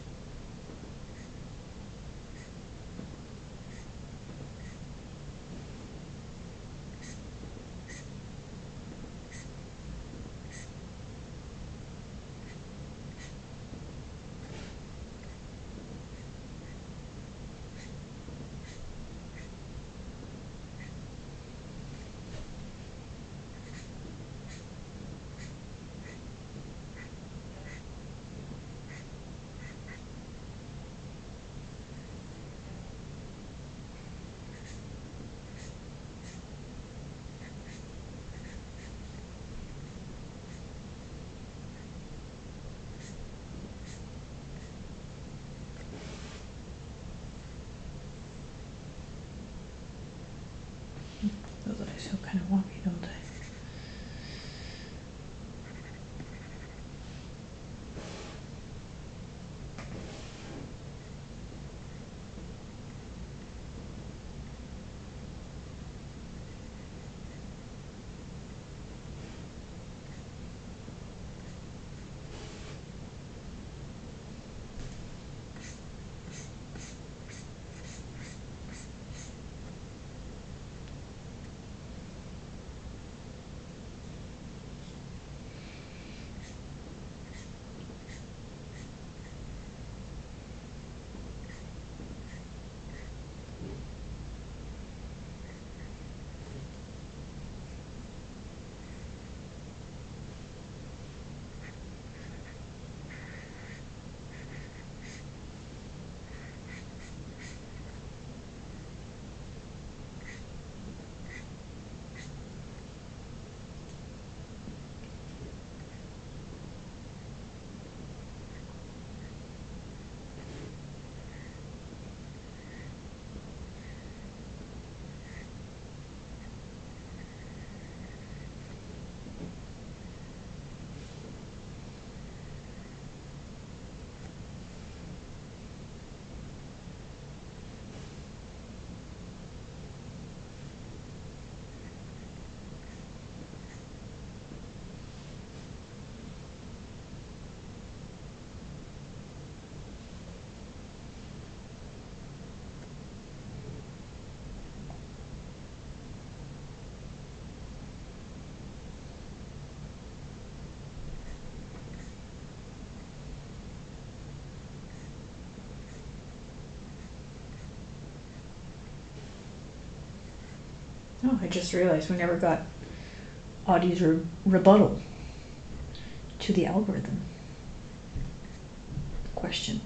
Those eyes feel kind of wonky, don't they? Oh, I just realized we never got Audie's re- rebuttal to the algorithm question.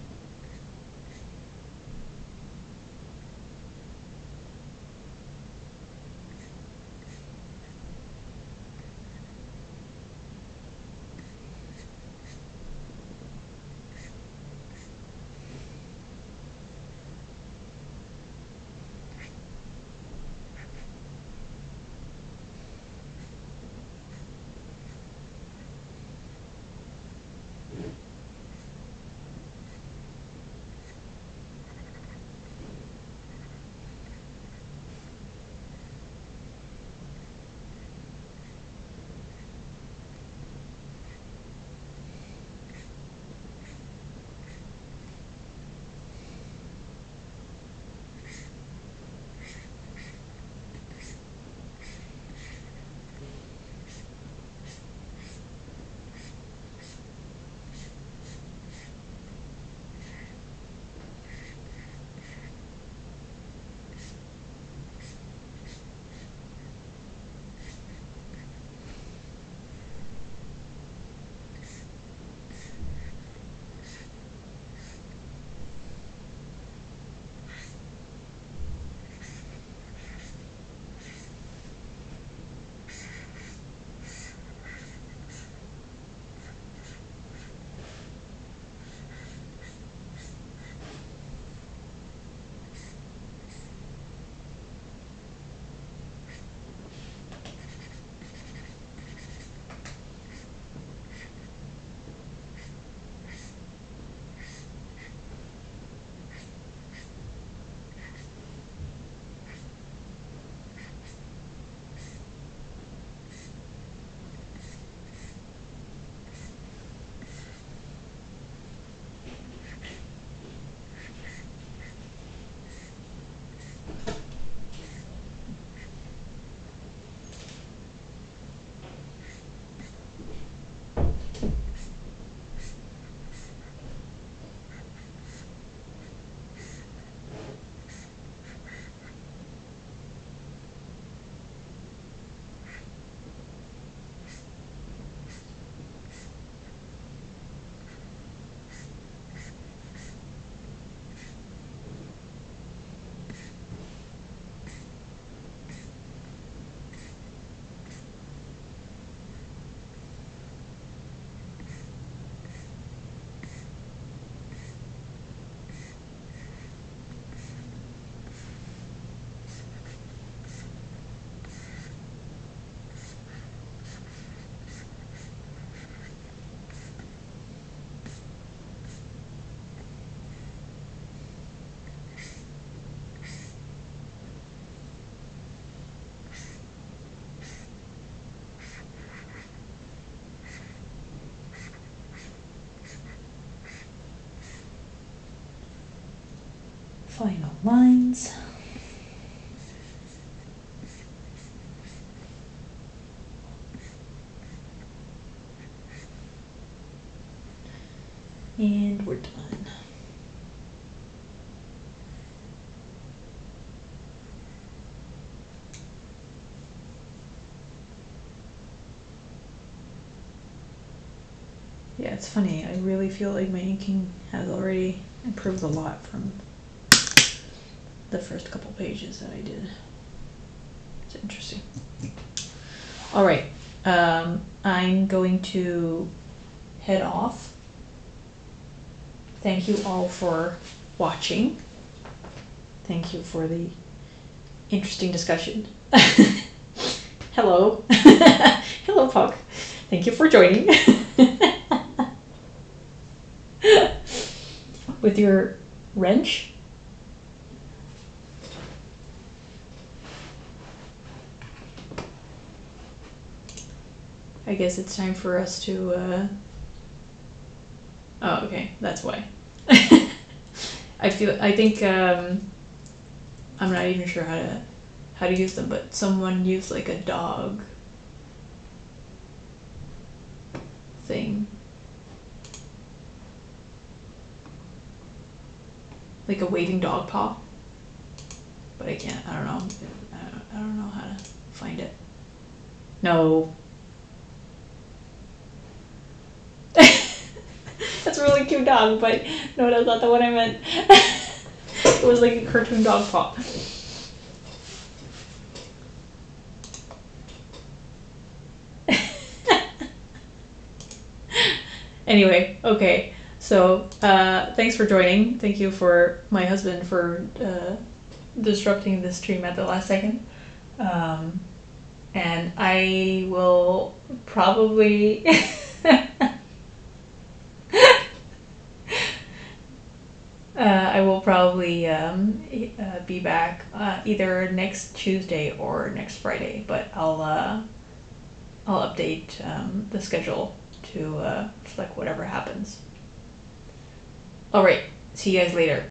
final lines. And we're done. Yeah, it's funny. I really feel like my inking has already improved a lot from the first couple pages that I did. It's interesting. All right, um, I'm going to head off. Thank you all for watching. Thank you for the interesting discussion. Hello. Hello, Puck. Thank you for joining. With your wrench. I guess it's time for us to, uh... oh, okay, that's why. I feel, I think, um, I'm not even sure how to, how to use them, but someone used like a dog thing. Like a waving dog paw. But I can't, I don't know. I don't, I don't know how to find it. No. That's a really cute dog, but no, that's not the one I meant. It was like a cartoon dog paw. Anyway, okay. So, uh, thanks for joining. Thank you for my husband for uh, disrupting the stream at the last second. Um, and I will probably... Uh, I will probably um, uh, be back uh, either next Tuesday or next Friday, but I'll uh, I'll update um, the schedule to uh, reflect whatever happens. All right, see you guys later.